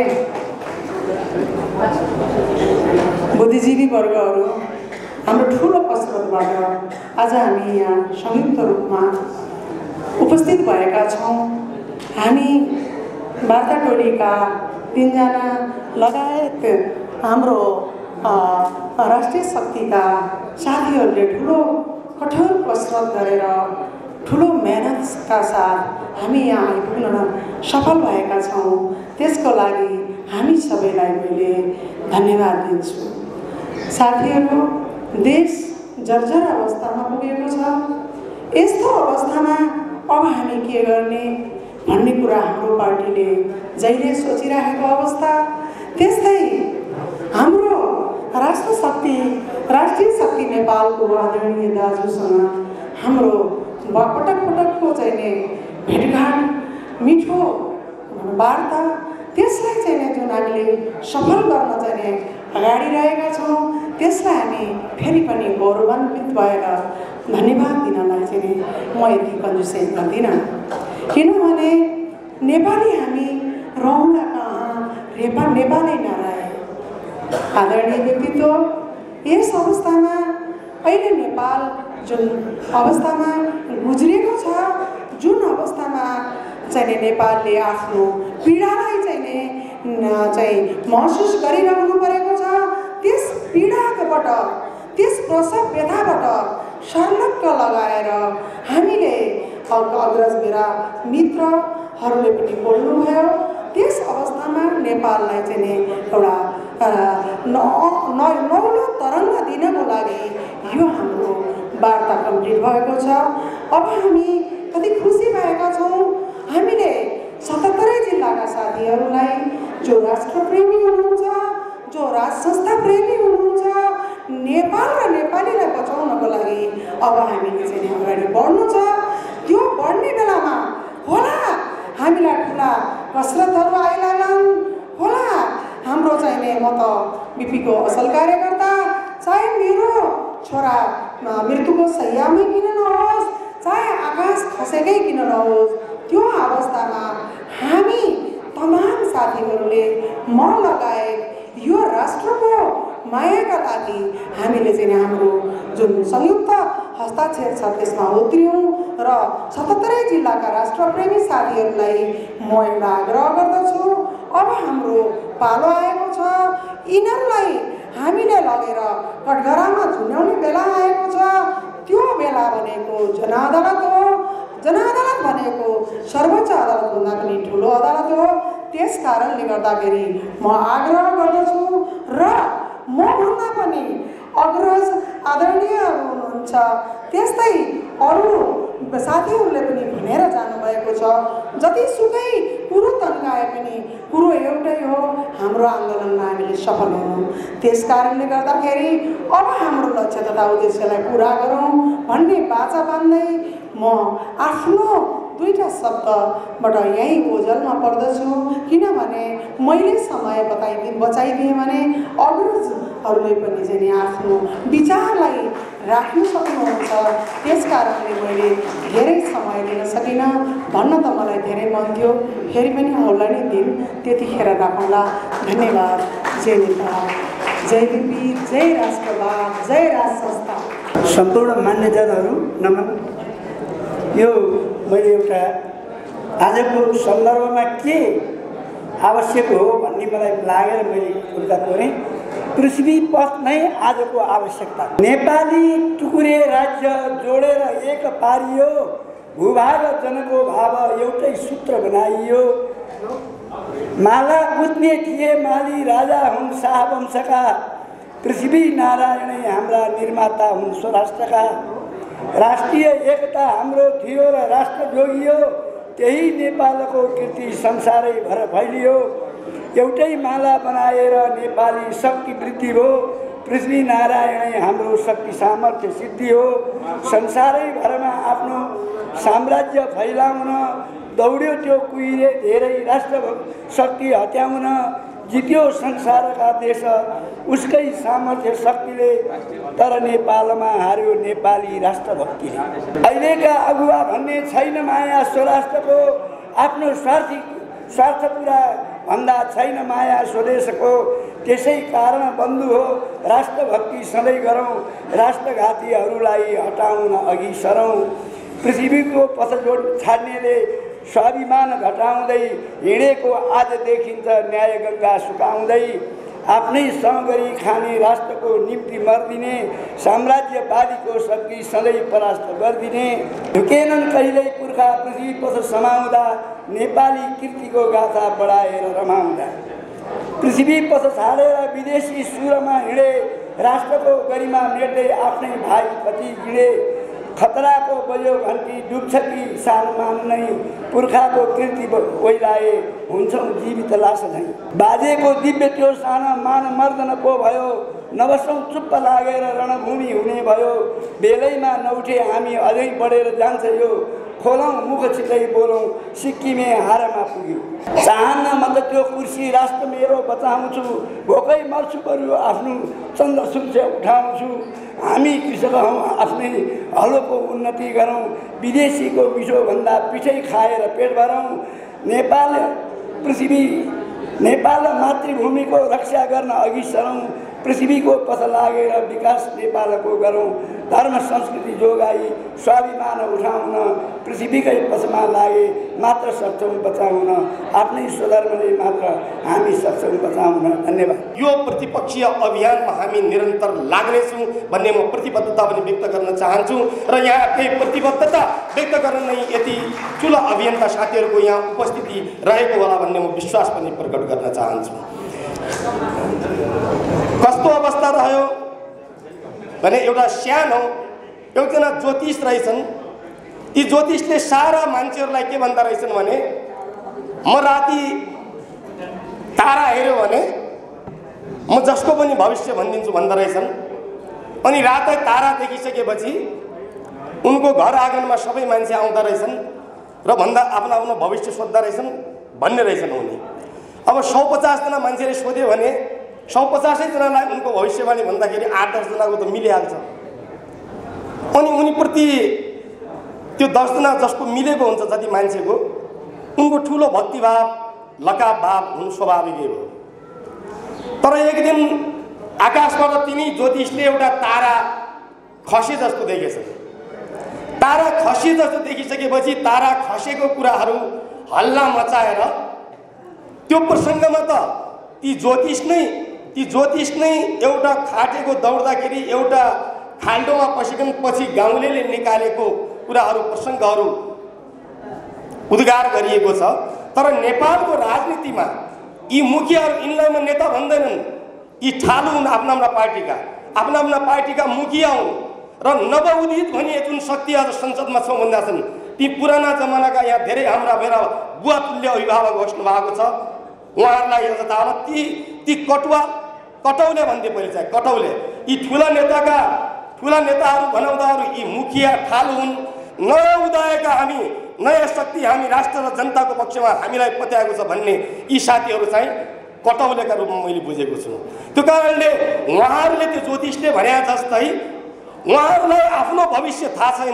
बुद्धिजीवी वर्गहरू, हाम्रो ठुलो कसरतबाट आज हामी यहाँ संयुक्त रूपमा उपस्थित भएका छौँ। हामी वार्ता टोलीका 3 जना लगायत हाम्रो राष्ट्रिय शक्तिका साथीहरूले ठुलो कठोर कसरत गरेर ठुलो मेहनतका साथ हामी यहाँ आइपुग्न सफल भएका छौँ। त्यसको लागि हामी सबैलाई मैले धन्यवाद दिन्छु। साथीहरू, देश जर्जर अवस्थामा पुगेको छ। यस्तो अवस्थामा अब हामी के गर्ने भन्ने कुरा हाम्रो पार्टीले जहिले सोचिरहेको अवस्था। त्यस्तै हाम्रो राष्ट्रिय शक्ति नेपालको आदरणीय दाजुसँग हाम्रो पटकको चाहिँ भेटघाट, मिठो वार्ता, त्यसलाई चाहिँ जुन हामीले सफल गर्न चाहिँ अगाडि रहेका छौँ, त्यसलाई हामी फेरि पनि गौरवान्वित भएर धन्यवाद दिनलाई चाहिँ म यति कन्जुसै गर्दिनँ। किनभने नेपाली हामी रहँला कहाँ, नेपालै नरहे। आदरणीय व्यक्तित्व, यस अवस्थामा अहिले नेपाल जुन अवस्थामा गुज्रिएको छ, जुन अवस्थामा चाहिँ नेपालले आफ्नो पीडालाई चाहिँ महसुस गरिरहनु परेको छ, त्यस पीडाबाट, त्यस प्रसव व्यथाबाट सर्लक्क लगाएर हामीले अग्रज मेरा मित्रहरूले पनि बोल्नुभयो। त्यस अवस्थामा नेपाललाई चाहिँ एउटा नौलो तरङ्ग दिनको लागि यो हाम्रो वार्ता कम्प्लिट भएको छ। अब हामी कति खुसी भएका छौँ। हामीले 77 जिल्लाका साथीहरूलाई, जो राष्ट्रप्रेमी हुनुहुन्छ, जो राज संस्था प्रेमी हुनुहुन्छ, नेपाल र नेपालीलाई बचाउनको लागि अब हामीले चाहिँ अगाडि बढ्नु छ। त्यो बढ्ने बेलामा होला हामीलाई ठुला कसरतहरू आइलाग्लान्, होला हाम्रो चाहिँ म त बिपीको असल कार्यकर्ता, चाहे मेरो छोरा मृत्युको शय्यामै किन नहोस्, चाहे आकाश खसेकै किन नहोस्, त्यो अवस्थामा हामी तमाम साथीहरूले म लगायत यो राष्ट्रको मायाका लागि हामीले चाहिँ हाम्रो जुन संयुक्त हस्ताक्षर छ त्यसमा उत्रियौँ र 77 जिल्लाका राष्ट्रप्रेमी साथीहरूलाई म एउटा आग्रह गर्दछु। अब हाम्रो पालो आएको छ। यिनीहरूलाई हामीले लगेर कठघरामा झुन्याउने बेला आएको छ। त्यो बेला भनेको जनअदालत हो। जनअदालत भनेको सर्वोच्च अदालतभन्दा पनि ठुलो अदालत हो। त्यस कारणले गर्दाखेरि म आग्रह गर्दछु र म भन्दा पनि अग्रज आदरणीयहरू हुनुहुन्छ, त्यस्तै अरू साथीहरूले पनि भनेर जानुभएको छ। जतिसुकै कुरो तन्काए पनि कुरो एउटै हो, हाम्रो आन्दोलनमा हामीले सफल हुनु। त्यस कारणले गर्दाखेरि अब हाम्रो लक्ष्य तथा उद्देश्यलाई पुरा गरौँ भन्ने बाचा बान्दै म आफ्नो दुईटा शब्दबाट यहीँ ओझलमा पर्दछु, किनभने मैले समय बचाइदिएँ भने अग्रजहरूले पनि चाहिँ आफ्नो विचारलाई राख्न सक्नुहुन्छ। त्यस कारणले मैले धेरै समय दिन सकिनँ। भन्न त मलाई धेरै मन थियो, फेरि पनि होला नै दिन, त्यतिखेर राखौँला। धन्यवाद। जय नेपाल, जय लिपि, जय राष्ट्रवाद, जय राज संस्था। सम्पूर्ण मान्यजनहरू नमन। यो मैले एउटा आजको सन्दर्भमा के आवश्यक हो भन्ने मलाई लागेर मैले कुरा गरेँ। पृथ्वी पथ नै आजको आवश्यकता। नेपाली टुकुरे राज्य जोडेर एक पारियो, भूभाग जनको भाव एउटै सूत्र बनाइयो। माला बुझ्ने थिए माली राजा हुन् शाहवंशका, पृथ्वी नारायणै हाम्रा निर्माता हुन् स्वराष्ट्रका। राष्ट्रिय एकता हाम्रो थियो र राष्ट्र जोगियो, त्यही नेपालको कीर्ति संसारै भर फैलियो। एउटै माला बनाएर नेपाली शक्ति वृद्धि हो, पृथ्वी नारायणै हाम्रो शक्ति सामर्थ्य सिद्धि हो। संसारै भरमा आफ्नो साम्राज्य फैलाउन दौड्यो त्यो कुहिरे धेरै, राष्ट्र शक्ति हत्याउन जित्यो संसारका देश उसकै सामर्थ्य शक्तिले। तर नेपालमा हार्यो नेपाली राष्ट्रभक्तिले। अहिलेका अगुवा भन्ने छैन माया स्वराष्ट्रको, आफ्नो स्वार्थ पुरा भन्दा छैन माया स्वदेशको। त्यसै कारण बन्धु हो राष्ट्रभक्ति सधैँ गरौँ, राष्ट्रघातीहरूलाई हटाउन अघि सरौँ। पृथ्वीको पथजोड छाड्नेले स्वाभिमान घटाउँदै हिँडेको आज देखिन्छ न्याय गङ्गा सुकाउँदै। आफ्नै सहगरी खाने राष्ट्रको निम्ति मर्दिने, साम्राज्यवादीको शक्ति सधैँ परास्त गरिदिने। ढुकेनन् कहिल्यै पुर्खा पृथ्वी पथ समाउँदा, नेपाली कीर्तिको गाथा बढाएर रमाउँदा। पृथ्वी पथ छाडेर विदेशी सुरमा हिँडे, राष्ट्रको गरिमा मेट्दै आफ्नै भाइ कति गिडे। खतराको बज्यो घन्टी डुब्छ कि सालमान नै, पुर्खाको कीर्ति ओइलाए हुन्छौँ जीवित लास झैँ। बाजेको दिव्य त्यो सानो मान मर्दन पो भयो, नबसौँ चुप्प लागेर रणभूमि हुने भयो। बेलैमा नउठे हामी अझै बढेर जान्छ यो, खोलौँ मुख छिटै बोलौँ सिक्किमे हारमा पुग्यो। चाहन्न म त त्यो कुर्सी राष्ट्र मेरो बचाउँछु, भोकै मर्छु बरु आफ्नो चन्द्र सूर्य उठाउँछु। हामी कृषक हौँ आफ्नै हलोको उन्नति गरौँ, विदेशीको मिठोभन्दा पिठै खाएर पेट भरौँ। नेपाल मातृभूमिको रक्षा गर्न अघि सरौँ, पृथ्वीको पथ लागेर विकास नेपालको गरौँ। धर्म संस्कृति जोगाई स्वाभिमान उठाउन, पृथ्वीकै पथमा लागे मात्र सक्छौँ बचाउन। आफ्नै स्वधर्मले मात्र हामी सक्छौँ बचाउन। धन्यवाद। यो प्रतिपक्षीय अभियानमा हामी निरन्तर लाग्नेछौँ भन्ने म प्रतिबद्धता पनि व्यक्त गर्न चाहन्छु। र यहाँ त्यही प्रतिबद्धता व्यक्त गर्न नै यति ठुलो अभियानका साथीहरूको यहाँ उपस्थिति रहेको होला भन्ने म विश्वास पनि प्रकट गर्न चाहन्छु। कस्तो अवस्था रह्यो भने एउटा सानो एकजना ज्योतिष रहेछन्। ती ज्योतिषले सारा मान्छेहरूलाई के भन्दो रहेछन् भने, म राति तारा हेऱ्यो भने म जसको पनि भविष्य भनिदिन्छु भन्दो रहेछन्। अनि रातै तारा देखिसकेपछि उनको घर आँगनमा सबै मान्छे आउँदा रहेछन् र भन्दा आफ्नो आफ्नो भविष्य सोध्दा रहेछन् भन्ने रहेछन् उनी। अब 150 जना मान्छेले सोध्यो भने 150 जनालाई उनको भविष्यवाणी भन्दाखेरि 8-10 जनाको त मिलिहाल्छ। अनि उनीप्रति त्यो 10 जना जसको मिलेको हुन्छ जति मान्छेको, उनको ठुलो भक्तिभाव लगाव भाव हुनु स्वाभाविकै हो। तर एक दिन आकाशबाट तिनी ज्योतिषले एउटा तारा खसे जस्तो देखेछन्। तारा खसे जस्तो देखिसकेपछि तारा खसेको कुराहरू हल्ला मचाएर त्यो प्रसङ्गमा त ती ज्योतिष नै एउटा खाटेको दौड्दाखेरि एउटा खाल्डोमा पसिकन पछि गाउँलेले निकालेको कुराहरू प्रसङ्गहरू उद्गार गरिएको छ। तर नेपालको राजनीतिमा यी मुखियाहरू, यिनलाई म नेता भन्दैनन्, यी ठालु हुन् आफ्ना पार्टीका मुखिया हुन् र नवउदित भनिए जुन शक्ति आज संसदमा छौँ भन्दा छन् ती पुराना जमानाका यहाँ धेरै हाम्रा मेरा बुवा तुल्य अभिभावक बस्नु भएको छ। उहाँहरूलाई यताउन ती कटौले भन्थे पहिले चाहिँ कटौले, यी ठुला नेताहरू भनाउँदाहरू यी मुखिया ठालु हुन्। नउदाएका हामी नयाँ शक्ति हामी राष्ट्र र जनताको पक्षमा हामीलाई पत्याएको छ भन्ने यी साथीहरू चाहिँ कटौलेका रूपमा मैले बुझेको छु। त्यो कारणले उहाँहरूले त्यो ज्योतिषले भने जस्तै उहाँहरूलाई आफ्नो भविष्य थाहा छैन।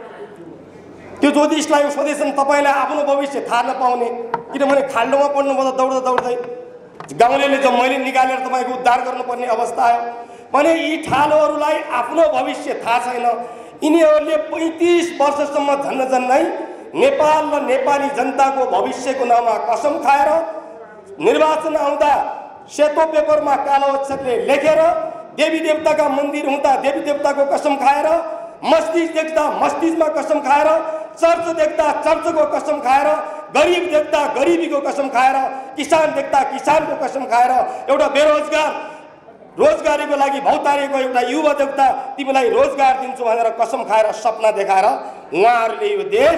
त्यो ज्योतिषलाई सोधेछन् तपाईँलाई आफ्नो भविष्य थाहा नपाउने, किनभने खाल्डोमा पढ्नुभयो त दौड्दा दौड्दै गाउँलेले जब मैले निकालेर तपाईँको उद्धार गर्नुपर्ने अवस्था आयो भने यी ठालोहरूलाई आफ्नो भविष्य थाहा छैन। यिनीहरूले 35 वर्षसम्म झन्नै नेपाल र नेपाली जनताको भविष्यको नाममा कसम खाएर निर्वाचन आउँदा सेतो पेपरमा कालो अक्षरले लेखेर देवी देवताका मन्दिर हुँदा देवी देवताको कसम खाएर, मस्जिद देख्दा मस्जिदमा कसम खाएर, चर्च देख्दा चर्चको कसम खाएर, गरिब देख्दा गरिबीको कसम खाएर, किसान देख्दा किसानको कसम खाएर, एउटा बेरोजगार रोजगारीको लागि भौतारिएको एउटा युवा देख्दा तिमीलाई रोजगार दिन्छु भनेर कसम खाएर सपना देखाएर उहाँहरूले यो देश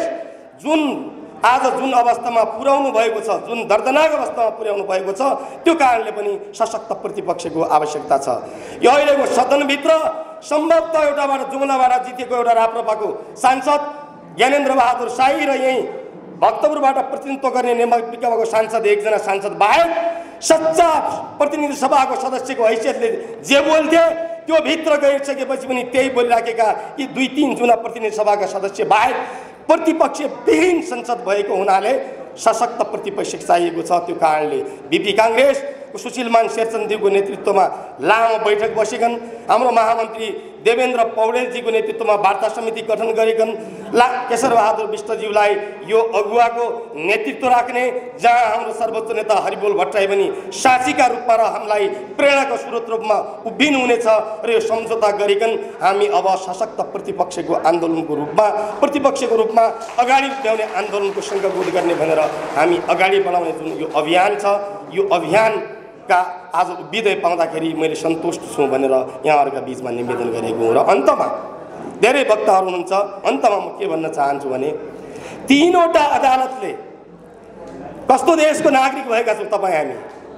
आज जुन अवस्थामा पुर्याउनु भएको छ, जुन दर्दनाक अवस्थामा पुर्याउनु भएको छ, त्यो कारणले पनि सशक्त प्रतिपक्षको आवश्यकता छ। यो अहिलेको सदनभित्र सम्भवतः एउटाबाट जुम्लाबाट जितेको एउटा राप्रपाको सांसद ज्ञानेन्द्र बहादुर शाही र यही भक्तपुरबाट प्रतिनिधित्व गर्ने नेकपाको सांसद एकजना सांसद बाहेक सच्चा प्रतिनिधि सभाको सदस्यको हैसियतले जे बोल्थे त्यो भित्र गइसकेपछि पनि त्यही बोलिराखेका यी 2-3 जना प्रतिनिधि सभाका सदस्य बाहेक प्रतिपक्ष विहीन संसद भएको हुनाले सशक्त प्रतिपक्ष चाहिएको छ। त्यो कारणले बीपी कांग्रेसको सुशीलमान शेरचन्दज्यूको नेतृत्वमा लामो बैठक बसेकन, हाम्रो महामन्त्री देवेन्द्र पौडेलजीको नेतृत्वमा वार्ता समिति गठन गरेकन केशरबहादुर विष्टज्यूलाई यो अगुवाको नेतृत्व राख्ने, जहाँ हाम्रो सर्वोच्च नेता हरिबोल भट्टराई पनि साक्षीका रूपमा र हामीलाई प्रेरणाको स्रोत रूपमा उभिनु हुनेछ र यो सम्झौता गरिकन हामी अब सशक्त प्रतिपक्षको आन्दोलनको रूपमा प्रतिपक्षको रूपमा अगाडि ल्याउने आन्दोलनको सङ्कल्प गर्ने भनेर हामी अगाडि बढाउने जुन यो अभियान छ, यो अभियानका आज विजय पाउँदाखेरि मैले सन्तुष्ट छु भनेर यहाँहरूका बिचमा निवेदन गरेको हुँ। र अन्तमा धेरै वक्ताहरू हुनुहुन्छ, अन्तमा म के भन्न चाहन्छु भने 3वटा अदालतले कस्तो देशको नागरिक भएका छौँ तपाईँ हामी।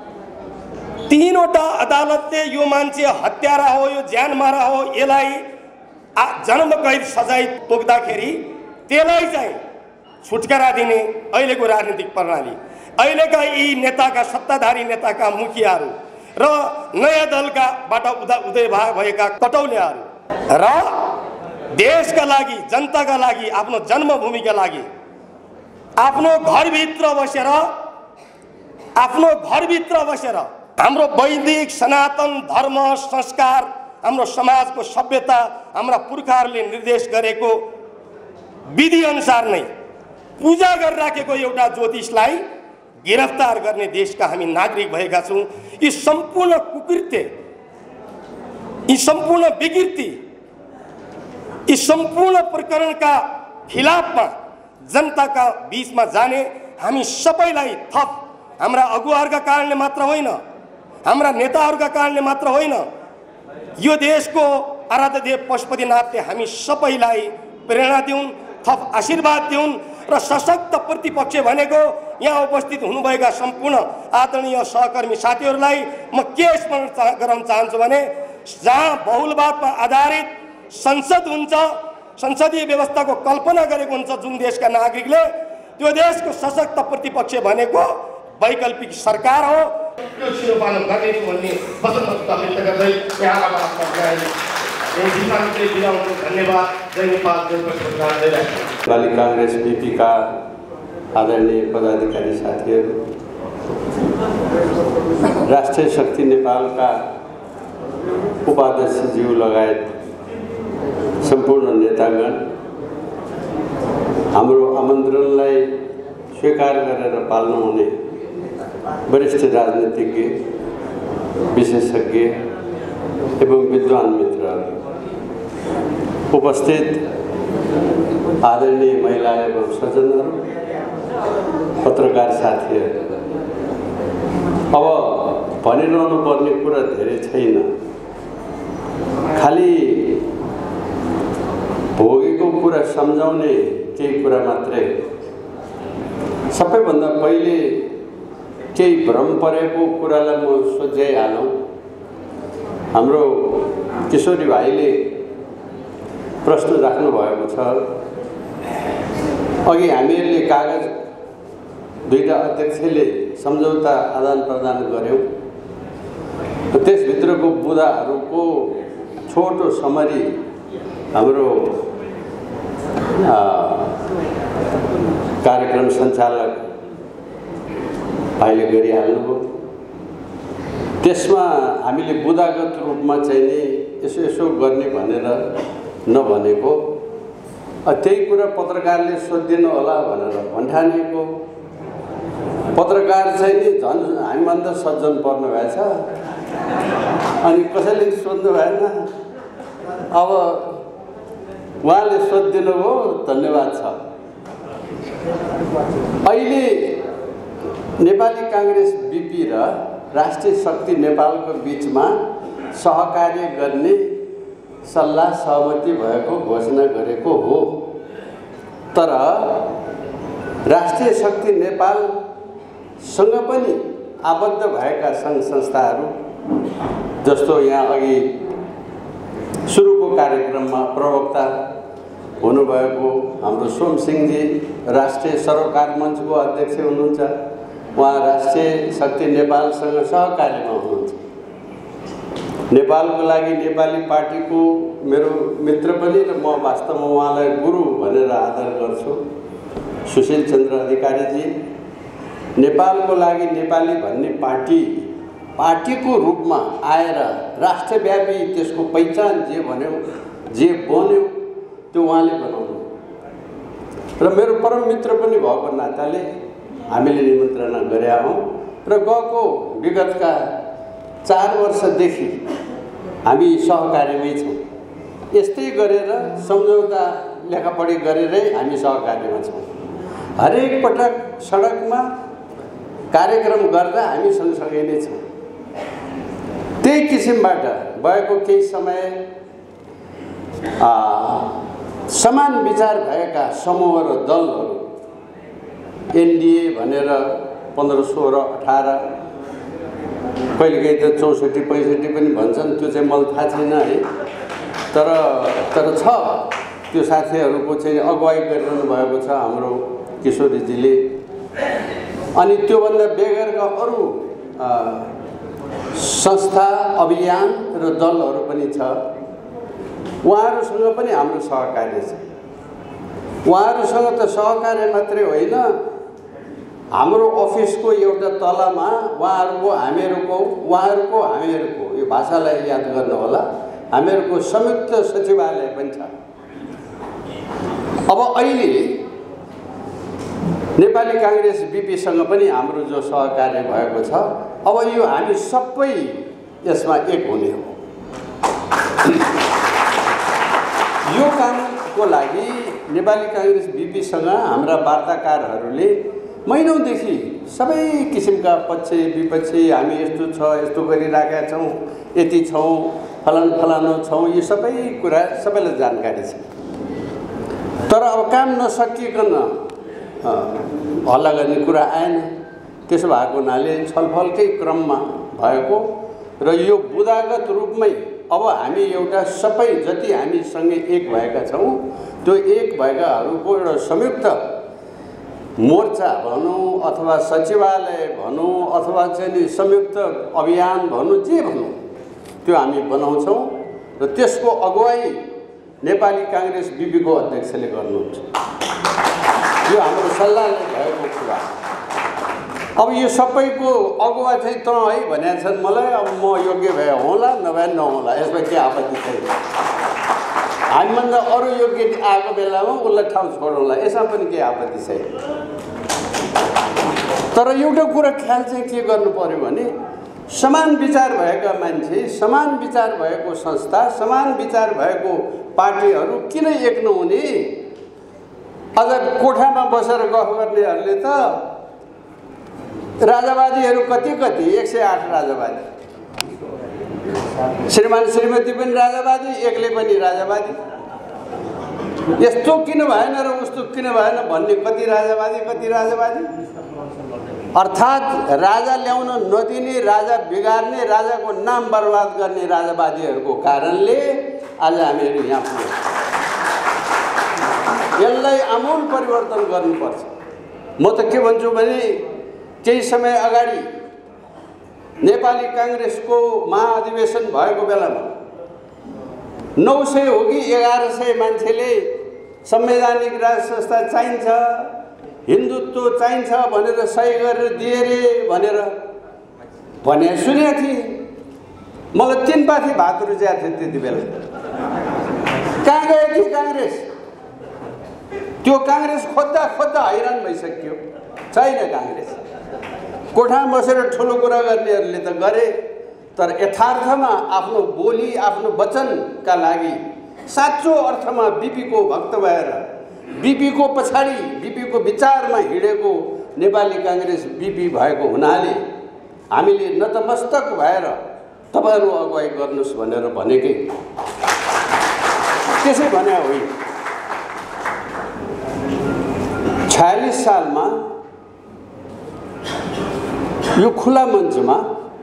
3वटा अदालतले यो मान्छे हत्यारा हो, यो ज्यान मारा हो, यसलाई जन्मकैद सजाय तोक्दाखेरि त्यसलाई चाहिँ छुटकारा दिने अहिलेको राजनीतिक प्रणाली, अहिलेका यी नेताका सत्ताधारी नेताका मुखियाहरू र नयाँ दलकाबाट उदय भएका कटौलेहरू र देशका लागि जनताका लागि आफ्नो जन्मभूमिका लागि आफ्नो घरभित्र बसेर हाम्रो वैदिक सनातन धर्म संस्कार, हाम्रो समाजको सभ्यता, हाम्रा पुर्खाहरूले निर्देश गरेको विधि अनुसार नै पूजा गरिराखेको एउटा ज्योतिषलाई गिरफ्तार गर्ने देशका हामी नागरिक भएका छौँ। यी सम्पूर्ण कुकृत्य, यी सम्पूर्ण विकृति, यी सम्पूर्ण प्रकरणका खिलाफमा जनताका बीचमा जाने हामी सबैलाई थप हाम्रा अगुवाहरूका कारणले मात्र होइन, हाम्रा नेताहरूका कारणले मात्र होइन, यो देशको आराध्य देव पशुपतिनाथले हामी सबैलाई प्रेरणा दिउन्, थप आशीर्वाद दिउन् र सशक्त प्रतिपक्ष भनेको यहाँ उपस्थित हुनुभएका सम्पूर्ण आदरणीय सहकर्मी साथीहरूलाई म के स्मरण गराउन चाहन्छु भने जहाँ बहुलवादमा आधारित संसद हुन्छ, संसदीय व्यवस्थाको कल्पना गरेको हुन्छ जुन देशका नागरिकले, त्यो देशको सशक्त प्रतिपक्ष भनेको वैकल्पिक सरकार हो। त्यो छिरोपालन गर्नेछु भन्ने वचनबद्धता व्यक्त गर्दै यहाँबाट धन्यवाद। जय नेपाल, जय पशुपतिनाथ, जय राष्ट्र। नेपाली कांग्रेस बीपी का आदरणीय पदाधिकारी साथीहरू, राष्ट्रिय शक्ति नेपालका उपाध्यक्षज्यू लगायत सम्पूर्ण नेतागण, हाम्रो आमन्त्रणलाई स्वीकार गरेर पाल्नुहुने वरिष्ठ राजनीतिज्ञ, विशेषज्ञ एवं विद्वान मित्रहरू, उपस्थित आदरणीय महिला एवं सज्जनहरू, पत्रकार साथीहरू, अब भनिरहनु पर्ने कुरा धेरै छैन, खालि भोगेको कुरा सम्झाउने केही कुरा मात्रै। सबैभन्दा पहिले केही भ्रम परेको कुरालाई म सोझ्याइहालौँ। हाम्रो किशोरी भाइले प्रश्न राख्नु भएको छ, अघि हामीहरूले कागज दुईटा अध्यक्षले सम्झौता आदान प्रदान गर्यौँ। त्यसभित्रको बुदाहरूको छोटो समरी हाम्रो कार्यक्रम सञ्चालक भाइले गरिहाल्नुभयो। त्यसमा हामीले बुदागत रूपमा चाहिँ नि यसो गर्ने भनेर नभनेको, त्यही कुरा पत्रकारले सोधिदिनु होला भनेर भन्ठानेको। पत्रकार चाहिँ नि झन् हामीभन्दा सज्जन पर्नु भएछ, अनि कसैले सोध्नु भएन। अब उहाँले सोधिदिनु भयो, धन्यवाद छ। अहिले नेपाली काङ्ग्रेस बीपी र राष्ट्रिय शक्ति नेपालको बिचमा सहकार्य गर्ने सल्लाह सहमति भएको घोषणा गरेको हो। तर राष्ट्रिय शक्ति नेपालसँग पनि आबद्ध भएका सङ्घ संस्थाहरू, जस्तो यहाँ अघि सुरुको कार्यक्रममा प्रवक्ता हुनुभएको हाम्रो सोमसिंहजी राष्ट्रिय सरोकार मञ्चको अध्यक्ष हुनुहुन्छ। उहाँ राष्ट्रिय शक्ति नेपालसँग सहकार्यमा हुनुहुन्छ। नेपालको लागि नेपाली पार्टीको मेरो मित्र पनि र म वास्तवमा उहाँलाई गुरु भनेर आदर गर्छु, सुशील चन्द्र अधिकारीजी। नेपालको लागि नेपाली भन्ने पार्टीको रूपमा आएर राष्ट्रव्यापी त्यसको पहिचान जे भन्यो जे बन्यो त्यो उहाँले बनाउनु र मेरो परम मित्र पनि भएको नाताले हामीले निमन्त्रणा गरेका हौँ र गएको विगतका 4 वर्षदेखि हामी सहकार्यमै छौँ। यस्तै गरेर सम्झौता लेखापढी गरेरै हामी सहकार्यमा छौँ। हरेक पटक सडकमा कार्यक्रम गर्दा हामी सँगसँगै नै छौँ। त्यही किसिमबाट भएको केही समय समान विचार भएका समूह र दलहरू एनडीए भनेर 15, 16, 18 कहिलेकाहीँ त 64, 65 पनि भन्छन्, त्यो चाहिँ मलाई थाहा छैन है। तर छ त्यो साथीहरूको चाहिँ अगुवाई गरिरहनु भएको छ हाम्रो किशोरीजीले। अनि त्योभन्दा बेगरका अरू संस्था, अभियान र दलहरू पनि छ। उहाँहरूसँग पनि हाम्रो सहकार्य छ। उहाँहरूसँग त सहकार्य मात्रै होइन, हाम्रो अफिसको एउटा तलामा उहाँहरूको हामीहरूको यो भाषालाई याद गर्नु होला, हामीहरूको संयुक्त सचिवालय पनि छ। अब अहिले नेपाली काङ्ग्रेस बीपीसँग पनि हाम्रो जो सहकार्य भएको छ, अब यो हामी सबै यसमा एक हुने हो। यो कामको लागि नेपाली काङ्ग्रेस बीपीसँग हाम्रा वार्ताकारहरूले महिनौदेखि सबै किसिमका पक्ष विपक्षी हामी यस्तो छ, यस्तो गरिराखेका छौँ, यति छौँ, फलानु छौँ, यो सबै कुरा सबैलाई जानकारी छ। तर अब काम नसकिकन हल्ला गर्ने कुरा आएन। त्यसो भएको हुनाले छलफलकै क्रममा भएको र यो बुदागत रूपमै अब हामी एउटा सबै जति हामीसँगै एक भएका छौँ, त्यो एक भएकाहरूको एउटा संयुक्त मोर्चा भनौँ अथवा सचिवालय भनौँ अथवा चाहिँ संयुक्त अभियान भनौँ, जे भनौँ, त्यो हामी बनाउँछौँ र त्यसको अगुवाई नेपाली काङ्ग्रेस बीपीको अध्यक्षले गर्नुहुन्छ। यो हाम्रो सल्लाहले भएको कुरा। अब यो सबैको अगुवा चाहिँ त है भनेका छन् मलाई। अब म योग्य भए होला, नभए नहोला, यसमा के आपत्ति छैन। हामीभन्दा अरू योग्य आएको बेलामा उसलाई ठाउँ छोडौँला, यसमा पनि केही आपत्ति छैन। तर एउटा कुरा ख्याल चाहिँ के गर्नु पर्यो भने समान विचार भएका मान्छे, समान विचार भएको संस्था, समान विचार भएको पार्टीहरू किन एक नहुने? अझ कोठामा बसेर गफ गर्नेहरूले त राजावादीहरू कति 108 राजावादी, श्रीमान श्रीमती पनि राजावादी, एक्लै पनि राजावादी। यस्तो किन भएन र उस्तो किन भएन भन्ने कति राजावादी। अर्थात् राजा ल्याउन नदिने, राजा बिगार्ने, राजाको नाम बर्बाद गर्ने राजावादीहरूको कारणले आज हामीहरू यहाँ पुग्यौँ। यसलाई आमूल परिवर्तन गर्नुपर्छ। म त के भन्छु भने केही समय अगाडि नेपाली काङ्ग्रेसको महाअधिवेशन भएको बेलामा 900 हो कि 1100 मान्छेले संवैधानिक राज संस्था चाहिन्छ, हिन्दुत्व चाहिन्छ भनेर सही गरेर दिए रे भनेर भने सुनेको थिएँ। मलाई 3 पाथी भात रुचाएको थियो त्यति बेला। कहाँ गयो थियो काङ्ग्रेस? त्यो काङ्ग्रेस खोज्दा खोज्दा हैरान भइसक्यो, छैन काङ्ग्रेस। कोठामा बसेर ठुलो कुरा गर्नेहरूले त गरे, तर यथार्थमा आफ्नो बोली आफ्नो वचनका लागि साँचो अर्थमा बीपीको भक्त भएर बीपीको पछाडि बीपीको विचारमा हिँडेको नेपाली काङ्ग्रेस बीपी भएको हुनाले हामीले नतमस्तक भएर तपाईहरु अगुवाई गर्नुस् भनेर भनेकै, त्यसै भने होइन। 46 सालमा यो खुला मञ्चमा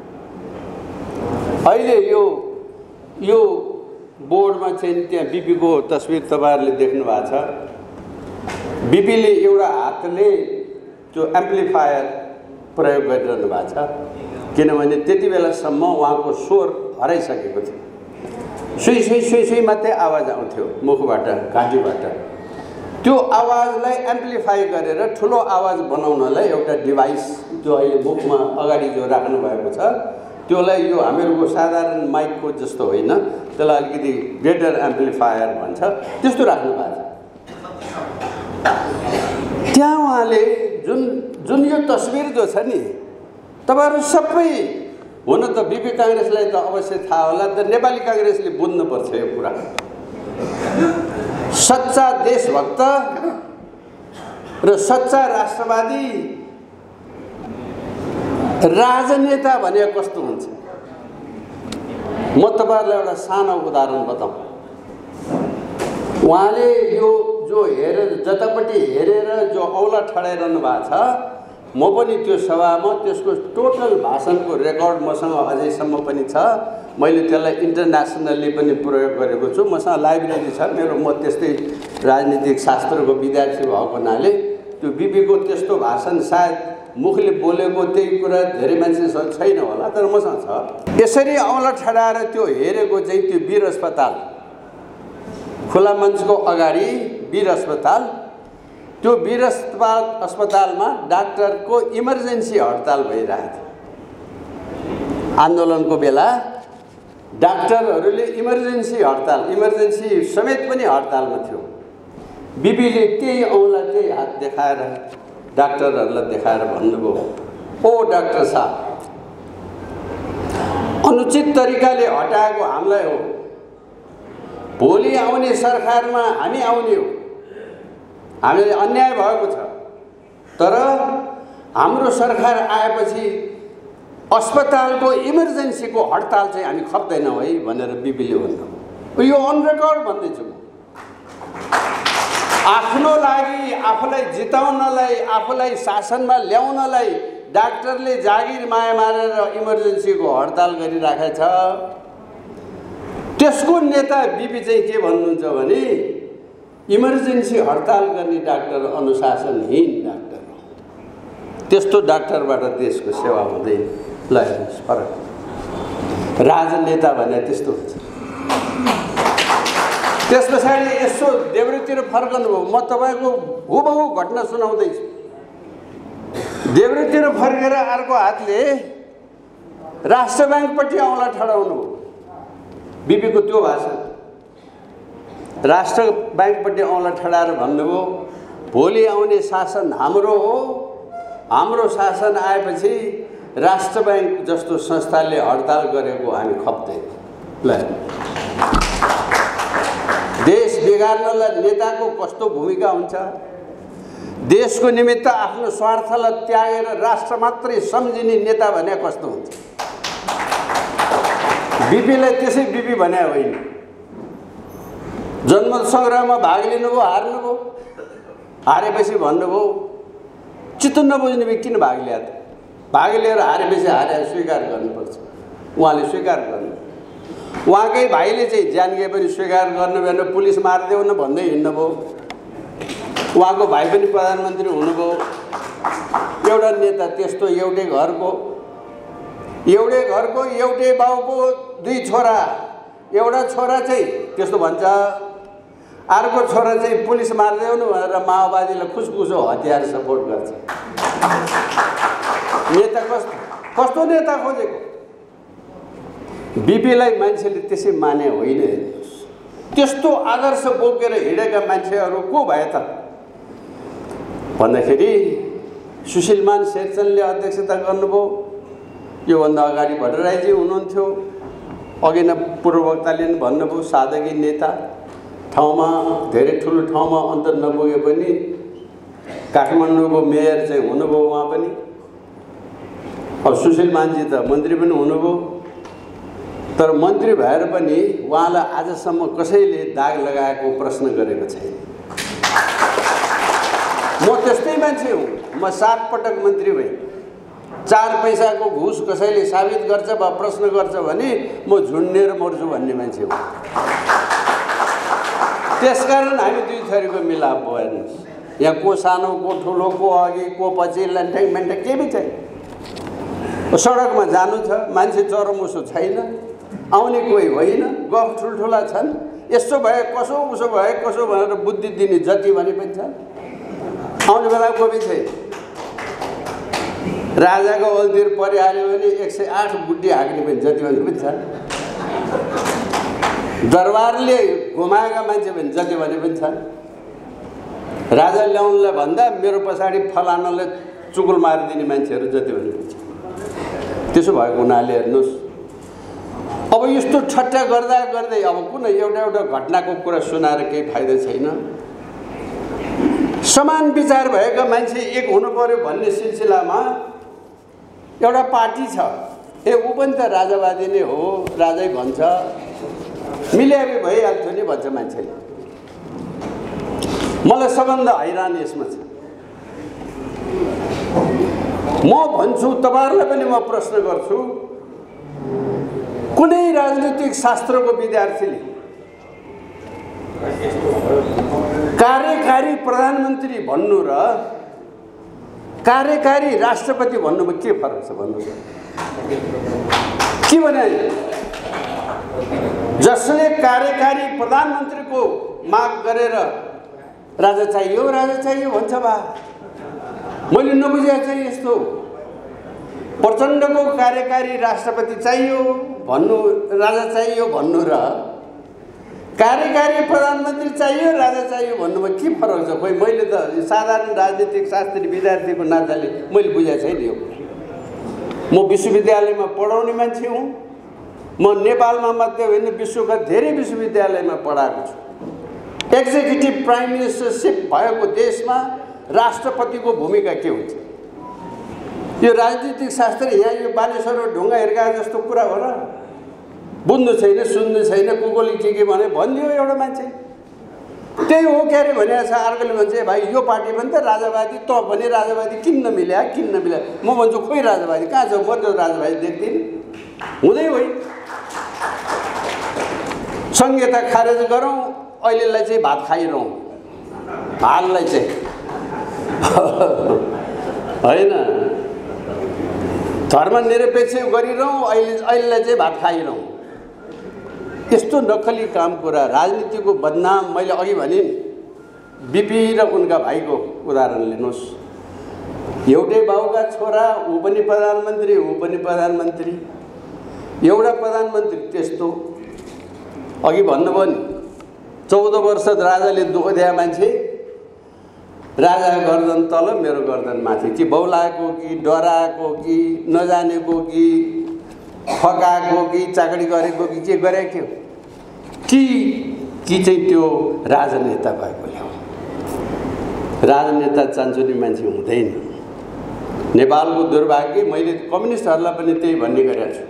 अहिले यो बोर्डमा चाहिँ त्यहाँ बीपीको तस्बिर तपाईहरुले देख्नु भएको छ। बीपीले एउटा हातले त्यो एम्प्लिफायर प्रयोग गरिरहनु भएको छ, किनभने त्यति बेलासम्म उहाँको स्वर हराइसकेको थियो। सुई सुई सुई सुई मात्रै आवाज आउँथ्यो मुखबाट, घाँटीबाट। त्यो आवाजलाई एम्प्लिफाई गरेर ठुलो आवाज बनाउनलाई एउटा डिभाइस जो अहिले मुखमा अगाडि जो राख्नु भएको छ, त्योलाई यो हामीहरूको साधारण माइकको जस्तो होइन, त्यसलाई अलिकति ग्रेटर एम्प्लिफायर भन्छ, त्यस्तो राख्नु भएको छ। त्यहाँ उहाँले जुन यो तस्बिर जो छ नि, तपाईहरु सबै हुन त बीपी काङ्ग्रेसलाई त अवश्य थाहा होला, त नेपाली काङ्ग्रेसले बुझ्नुपर्छ यो कुरा। सच्चा देशभक्त र सच्चा राष्ट्रवादी राजनेता भने कस्तो हुन्छ? म तपाईहरुलाई एउटा सानो उदाहरण बताऊँ। उहाँले यो जो हेरेर जतापट्टि हेरेर जो औला ठडाइरहनु भएको छ, म पनि त्यो सभामा त्यसको टोटल भाषणको रेकर्ड मसँग अझैसम्म पनि छ। मैले त्यसलाई इन्टरनेसनली पनि प्रयोग गरेको छु। मसँग लाइब्रेरी छ मेरो। म त्यस्तै राजनीतिक शास्त्रको विद्यार्थी भएको हुनाले त्यो बीपीको त्यस्तो भाषण सायद मुखले बोलेको त्यही कुरा धेरै मान्छेसँग छैन होला, तर मसँग छ। यसरी औला ठडाएर त्यो हेरेको चाहिँ त्यो वीर अस्पताल, खुला मञ्चको अगाडि वीर अस्पताल, त्यो वीर अस्पतालमा डाक्टरको इमर्जेन्सी हडताल भइरहेको थियो। आन्दोलनको बेला डाक्टरहरूले इमर्जेन्सी समेत पनि हडतालमा थियो। बीपीले त्यही औँला त्यही हात देखाएर डाक्टरहरूलाई देखाएर भन्नुभयो, ओ डाक्टर साहब, अनुचित तरिकाले हटाएको हामीलाई हो, भोलि आउने सरकारमा हामी आउने हो, हामीलाई अन्याय भएको छ, तर हाम्रो सरकार आएपछि अस्पतालको इमर्जेन्सीको हडताल चाहिँ हामी खप्दैनौँ है भनेर बीपीले भन्नुभयो। यो अन रेकर्ड भन्दैछु। आफ्नो लागि, आफूलाई जिताउनलाई, आफूलाई शासनमा ल्याउनलाई डाक्टरले जागिर माया मारेर इमर्जेन्सीको हडताल गरिराखेको छ। त्यसको नेता बीपी चाहिँ के भन्नुहुन्छ भने इमर्जेन्सी हडताल गर्ने डाक्टर अनुशासनहीन डाक्टर हो। त्यस्तो डाक्टरबाट देशको सेवा हुँदैन। ल हेर्नुहोस् फरक। राजनेता भने त्यस्तो हुन्छ। त्यस पछाडि यसो देब्रेतिर फर्कनुभयो। म तपाईँको हुबहु घटना सुनाउँदैछु। देब्रेतिर फर्केर अर्को हातले राष्ट्र ब्याङ्कपट्टि औँला ठडाउनु हो। बीपीको त्यो भाषण राष्ट्र ब्याङ्कपट्टि औँला ठडाएर भन्नुभयो, भोलि आउने शासन हाम्रो हो, हाम्रो शासन आएपछि राष्ट्र ब्याङ्क जस्तो संस्थाले हडताल गरेको हामी खप्दै। ल देश बिगार्नलाई नेताको कस्तो भूमिका हुन्छ? देशको निमित्त आफ्नो स्वार्थलाई त्यागेर राष्ट्र मात्रै सम्झिने नेता भने कस्तो हुन्छ? बीपीलाई त्यसै बीपी भने होइन। जनमत सङ्ग्राममा भाग लिनुभयो, हार्नुभयो, हारेपछि भन्नुभयो, चित्त नबुझ्ने व्यक्ति किन भाग लिया त? भाग लिएर हारेपछि हारे स्वीकार गर्नुपर्छ। उहाँले स्वीकार गर्नु। उहाँकै भाइले चाहिँ ज्यान गए पनि स्वीकार गर्नु भएन, पुलिस मारिदेऊ न भन्दै हिँड्नुभयो। उहाँको भाइ पनि प्रधानमन्त्री हुनुभयो। एउटा नेता त्यस्तो एउटै घरको एउटै बाउको 2 छोरा, एउटा छोरा चाहिँ त्यस्तो भन्छ, अर्को छोरा चाहिँ पुलिस मारिदेऊ भनेर माओवादीलाई खुसखुसो हतियार सपोर्ट गर्छ। नेता कस्तो नेता खोजेको? बिपीलाई मान्छेले त्यसै माने होइन। त्यस्तो आदर्श बोकेर हिँडेका मान्छेहरू को भए त भन्दाखेरि सुशीलमान शेरचनले अध्यक्षता गर्नुभयो। योभन्दा अगाडि भट्टराईजी हुनुहुन्थ्यो। अघि नै पूर्ववक्ताले पनि भन्नुभयो सादगी नेता, ठाउँमा धेरै ठुलो ठाउँमा अन्तर नपुगे पनि काठमाडौँको मेयर चाहिँ हुनुभयो उहाँ पनि। अब सुशीलमानजी त मन्त्री पनि हुनुभयो, तर मन्त्री भएर पनि उहाँलाई आजसम्म कसैले दाग लगाएको प्रश्न गरेको छैन। म त्यस्तै मान्छे हुँ। म 7 पटक मन्त्री भएँ। 4 पैसाको घुस कसैले साबित गर्छ वा प्रश्न गर्छ भने म झुन्डेर मर्छु भन्ने मान्छे हुँ। त्यसकारण हामी 2 थरीको मिलाप भयो। हेर्नुहोस्, यहाँ को सानो को ठुलो, को अघि को पछि, लन्ठ्याङ मेन्ठ्याङ केही पनि छैन। सडकमा जानु छ, मान्छे चरमुसो छैन, आउने कोही होइन, गफ ठुल्ठुला छन्। यसो भए कसो, उसो भए कसो भनेर बुद्धि दिने जति भने पनि छन्, आउने बेला कोही छैन। राजाको ओल्तिर परिहाल्यो भने 108 बुद्धि हाँक्ने पनि जति भने पनि छन्। दरबारले घुमाएका मान्छे पनि जति भने पनि छन्। राजा ल्याउनलाई भन्दा मेरो पछाडि फलानाले चुकुल मारिदिने मान्छेहरू जति भने पनि छन्। त्यसो भएको हुनाले हेर्नुहोस्, अब यस्तो ठट्टा गर्दा गर्दै अब कुनै एउटा घटनाको कुरा सुनाएर केही फाइदा छैन। समान विचार भएका मान्छे एक हुनु पर्यो भन्ने सिलसिलामा एउटा पार्टी छ। ऊ पनि त राजावादी नै हो, राजै भन्छ, मिल्याबी भइहाल्थ्यो नि भन्छ मान्छेले। मलाई सबभन्दा हैरान यसमा छ। म भन्छु, तपाईँहरूलाई पनि म प्रश्न गर्छु, कुनै राजनीतिक शास्त्रको विद्यार्थीले कार्यकारी प्रधानमन्त्री भन्नु र कार्यकारी राष्ट्रपति भन्नुमा के फरक छ भन्नुहोस्? के भने जसले कार्यकारी प्रधानमन्त्रीको माग गरेर राजा चाहियो भन्छ बा, मैले नबुझेको चाहिँ यस्तो प्रचण्डको कार्यकारी राष्ट्रपति चाहियो भन्नु, राजा चाहियो भन्नु र कार्यकारी प्रधानमन्त्री चाहियो राजा चाहियो भन्नुमा के फरक छ? खोइ मैले त साधारण राजनीतिक शास्त्री विद्यार्थीको नाताले मैले बुझेको छैन यो। म विश्वविद्यालयमा पढाउने मान्छे हुँ। म नेपालमा मात्रै होइन, विश्वका धेरै विश्वविद्यालयमा पढाएको छु। एक्जिक्युटिभ प्राइम मिनिस्टरसिप भएको देशमा राष्ट्रपतिको भूमिका के हुन्छ? यो राजनीतिक शास्त्र यहाँ यो बालेश्वरमा ढुङ्गा हिर्काए जस्तो कुरा हो र? बुझ्नु छैन, सुन्नु छैन, कुकोले के भने भनिदियो एउटा मान्छे, त्यही हो के अरे भनेको छ। अर्कोले भन्छ भाइ यो पार्टी पनि त राजावादी, त पनि राजावादी, किन नमिल्या? म भन्छु खोइ राजावादी कहाँ छ? म त्यो राजावादी देख्दिनँ, हुँदै होइन। संहिता खारेज गरौँ, अहिलेलाई चाहिँ भात खाइरहँ, हाललाई चाहिँ होइन, धर्मनिरपेक्ष गरिरहँ, अहिलेलाई चाहिँ भात खाइरहँ। यस्तो नक्कली काम कुरा, राजनीतिको बदनाम। मैले अघि भने बिपी र उनका भाइको उदाहरण लिनुहोस्। एउटै बाउका छोरा, ऊ पनि प्रधानमन्त्री, ऊ पनि प्रधानमन्त्री। एउटा प्रधानमन्त्री त्यस्तो। अघि भन्नुभयो नि 14 वर्ष राजाले दुःख दिए मान्छे, राजा गर्दन तल मेरो गर्दन माथि। कि बौलाएको कि डराएको कि नजानेको कि फकाएको कि चाकरी गरेको कि के गरेको थियो कि चाहिँ त्यो राजनेता भएकोले हो। राजनेता चान्चुने मान्छे हुँदैन। नेपालको दुर्भाग्य, मैले कम्युनिस्टहरूलाई पनि त्यही भन्ने गरेको छु।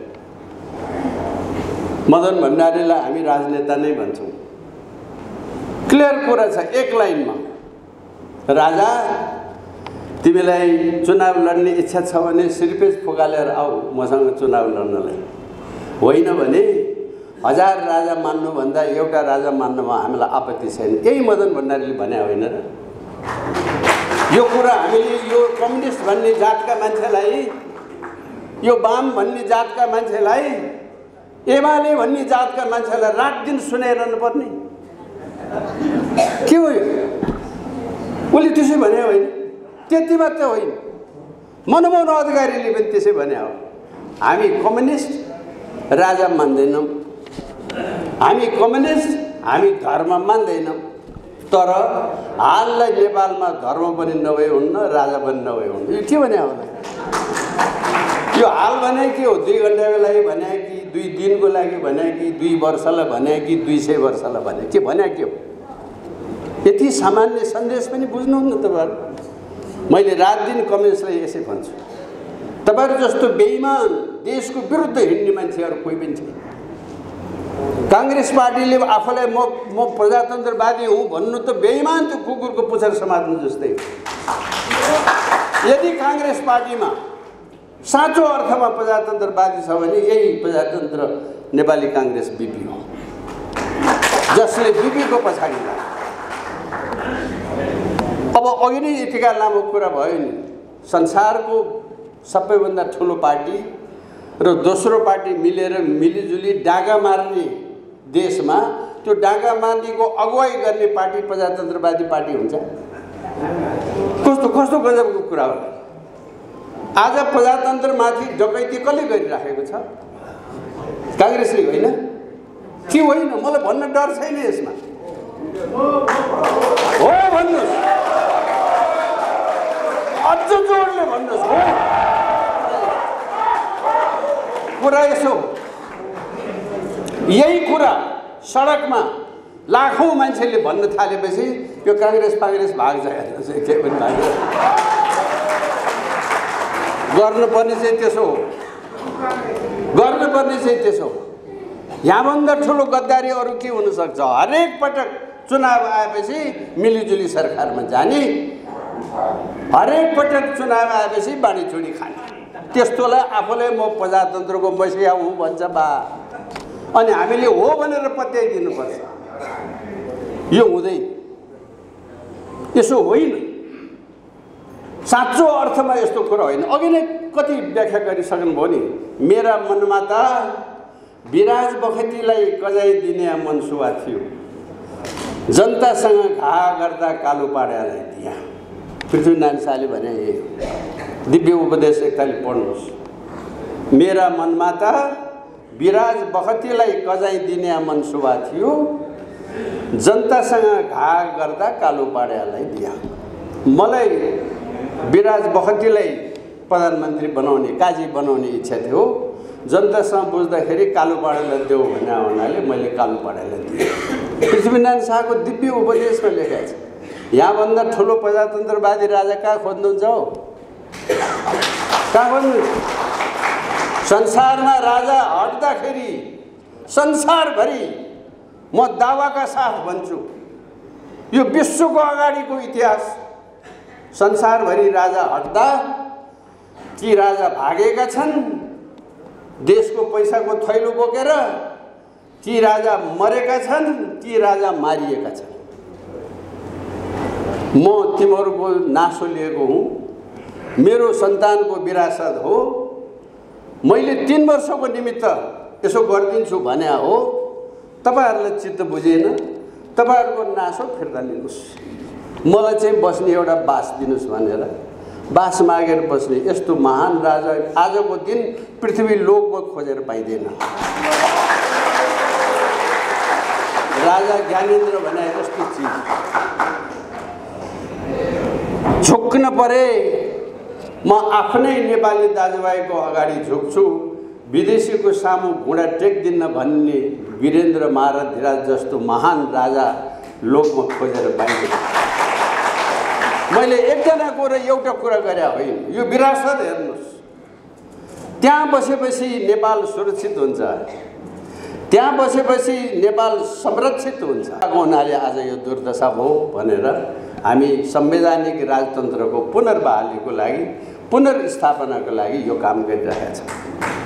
मदन भण्डारीलाई हामी राजनेता नै भन्छौँ। क्लियर कुरा छ एक लाइनमा, राजा तिमीलाई चुनाव लड्ने इच्छा छ भने सिर्पेज फुकालेर आऊ मसँग चुनाव लड्नलाई, होइन भने 1000 राजा मान्नुभन्दा एउटा राजा मान्नमा हामीलाई आपत्ति छैन। यही मदन भण्डारीले भने होइन र? यो कुरा हामीले यो कम्युनिस्ट भन्ने जातका मान्छेलाई, यो वाम भन्ने जातका मान्छेलाई, एमाले भन्ने जातका मान्छेलाई रात दिन सुनाइरहनु पर्ने के हो? उसले त्यसै भने होइन, त्यति मात्र होइन, मनमोहन अधिकारीले पनि त्यसै भने हो। हामी कम्युनिस्ट राजा मान्दैनौँ, हामी कम्युनिस्ट, हामी धर्म मान्दैनौँ। तर हाललाई नेपालमा धर्म पनि नभए हुन्न, राजा पनि नभए हुन्न। यो के भने होला? यो हाल भने के हो? 2 घन्टाको लागि भने कि 2 दिनको लागि भने कि 2 वर्षलाई भने कि 200 वर्षलाई भने के भने के हो? यति सामान्य सन्देश पनि बुझ्नुहुन्न तपाईँहरू। मैले रात दिन कम्युनिस्टलाई यसै भन्छु, तपाईँहरू जस्तो बेइमान देशको विरुद्ध हिँड्ने मान्छेहरू कोही पनि छैन। काङ्ग्रेस पार्टीले आफूलाई म प्रजातन्त्रवादी हुँ भन्नु त बेइमान, त्यो कुकुरको पुच्छर समात्नु जस्तै। यदि काङ्ग्रेस पार्टीमा साँचो अर्थमा प्रजातन्त्रवादी छ भने यही प्रजातन्त्र नेपाली काङ्ग्रेस बिपी हो, जसले बिपीको पछाडि लाग्यो। अब अघि नै यतिका लामो कुरा भयो नि, संसारको सबैभन्दा ठुलो पार्टी र दोस्रो पार्टी मिलेर मिलिजुली डाँगा मार्ने देशमा त्यो डाँगा मार्नेको अगुवाई गर्ने पार्टी प्रजातन्त्रवादी पार्टी हुन्छ? कस्तो कस्तो गजबको कुरा हो। आज प्रजातन्त्रमाथि डकैती कसले गरिराखेको छ? काङ्ग्रेसले होइन के होइन? मलाई भन्न डर छैन यसमा। हो भन्नुहोस्, अझ जोडले भन्नुहोस्। हो कुरा यसो, यही कुरा सडकमा लाखौँ मान्छेले भन्न थालेपछि यो काङ्ग्रेस भाग जान्छ। के पनि गर्नुपर्ने चाहिँ त्यसो हो, गर्नुपर्ने चाहिँ त्यसो हो। यहाँभन्दा ठुलो गद्दारी अरू के हुनसक्छ? हरेक पटक चुनाव आएपछि मिलिजुली सरकारमा जाने, हरेक पटक चुनाव आएपछि बाँडीचुँडी खाने, त्यस्तोलाई आफूलाई म प्रजातन्त्रको मसिया हुँ भन्छ बा। अनि हामीले हो भनेर पत्याइदिनुपर्छ। यो हुँदैन, यसो होइन, साँचो अर्थमा यस्तो कुरा होइन। अघि नै कति व्याख्या गरिसक्नुभयो नि। मेरा मनमा त विराज बखतीलाई कजाइदिने मनसुवा थियो, जनतासँग घा गर्दा कालो पाड्यालाई दिया। पृथ्वीनारायण शाहले भने दिव्य उपदेश एकताली पढ्नुहोस्। मेरा मनमा त विराज बखतीलाई कजाइदिने मनसुवा थियो, जनतासँग घा गर्दा कालो पाड्यालाई दिया। मलाई विराज बखतीलाई प्रधानमन्त्री बनाउने, काजी बनाउने इच्छा थियो। जनतासँग बुझ्दाखेरि कालो पाड्यालाई देऊ भन्ने हुनाले मैले कालो पाड्यालाई दिएँ। पृथ्वीनारायण शाहको दिव्य उपदेशमा लेखेको छ। यहाँभन्दा ठुलो प्रजातन्त्रवादी राजा कहाँ खोज्नुहुन्छ हो? कहाँ खोज्नुहुन्छ? संसारमा राजा हट्दाखेरि संसारभरि म दावाका साथ भन्छु, यो विश्वको अगाडिको इतिहास, संसारभरि राजा हट्दा ती राजा भागेका छन् देशको पैसाको थैलो बोकेर, ती राजा मरेका छन्, ती राजा मारिएका छन्। म तिमीहरूको नासो लिएको हुँ, मेरो सन्तानको विरासत हो। मैले 3 वर्षको निमित्त यसो गरिदिन्छु भने हो, तपाईँहरूलाई चित्त बुझेन, तपाईँहरूको नासो फिर्ता लिनुहोस्, मलाई चाहिँ बस्ने एउटा बास दिनुहोस् भनेर बास मागेर बस्ने यस्तो महान राजा आजको दिन पृथ्वी लोकमा खोजेर पाइँदैन। राजा ज्ञानेन्द्र भने जस्तो चिज झुक्न परे म आफ्नै नेपाली दाजुभाइको अगाडि झुक्छु, विदेशीको सामु घुँडा टेक्दिन्न भन्ने वीरेन्द्र महाराज जस्तो महान राजा लोकमा खोजेर पाइँदैन। मैले एकजनाको र एउटा कुरा गरे होइन, यो विरासत हेर्नुहोस्। त्यहाँ बसेपछि नेपाल सुरक्षित हुन्छ, त्यहाँ बसेपछि नेपाल संरक्षित हुन्छ। हुनाले आज यो दुर्दशा भयो भनेर हामी संवैधानिक राजतन्त्रको पुनर्बहालीको लागि, पुनर्स्थापनाको लागि यो काम गरिरहेका छौँ।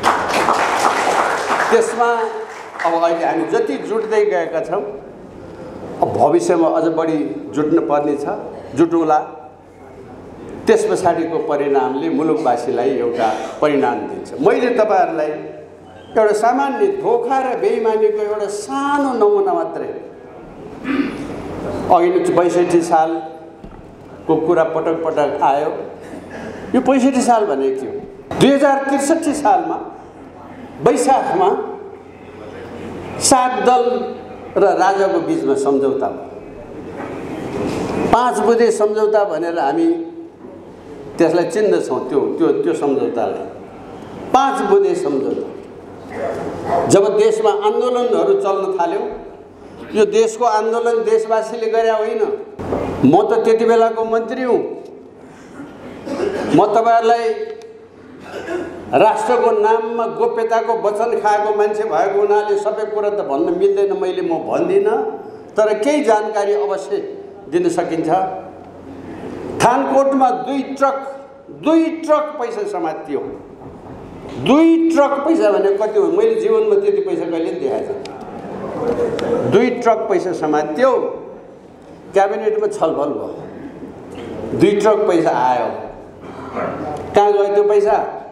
त्यसमा अब अहिले हामी जति जुट्दै गएका छौँ, अब भविष्यमा अझ बढी जुट्नु पर्ने छ। जुटौँला त्यस पछाडिको परिणामले मुलुकवासीलाई एउटा परिणाम दिन्छ। मैले तपाईहरुलाई एउटा सामान्य धोखा र बेइमानीको एउटा सानो नमुना मात्रै अघिल्लो 62 सालको कुरा पटक पटक आयो। यो 65 साल भनेको थियो। 2063 सालमा वैशाखमा 7 दल र राजाको बीचमा सम्झौता भयो। 5 बुँदे सम्झौता भनेर हामी त्यसलाई चिन्दछौँ। त्यो सम्झौतालाई 5 बुँदे सम्झौता। जब देशमा आन्दोलनहरू चल्न थाल्यो, यो देशको आन्दोलन देशवासीले गरे होइन। म त त्यति बेलाको मन्त्री हुँ। म तपाईहरुलाई राष्ट्रको नाममा गोप्यताको वचन खाएको मान्छे भएको हुनाले सबै कुरा त भन्न मिल्दैन, म भन्दिनँ, तर केही जानकारी अवश्य दिन सकिन्छ। थानकोटमा 2 ट्रक पैसा समातियो। 2 ट्रक पैसा भने कति हो? मैले जीवनमा त्यति पैसा कहिले पनि देखाएको छैन। 2 ट्रक पैसा समातियो। क्याबिनेटमा छलफल भयो। 2 ट्रक पैसा आयो। कहाँ गयो त्यो पैसा?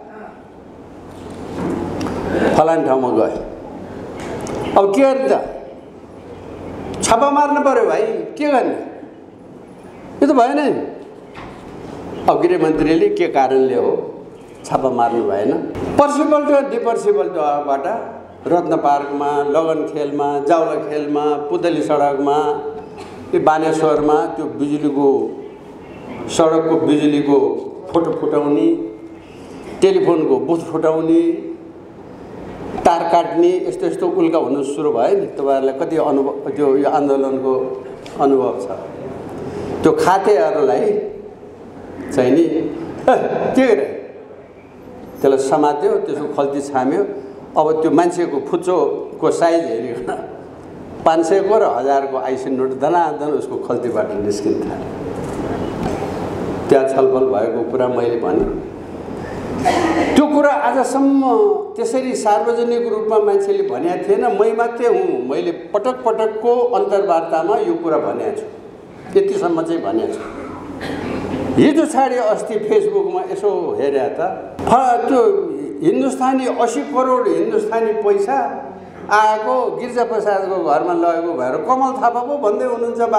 फलान ठाउँमा गयो। अब के गर्ने त? छापा मार्नु पर्यो भाइ, के गर्ने? यो त भएन नि। अब गृहमन्त्रीले के कारणले हो छापा मार्नु भएन? पर्सिपल्ट डिपर्सिपल्टबाट रत्न पार्कमा, लगन खेलमा, जाउला खेलमा, पुतली सडकमा, यो बानेश्वरमा त्यो बिजुलीको सडकको बिजुलीको फोटो फुटाउने, टेलिफोनको बुथ फुटाउने, तार काट्ने, यस्तो उल्का हुनु सुरु भयो नि। तपाईहरुलाई कति अनुभव त्यो यो आन्दोलनको अनुभव छ। त्यो खातेहरूलाई चाहिँ नि के गरे? त्यसलाई समात्यो, त्यसको खल्ती छाम्यो। अब त्यो मान्छेको फुच्चोको साइज हेरिकन 500 को र 1000 को आइसी नोट दनादन उसको खल्तीबाट निस्किन थाल्यो। त्यहाँ छलफल भएको कुरा मैले भने। त्यो कुरा आजसम्म त्यसरी सार्वजनिक रूपमा मान्छेले भनेको थिएन। मै मात्रै हुँ, मैले पटक पटकको अन्तर्वार्तामा यो कुरा भनेको छु। त्यतिसम्म चाहिँ भनेको छु। हिजो छाडे अस्ति फेसबुकमा यसो हेरे त त्यो हिन्दुस्तानी 80 करोड हिन्दुस्तानी पैसा आएको गिरिजा प्रसादको घरमा लगेको भएर कमल थापा पो भन्दै हुनुहुन्छ बा।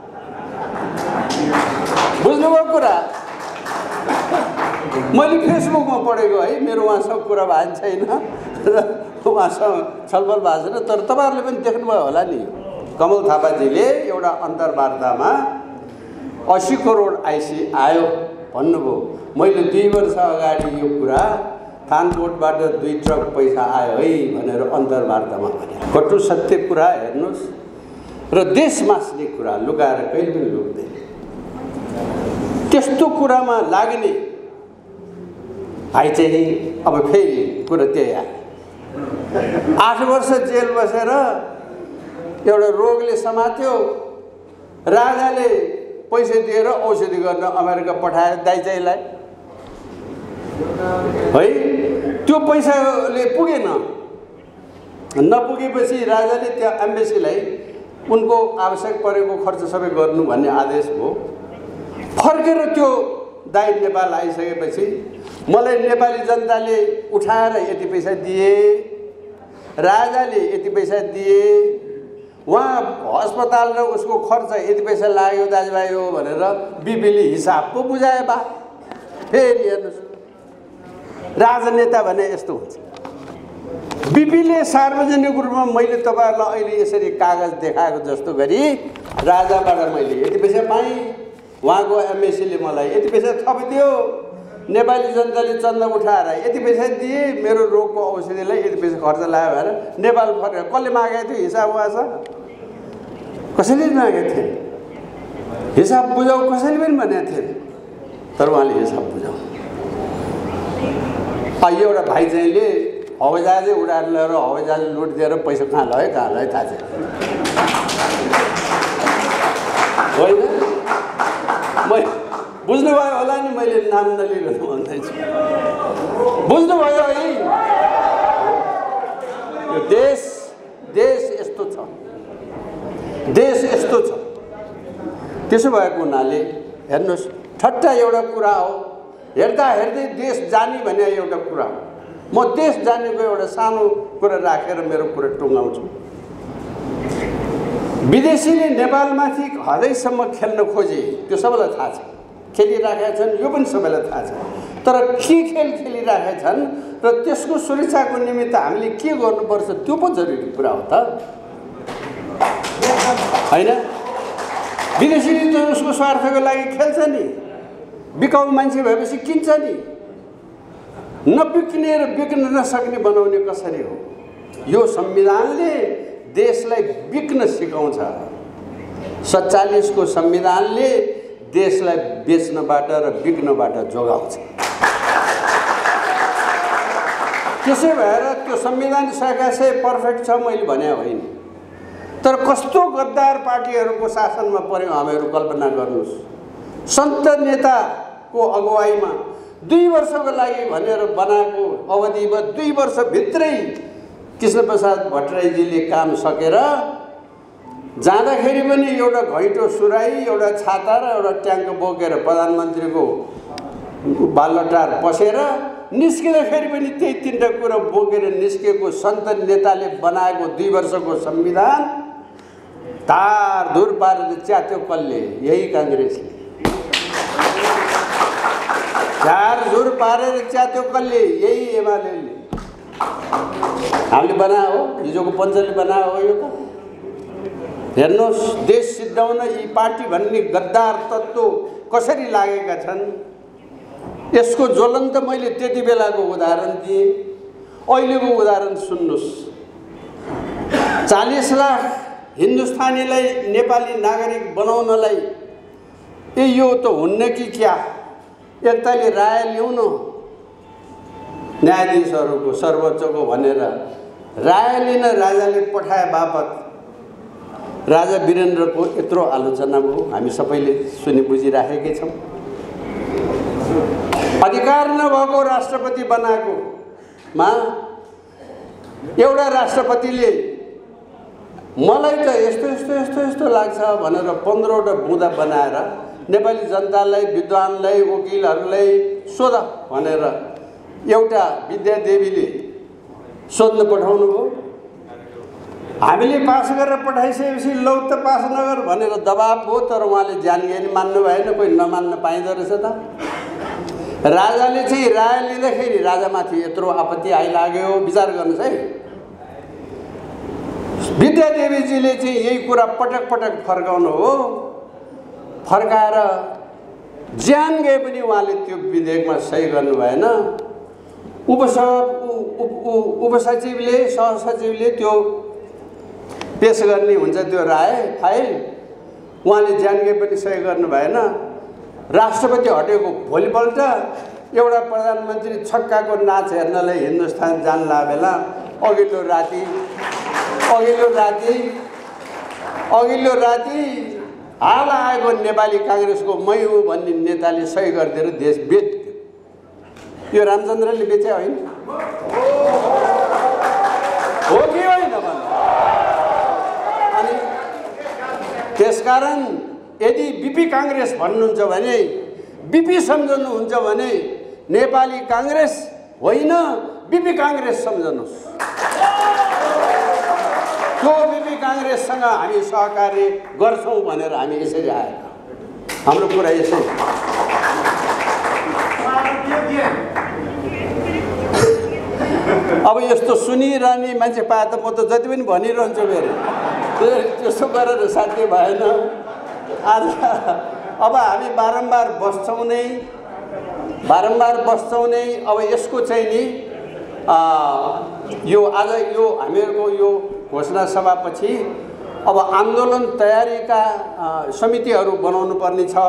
बुझ्नुभयो कुरा? मैले फेसबुकमा पढेको है, मेरो उहाँसँग कुरा भएको छैन र उहाँसँग छलफल भएको छैन, तर तपाईहरुले पनि देख्नुभयो होला नि। कमल थापाजीले एउटा अन्तर्वार्तामा 80 करोड आइसी आयो भन्नुभयो। मैले 2 वर्ष अगाडि यो कुरा थानकोटबाट 2 ट्रक पैसा आयो है भनेर अन्तर्वार्तामा भने। कटु सत्य कुरा हेर्नुस् र देश मास्ने कुरा लुकाएर कहिले पनि लुक्दैन। त्यस्तो कुरामा लाग्ने भाइ चाहिँ अब फेरि कुरा त्यही आयो। 8 वर्ष जेल बसेर एउटा रोगले समात्यो। राजाले पैसा दिएर औषधि गर्न अमेरिका पठायो दाइचाइलाई है। त्यो पैसाले पुगेन। नपुगेपछि राजाले त्यो एम्बेसीलाई उनको आवश्यक परेको खर्च सबै गर्नु भन्ने आदेश भयो। फर्केर त्यो दाइ नेपाल आइसकेपछि मलाई नेपाली जनताले उठाएर यति पैसा दिए, राजाले यति पैसा दिए, वहाँ अस्पताल र उसको खर्च यति पैसा लाग्यो दाजुभाइ हो भनेर बिपीले हिसाब पो बुझाए बा। फेरि हेर्नुहोस्, राजनेता भने यस्तो हुन्छ। बिपीले सार्वजनिक रूपमा मैले तपाईहरुलाई अहिले यसरी कागज देखाएको जस्तो गरी राजाबाट मैले यति पैसा पाएँ, उहाँको एमएसीले मलाई यति पैसा थपिदियो, नेपाली जनताले चन्दा उठाएर यति पैसा दिए, मेरो रोगको औषधिलाई यति पैसा खर्च लाग्यो भनेर नेपाल फर्केर कसले मागेको थियो हिसाब? उहाँ छ कसैले मागेको थिएन। हिसाब बुझाउ कसैले पनि भनेको थिएन, तर उहाँले हिसाब बुझाउ। एउटा भाइ चाहिँले हवाईजहाजै उडाएर लिएर हवाईजहाज लुट दिएर पैसा कहाँ लग्यो थाहा छैन होइन। बुझ्नुभयो होला नि, मैले नाम नलिकन भन्दैछु। बुझ्नुभयो है? यो देश यस्तो छ, देश यस्तो छ। त्यसो भएको हुनाले हेर्नुहोस् ठट्टा एउटा कुरा हो, हेर्दा हेर्दै देश जाने भने एउटा कुरा हो। म देश जानेको एउटा सानो कुरा राखेर मेरो कुरा टुङ्गाउँछु। विदेशीले नेपालमाथि हदैसम्म खेल्न खोजे, त्यो सबैलाई थाहा छ, खेलिराखेका छन्, यो पनि सबैलाई थाहा छ। तर के खेल खेलिराखेका छन् र त्यसको सुरक्षाको निमित्त हामीले के गर्नुपर्छ त्यो पो जरुरी कुरा हो त हैन। विदेशीले त उसको स्वार्थको लागि खेल्छ नि, बिकाउ मान्छे भएपछि किन्छ नि। नबिक्ने र बिक्न नसक्ने बनाउने कसरी हो? यो संविधानले देशलाई बिक्न सिकाउँछ। 47 को संविधानले देशलाई बेच्नबाट र बिक्नबाट जोगाउँछ। त्यसै भएर त्यो संविधान सकाशै पर्फेक्ट छ मैले भने होइन, तर कस्तो गद्दार पार्टीहरूको शासनमा पर्यो हामीहरू कल्पना गर्नुहोस्। सन्त नेताको अगुवाईमा 2 वर्षको लागि भनेर बनाएको अवधिमा 2 वर्षभित्रै कृष्णप्रसाद भट्टराईजीले काम सकेर जाँदाखेरि पनि एउटा घैँटो सुराई, एउटा छाता र एउटा ट्याङ्क बोकेर प्रधानमन्त्रीको बालटार पसेर निस्किँदाखेरि पनि त्यही 3टा कुरा बोकेर निस्केको सन्त नेताले बनाएको 2 वर्षको संविधान धारधुर पारेर च्यात्यो कसले? यही काङ्ग्रेसले। झारझुर पारेर च्यात्यो कसले? यही एमालेले। हामीले बनायो हो, हिजोको पञ्चले बनायो हो यो त। हेर्नुहोस् देश सिद्धाउन यी पार्टी भन्ने गद्दार तत्त्व कसरी लागेका छन्। यसको ज्वलन्त मैले त्यति बेलाको उदाहरण दिएँ, अहिलेको उदाहरण सुन्नुहोस्। 40 लाख हिन्दुस्तानीलाई नेपाली नागरिक बनाउनलाई यो त हुन्न कि क्या? एकताले राय ल्याउन न्यायाधीशहरूको सर्वोच्चको भनेर राय लिन राजाले पठाए बापत राजा वीरेन्द्रको यत्रो आलोचना भयो, हामी सबैले सुनि बुझिराखेकै छौँ। अधिकार नभएको राष्ट्रपति बनाएकोमा एउटा राष्ट्रपतिले मलाई त यस्तो यस्तो यस्तो यस्तो लाग्छ भनेर 15वटा बुँदा बनाएर नेपाली जनतालाई, विद्वानलाई, वकिलहरूलाई सोध भनेर एउटा विद्यादेवीले सोध्न पठाउनु भयो। हामीले पास गरेर पठाइसकेपछि लौ त पास नगर भनेर दबाब भयो, तर उहाँले जानी मान्नु भएन, कोही नमान्न पाइँदो रहेछ त। राजाले चाहिँ राय लिँदाखेरि राजामाथि यत्रो आपत्ति आइलाग्यो, विचार गर्नुहोस् है। विद्यादेवीजीले चाहिँ यही कुरा पटक पटक फर्काउनु हो, फर्काएर ज्यान गए पनि उहाँले त्यो विधेयकमा सही गर्नु भएन। उपसचिवले सहसचिवले त्यो पेश गर्ने हुन्छ त्यो राय फाइल, उहाँले ज्यान गए पनि सही गर्नु भएन। राष्ट्रपति हटेको भोलिपल्ट एउटा प्रधानमन्त्री छक्काको नाच हेर्नलाई हिन्दुस्तान जान ला बेला अघिल्लो राति हाल आएको नेपाली काङ्ग्रेसको मै हो भन्ने नेताले सही गरिदिएर देश बेच्यो। यो रामचन्द्रले बेचे होइन हो कि होइन भन्नु। अनि त्यसकारण यदि बिपी काङ्ग्रेस भन्नुहुन्छ भने, बिपी सम्झनुहुन्छ भने नेपाली काङ्ग्रेस होइन बिपी काङ्ग्रेस सम्झनुहोस्। त्यो बिपी काङ्ग्रेससँग हामी सहकार्य गर्छौँ भनेर हामी यसरी आएका। हाम्रो कुरा यसै। अब यस्तो सुनिरहने मान्छे पाए त म त जति पनि भनिरहन्छु फेरि, त्यसो गरेर साध्य भएन। आज अब हामी बारम्बार बस्छौँ नै। अब यसको चाहिँ नि यो आज यो हामीहरूको यो घोषणा सभापछि अब आन्दोलन तयारीका समितिहरू बनाउनु पर्ने छ।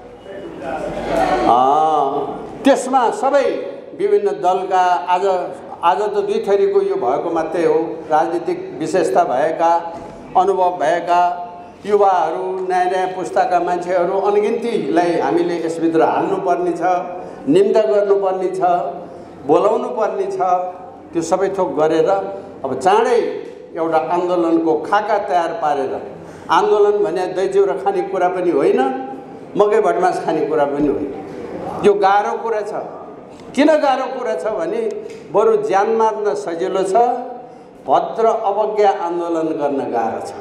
त्यसमा सबै विभिन्न दलका आज त 2 थरीको यो भएको मात्रै हो, राजनीतिक विशेषता भएका, अनुभव भएका युवाहरू, नयाँ पुस्ताका मान्छेहरू अनगिन्तीलाई हामीले यसभित्र हाल्नुपर्ने छ, निम्ता गर्नुपर्ने छ, बोलाउनु पर्ने छ। त्यो सबै थोक गरेर अब चाँडै एउटा आन्दोलनको खाका तयार पारेर, आन्दोलन भने दही चिउरा खाने कुरा पनि होइन, मकै भटमास खाने कुरा पनि होइन। यो गाह्रो कुरा छ। किन गाह्रो कुरा छ भने बरु ज्यान मार्न सजिलो छ, भद्र अवज्ञा आन्दोलन गर्न गाह्रो छ।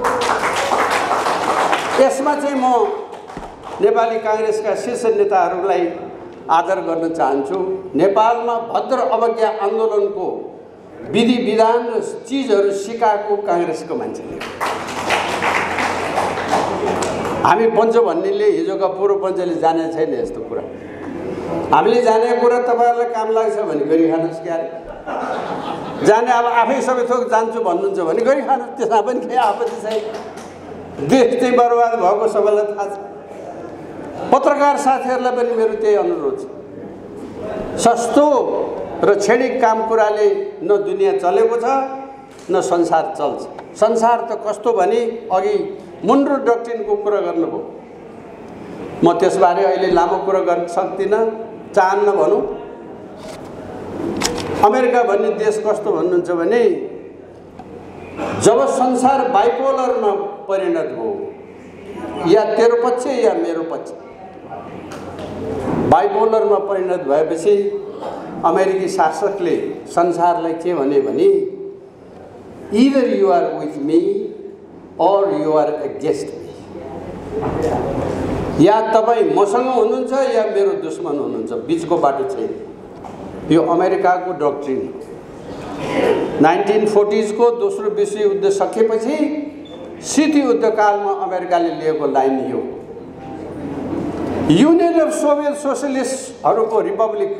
यसमा चाहिँ म नेपाली काङ्ग्रेसका शीर्ष नेताहरूलाई आदर गर्न चाहन्छु। नेपालमा भद्र अवज्ञा आन्दोलनको विधि विधान र चिजहरू सिकाएको काङ्ग्रेसको मान्छेले। हामी बन्छौँ भन्नेले हिजोका पूर्व पञ्चले जाने छैन यस्तो कुरा। हामीले जाने कुरा तपाईँहरूलाई काम लाग्छ भने गरिखानुहोस् क्या। जाने अब आफै सबै थोक जान्छु भन्नुहुन्छ भने गरिखानुहोस्, त्यसमा पनि केही आपत्ति छैन। देश चाहिँ बर्बाद भएको सबैलाई थाहा छ। पत्रकार साथीहरूलाई पनि मेरो त्यही अनुरोध छ। सस्तो र छेडिक काम कुराले न दुनियाँ चलेको छ न संसार चल्छ। संसार त कस्तो भने अघि मुन्ड्रो डक्ट्रिनको कुरा गर्नुभयो। म त्यसबारे अहिले लामो कुरा गर्न सक्दिनँ, चाहन्न भनौँ। अमेरिका भन्ने देश कस्तो भन्नुहुन्छ भने जब संसार बाइपोलरमा परिणत भयो, या तेरो पक्ष या मेरो पक्ष, बाइपोलरमा परिणत भएपछि अमेरिकी शासकले संसारलाई के भने either you are with me or you are against me. या तपाईँ मसँग हुनुहुन्छ या मेरो दुश्मन हुनुहुन्छ, बिचको बाटो छैन। यो अमेरिकाको डक्ट्रिन 1940s को दोस्रो विश्व युद्ध सकिएपछि शीत युद्धकालमा अमेरिकाले लिएको लाइन यो। युनियन अफ सोभियत सोसलिस्टहरूको रिपब्लिक,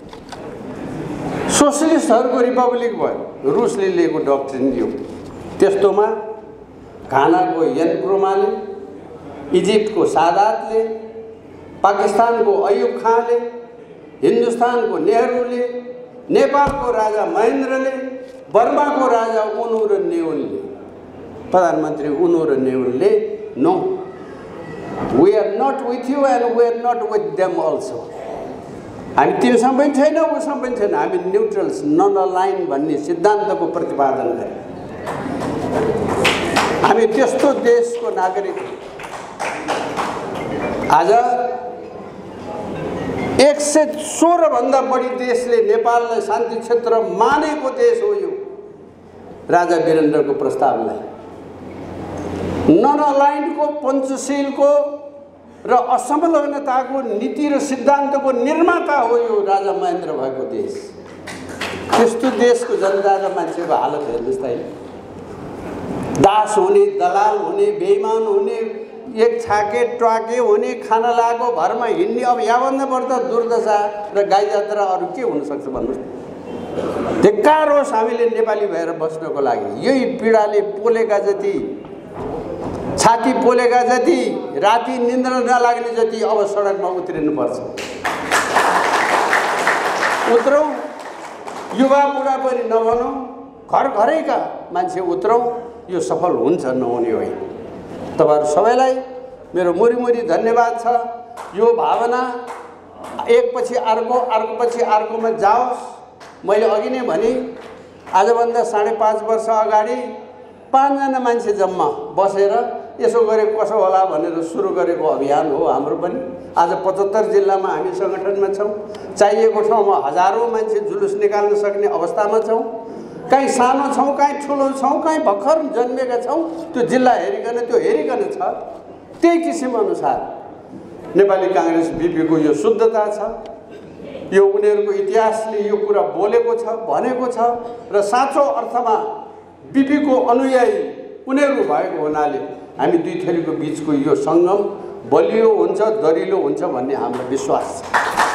सोसलिस्टहरूको रिपब्लिक भयो, रुसले लिएको डक्ट्रिन यो। त्यस्तोमा घानाको यनक्रोमाले, इजिप्टको सादातले, पाकिस्तानको अयुब खानले, हिन्दुस्तानको नेहरूले, नेपालको राजा महेन्द्रले, बर्माको राजा उनु र नेउलले, प्रधानमन्त्री उनु र नेउलले no, we are not with you and we are not with them also. हामी तिमीसँग पनि छैन, उसँग पनि छैन, हामी न्युट्रल्स, नन अलाइन भन्ने सिद्धान्तको प्रतिपादन गरे। हामी त्यस्तो देशको नागरिक। आज 116 भन्दा बढी देशले नेपाललाई शान्ति क्षेत्र मानेको देश हो यो राजा वीरेन्द्रको प्रस्तावलाई। नन अलाइन्डको, पञ्चशीलको र असंलग्नताको नीति र सिद्धान्तको निर्माता हो यो राजा महेन्द्र भएको देश। त्यस्तो देशको जनता र मान्छेको हालत हेर्नुहोस् त। दास हुने, दलाल हुने, बेइमान हुने, एक छाके ट्वाके हुने, खाना लागेको भरमा हिँड्ने, अब यहाँभन्दा बढ्दा दुर्दशा र गाई जात्रा अरू के हुनसक्छ भन्नुहोस्। धिक्कार होस् हामीले नेपाली भएर बस्नको लागि। यही पीडाले पोलेका जति, छाती पोलेका जति, राति निन्द्रा नलाग्ने जति अब सडकमा उत्रिनुपर्छ। उत्रौँ, युवा बुढा पनि नभनौँ, घर घरैका मान्छे उत्रौँ। यो सफल हुन्छ, नहुने होइन। तपाईहरु सबैलाई मेरो मुरी धन्यवाद छ। यो भावना एकपछि अर्को, अर्कोपछि अर्कोमा जाओस्। मैले अघि नै भने आजभन्दा 5.5 वर्ष अगाडि 5 जना मान्छे जम्मा बसेर यसो गरे कसो होला भनेर सुरु गरेको अभियान हो हाम्रो पनि। आज 75 जिल्लामा हामी संगठनमा छौं। चाहिएको ठाउँमा हजारौं मान्छे जुलुस निकाल्न सक्ने अवस्थामा छौं। कहीँ सानो छौं, कहीँ ठुलो छौं, कहीँ भर्खर जन्मेका छौं। त्यो जिल्ला हेरिकन त्यो हेरिकन छ। त्यही किसिम अनुसार नेपाली कांग्रेस बीपीको यो शुद्धता छ। यो उनीहरूको इतिहासले यो कुरा बोलेको छ, भनेको छ र साँचो अर्थमा बीपीको अनुयायी उनीहरू भएको हुनाले हामी दुई थरीको बीचको यो संगम बलियो हुन्छ, दरिलो हुन्छ भन्ने हाम्रो विश्वास छ।